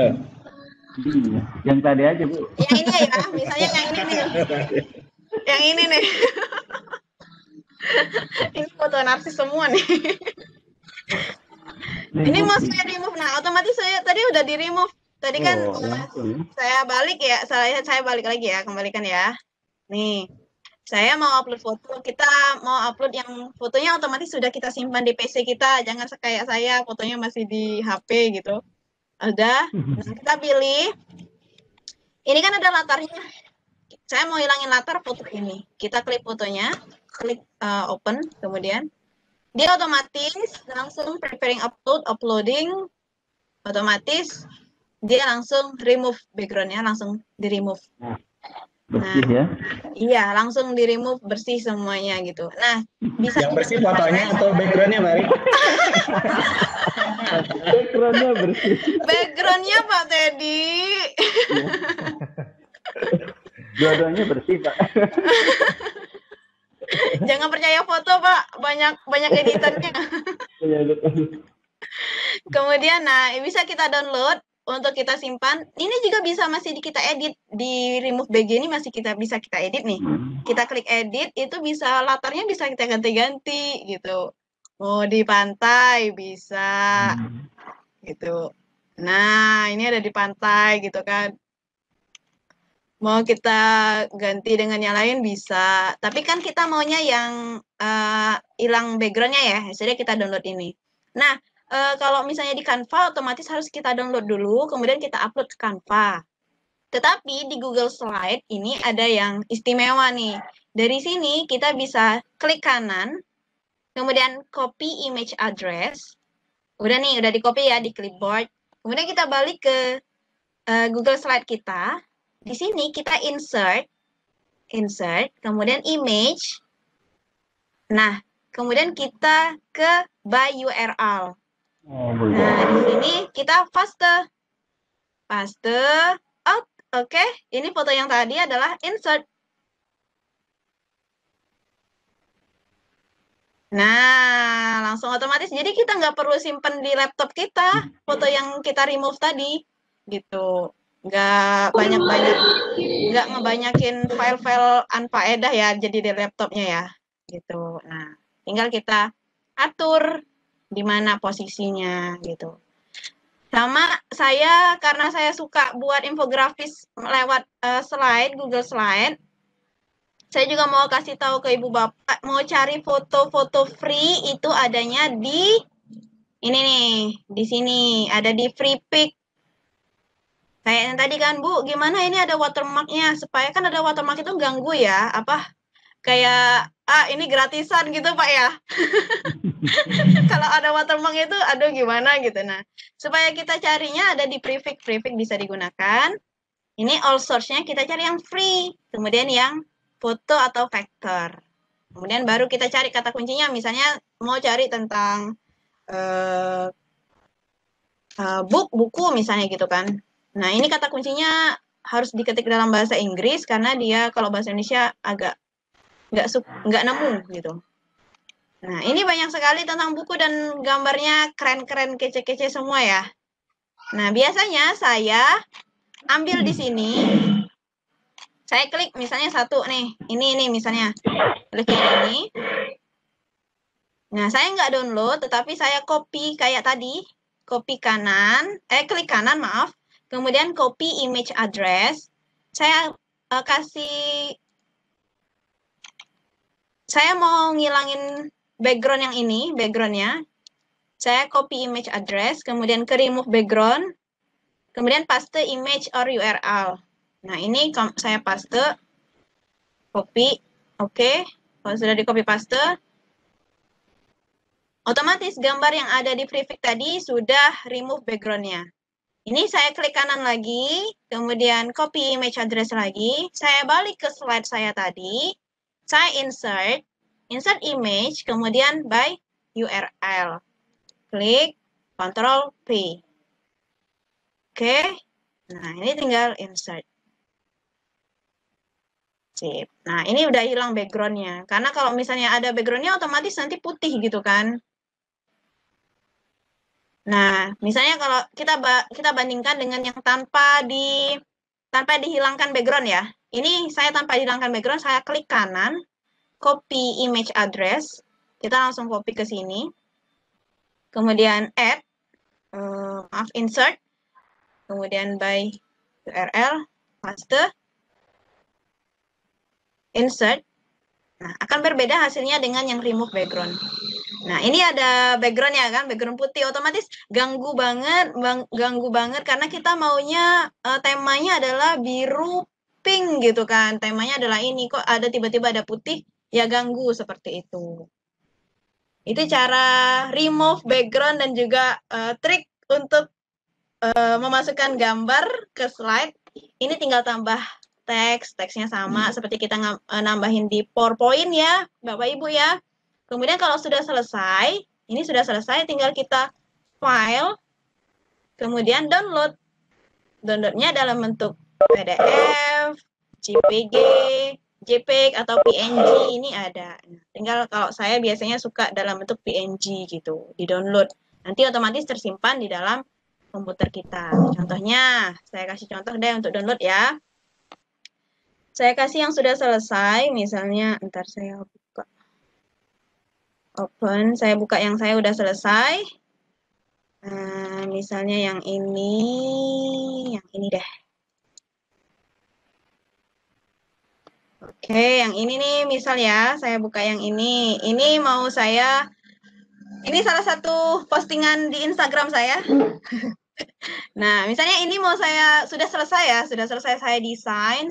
Yang tadi aja Bu. Yang ini ya, misalnya yang ini nih. Yang ini nih. Ini foto narsis semua nih. Ini mau saya remove. Nah, otomatis saya tadi udah di remove. Tadi kan saya balik ya, saya balik lagi ya, kembalikan ya. Nih, saya mau upload foto. Kita mau upload yang fotonya otomatis sudah kita simpan di PC kita. Jangan kayak saya, fotonya masih di HP gitu. Udah. Nah, kita pilih. Ini kan ada latarnya. Saya mau hilangin latar foto ini. Kita klik fotonya, klik open, kemudian dia otomatis langsung preparing uploading, otomatis dia langsung remove backgroundnya, langsung di remove. Bersih ya? Iya, langsung di remove, bersih semuanya gitu. Nah, bisa yang bersih fotonya atau backgroundnya, Mari? Backgroundnya bersih. Backgroundnya Pak Teddy. Dua-duanya bersih, Pak. Jangan percaya foto, Pak. Banyak editannya. Kemudian, nah, bisa kita download untuk kita simpan. Ini juga bisa masih kita edit. Di remove BG ini masih bisa kita edit nih. Kita klik edit, itu bisa latarnya bisa kita ganti-ganti gitu. Mau di pantai bisa gitu. Nah, ini ada di pantai gitu kan. Mau kita ganti dengan yang lain bisa. Tapi kan kita maunya yang hilang backgroundnya ya. Jadi kita download ini. Nah, kalau misalnya di Canva otomatis harus kita download dulu, kemudian kita upload ke Canva. Tetapi di Google Slide ini ada yang istimewa nih. Dari sini kita bisa klik kanan, kemudian copy image address. Udah nih, udah di copy ya di clipboard. Kemudian kita balik ke Google Slide kita. Di sini kita insert, kemudian image. Nah, kemudian kita ke by URL. Nah, di sini kita paste. Oke. Ini foto yang tadi adalah insert. Nah, langsung otomatis. Jadi kita nggak perlu simpen di laptop kita, foto yang kita remove tadi. Gitu. Nggak ngebanyakin file-file unfaedah ya jadi di laptopnya ya gitu. Nah, tinggal kita atur di mana posisinya gitu. Sama saya, karena saya suka buat infografis lewat slide, Google Slide, saya juga mau kasih tahu ke ibu bapak, mau cari foto-foto free itu adanya di ini nih, di sini ada di Free Pick. Kayak yang tadi kan, Bu, gimana ini ada watermark-nya? Supaya kan ada watermark itu ganggu ya, kayak, ini gratisan gitu, Pak ya. Kalau ada watermark itu, aduh gimana gitu. Nah, supaya kita carinya ada di Prefix bisa digunakan. Ini all source-nya kita cari yang free. Kemudian yang foto atau vector. Kemudian baru kita cari kata kuncinya, misalnya mau cari tentang buku misalnya gitu kan. Nah, ini kata kuncinya harus diketik dalam bahasa Inggris karena dia kalau bahasa Indonesia agak nggak nemu gitu. Nah, ini banyak sekali tentang buku dan gambarnya keren-keren, kece-kece semua ya. Nah, biasanya saya ambil di sini, saya klik misalnya satu nih, ini misalnya, klik yang ini. Nah, saya nggak download, tetapi saya copy kayak tadi, klik kanan, maaf. Kemudian copy image address. Saya saya mau ngilangin background yang ini, backgroundnya. Saya copy image address, kemudian ke remove background, kemudian paste image or URL. Nah, ini saya paste, copy, oke. Kalau sudah di copy paste, otomatis gambar yang ada di prefix tadi sudah remove backgroundnya. Ini saya klik kanan lagi, kemudian copy image address lagi, saya balik ke slide saya tadi, saya insert image, kemudian by URL. Klik, Ctrl P. Oke, nah ini tinggal insert. Sip. Nah, ini udah hilang background-nya. Karena kalau misalnya ada background-nya, otomatis nanti putih gitu kan. Nah, misalnya kalau kita bandingkan dengan yang tanpa dihilangkan background ya. Ini saya tanpa dihilangkan background, saya klik kanan, copy image address. Kita langsung copy ke sini. Kemudian add. insert, kemudian by URL, paste, insert. Nah, akan berbeda hasilnya dengan yang remove background. Nah, ini ada background-nya kan, background putih, otomatis ganggu banget karena kita maunya temanya adalah biru pink gitu kan. Temanya adalah ini, kok ada tiba-tiba ada putih, ya ganggu seperti itu. Itu cara remove background dan juga trik untuk memasukkan gambar ke slide. Ini tinggal tambah teksnya sama seperti kita nambahin di PowerPoint ya, Bapak Ibu ya. Kemudian kalau sudah selesai, ini sudah selesai, tinggal kita file, kemudian download. Downloadnya dalam bentuk PDF, JPG, JPEG atau PNG ini ada. Tinggal kalau saya biasanya suka dalam bentuk PNG gitu, di download. Nanti otomatis tersimpan di dalam komputer kita. Contohnya, saya kasih contoh deh untuk download ya. Saya kasih yang sudah selesai, misalnya, ntar saya buka. Open, saya buka yang saya udah selesai. Misalnya yang ini deh. Oke, yang ini nih, misal ya, saya buka yang ini. Ini mau saya, ini salah satu postingan di Instagram saya. Nah, misalnya ini mau saya, sudah selesai ya, sudah selesai saya desain,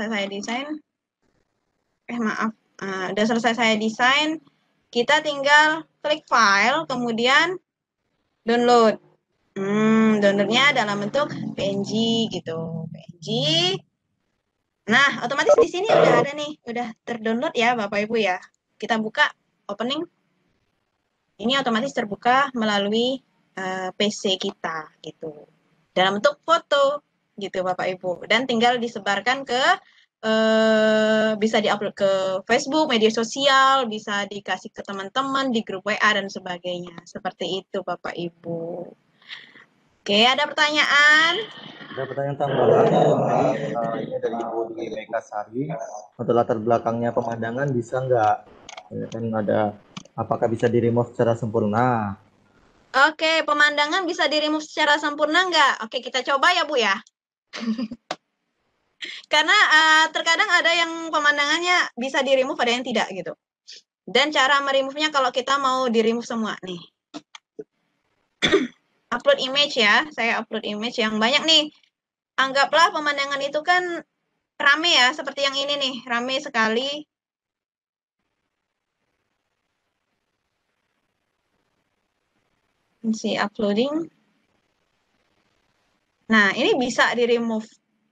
maaf, sudah selesai saya desain, kita tinggal klik file, kemudian download. Downloadnya dalam bentuk PNG gitu, PNG. Nah, otomatis di sini udah ada nih, udah terdownload ya Bapak Ibu ya. Kita buka, opening. Ini otomatis terbuka melalui PC kita gitu. Dalam bentuk foto gitu Bapak Ibu. Dan tinggal disebarkan ke bisa diupload ke Facebook, media sosial, bisa dikasih ke teman-teman di grup WA dan sebagainya. Seperti itu Bapak Ibu. Oke, ada pertanyaan? Ada pertanyaan tambahan ini dari Ibu Dwi Mekasari. Untuk latar belakangnya pemandangan bisa nggak? Ya, kan ada, apakah bisa di-remove secara sempurna? Oke, pemandangan bisa di-remove secara sempurna nggak? Oke, kita coba ya Bu ya. Karena terkadang ada yang pemandangannya bisa di-remove, ada yang tidak gitu. Dan cara meremove-nya kalau kita mau di-remove semua nih. Upload image ya, saya upload image yang banyak nih. Anggaplah pemandangan itu kan rame ya, seperti yang ini nih, rame sekali. Si uploading. Nah, ini bisa di-remove.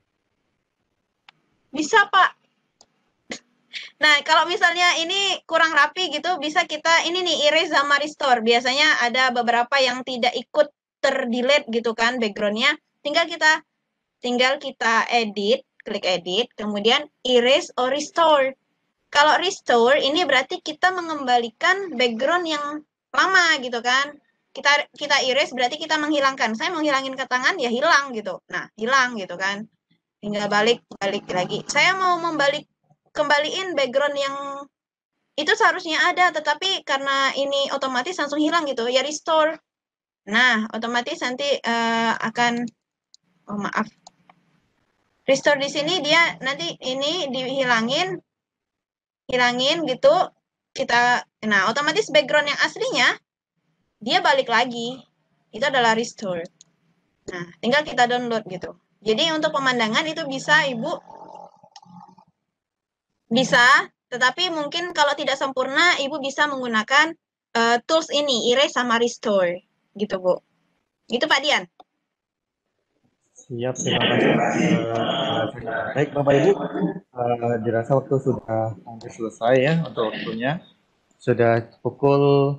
Bisa, Pak. Nah, kalau misalnya ini kurang rapi gitu, bisa kita, ini nih, erase sama restore. Biasanya ada beberapa yang tidak ikut terdelete gitu kan, background-nya. Tinggal kita edit, klik edit, kemudian erase or restore. Kalau restore, ini berarti kita mengembalikan background yang lama gitu kan. Kita erase berarti kita menghilangkan. Saya menghilangin ke tangan ya hilang gitu. Nah, hilang gitu kan. Tinggal balik lagi. Saya mau kembaliin background yang itu seharusnya ada, tetapi karena ini otomatis langsung hilang gitu. Ya restore. Nah, otomatis nanti akan maaf. Restore di sini dia nanti ini dihilangin gitu. Nah, otomatis background yang aslinya dia balik lagi. Itu adalah restore. Nah, tinggal kita download gitu. Jadi untuk pemandangan itu bisa Ibu, bisa, tetapi mungkin kalau tidak sempurna Ibu bisa menggunakan tools ini, erase sama restore gitu Bu. Gitu Pak Dian. Siap, terima kasih. Baik Bapak Ibu, dirasa waktu sudah hampir selesai ya untuk waktunya. Sudah pukul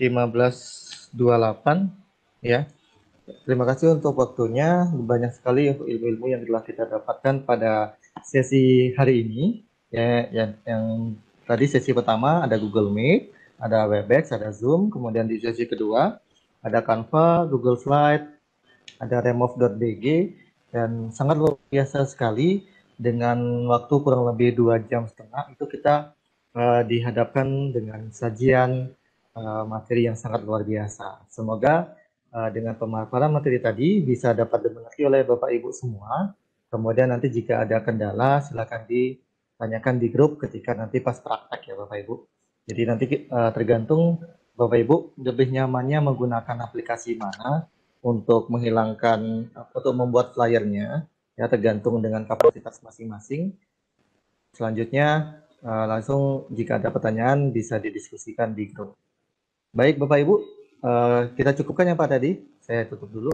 15.28 ya. Terima kasih untuk waktunya. Banyak sekali untuk ilmu-ilmu yang telah kita dapatkan pada sesi hari ini. Ya, yang tadi sesi pertama ada Google Meet, ada Webex, ada Zoom. Kemudian di sesi kedua ada Canva, Google Slide, ada remove.bg, dan sangat luar biasa sekali dengan waktu kurang lebih 2,5 jam itu kita dihadapkan dengan sajian materi yang sangat luar biasa. Semoga dengan pemaparan materi tadi bisa dapat dimengerti oleh Bapak Ibu semua. Kemudian nanti jika ada kendala silakan ditanyakan di grup ketika nanti pas praktek ya Bapak Ibu. Jadi nanti tergantung Bapak Ibu lebih nyamannya menggunakan aplikasi mana untuk menghilangkan untuk membuat flyernya ya tergantung dengan kapasitas masing-masing. Selanjutnya langsung jika ada pertanyaan bisa didiskusikan di grup. Baik Bapak Ibu, kita cukupkan ya Pak tadi. Saya tutup dulu.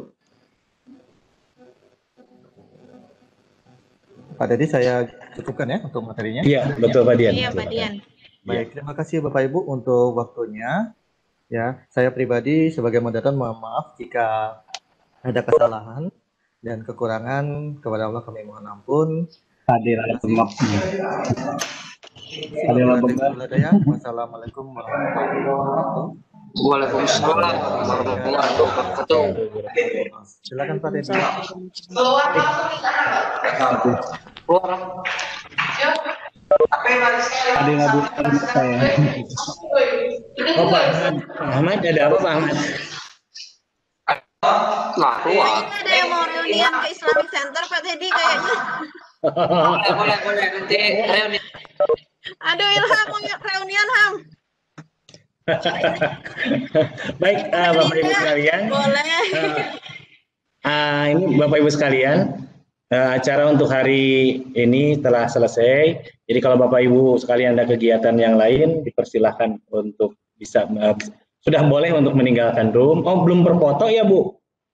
Pak Dedi saya cukupkan ya untuk materinya. Iya, betul Pak Dian. Iya, Pak Dian. Baik, terima kasih Bapak Ibu untuk waktunya. Ya, saya pribadi sebagai moderator mohon maaf jika ada kesalahan dan kekurangan, kepada Allah kami mohon ampun. Wassalamualaikum warahmatullahi wabarakatuh. Waalaikumsalam warahmatullahi wabarakatuh. Silakan Pak Dedi. Ada yang ngabuburit saya. Oh Pak Ahmad, ada apa Pak Ahmad? Nah, Kayaknya ada yang mau reunian ke Islamic Center Pak Teddy kayaknya. boleh nanti reuni. Aduh Ilham mau reunian Ham. Baik, Bapak Ibu sekalian. Boleh. Ini Bapak Ibu sekalian, acara untuk hari ini telah selesai. Jadi kalau Bapak Ibu sekalian ada kegiatan yang lain, dipersilahkan untuk bisa sudah boleh untuk meninggalkan room. Oh, belum berfoto ya Bu?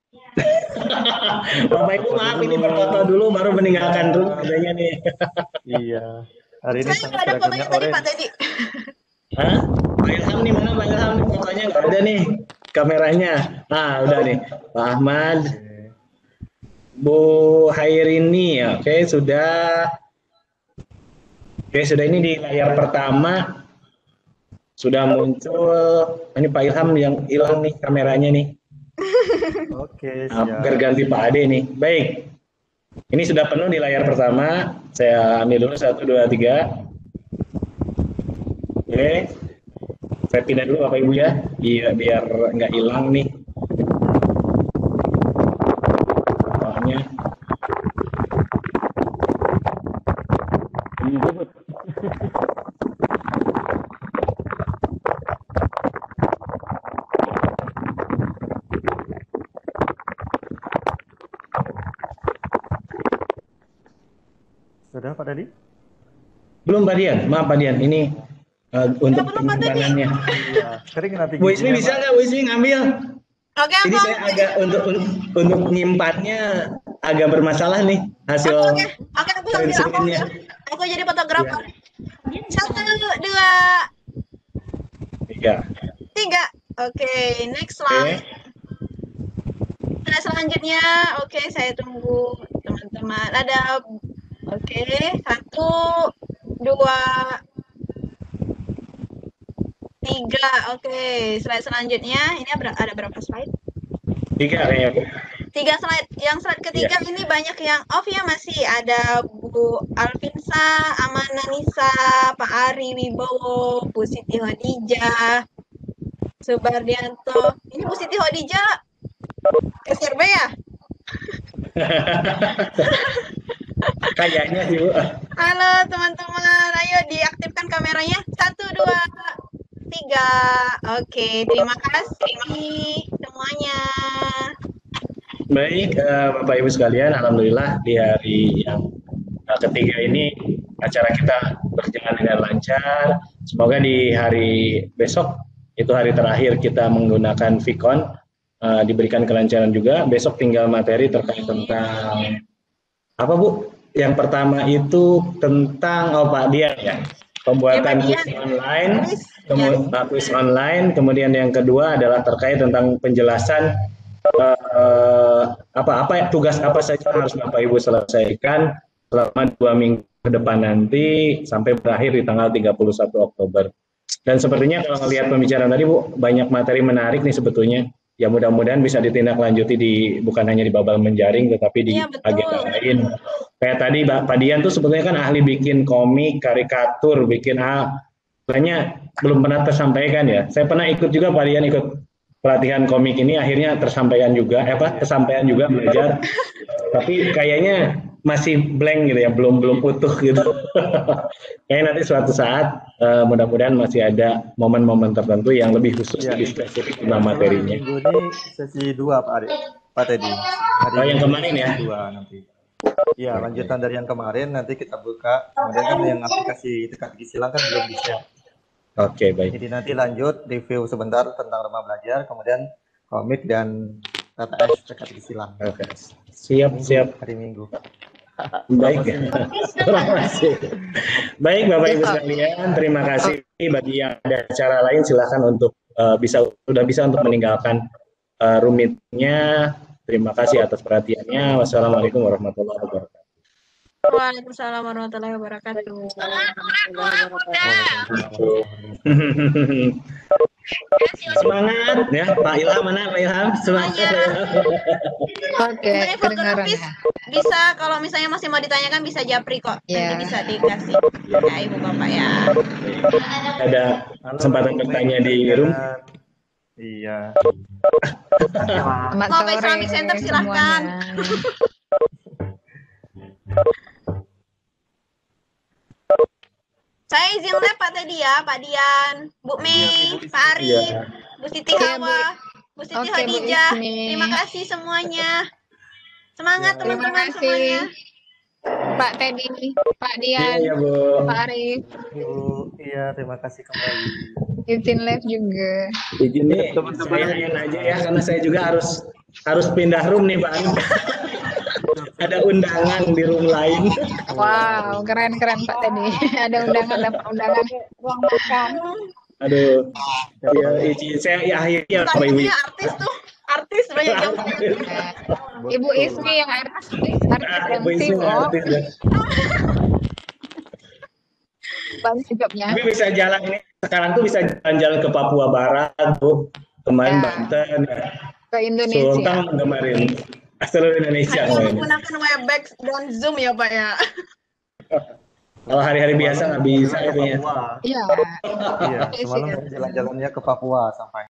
Bapak Ibu maaf ini berfoto dulu baru meninggalkan room katanya nih. Iya. Hari ini Saya nggak ada fotonya tadi Pak Teddy. Hah? Pak Ilham nih mana Pak Ilham nih fotonya nggak ada nih kameranya. Nah udah nih Pak Ahmad, Bu Hairini, oke sudah. Oke sudah ini di layar pertama sudah muncul. Ini Pak Ilham yang hilang nih kameranya nih. Oke, Biar ganti Pak Ade nih. Baik. Ini sudah penuh di layar pertama. Saya ambil dulu 1, 2, 3. Oke. Saya pindah dulu Bapak Ibu ya. Iya, biar nggak hilang nih. Soalnya. Sudah Pak Dedi? Belum Pak Dian, maaf Pak Dian. Ini untuk belum, Pak Dedi. penyimpanannya. Iya, kering nanti. Bu Ismi bisa nggak Bu Ismi ngambil? Oke, Ini saya agak untuk menyimpannya agak bermasalah nih hasil Oke, aku sambil screennya. aku jadi fotografer. 1, 2, 3. 3. Oke, next slide. Nah, selanjutnya, oke, saya tunggu teman-teman. Ada, oke, 1, 2, 3. Oke, slide selanjutnya. Ini ada berapa slide? 3 kayaknya Bu. 3 slide. Yang slide ketiga ini banyak yang off ya, masih ada Bu Alvinsa, Amana Nisa, Pak Ari Wibowo, Bu Siti Hodijah, Subardianto. Ini Bu Siti Hodijah SRB ya? Kayaknya sih Bu. Halo teman-teman, ayo diaktifkan kameranya. 1, 2, 3. Oke, terima kasih semuanya. Baik, Bapak Ibu sekalian, alhamdulillah di hari yang ketiga ini acara kita berjalan dengan lancar. Semoga di hari besok, itu hari terakhir kita menggunakan Vicon, diberikan kelancaran juga. Besok tinggal materi terkait tentang apa Bu? Yang pertama itu tentang Pak Dian ya, pembuatan Ya, Pak Dian. kuis online, Kuis, kuis online. Kemudian yang kedua adalah terkait tentang penjelasan apa tugas apa saja yang harus Bapak Ibu selesaikan selama 2 minggu ke depan nanti sampai berakhir di tanggal 31 Oktober. Dan sepertinya kalau melihat pembicaraan tadi Bu, banyak materi menarik nih sebetulnya. Ya mudah-mudahan bisa ditindaklanjuti bukan hanya di Babal Menjaring tetapi di Iya, betul. agenda lain. Kayak tadi Pak Dian tuh sebetulnya kan ahli bikin komik, karikatur, bikin banyak belum pernah tersampaikan ya. Saya pernah ikut juga Pak Dian ikut pelatihan komik ini akhirnya tersampaikan juga, kesampaian juga belajar. Tapi kayaknya masih blank gitu ya, belum utuh gitu. Kayaknya nanti suatu saat mudah-mudahan masih ada momen-momen tertentu yang lebih khusus, lebih spesifik tentang materinya. Minggu ini sesi 2 Pak Teddy. Yang kemarin ya? 2 nanti. Iya, lanjutan dari yang kemarin nanti kita buka. Kemudian kan yang aplikasi teka-teki silang kan belum di-share. Oke, baik. Jadi nanti lanjut review sebentar tentang rumah belajar, kemudian komik dan TTS teka-teki silang. Oke. Siap. Hari Minggu. Baik. Terima kasih. Baik, Bapak Ibu sekalian, terima kasih. Bagi yang ada acara lain silakan untuk sudah bisa untuk meninggalkan rumitnya. Terima kasih atas perhatiannya. Wassalamualaikum warahmatullahi wabarakatuh. Waalaikumsalam warahmatullahi wabarakatuh. Semangat ya, Pak Ilham, mana Pak Ilham? Semangat. Oke, kedengaran ya. Bisa kalau misalnya masih mau ditanyakan bisa japri kok. Nanti bisa dikasih ya Ibu Bapak ya. Ada kesempatan bertanya di room. Iya. Selamat Mau sore Islamic Center silahkan. Saya izin live Pak tadi ya, Pak Dian, Bu Mei, Pak Arif, Bu Siti Hawa, Bu Siti Khadijah. Terima kasih semuanya. Semangat teman-teman semuanya. Pak Teddy, Pak Dian, Iya, Bu. Pak Arif. Ibu, iya terima kasih kembali. Izin live juga. Izin nih, saya layan aja ya, karena saya juga harus pindah room nih, Pak Arif. Ada undangan di room lain. Wow, keren Pak Teddy. Ada dapat undangan ruang makan. Aduh, ya, izin saya akhirnya Bapak Ibu. Artis banyak yang Ibu Ismi yang artis Ibu MC Ismi kok. artis ya. Banyak jawabnya. Tapi bisa jalan ini sekarang tuh bisa jalan-jalan ke Papua Barat, Bu. Kemarin Ya. Banten, Ke Indonesia. Sultan kemarin. Seluruh Indonesia. hanya menggunakan Webex dan Zoom ya Pak ya. Kalau hari-hari biasa nggak bisa Ke itu ya. Papua. Iya. Iya, semalam jalan-jalannya ke Papua sampai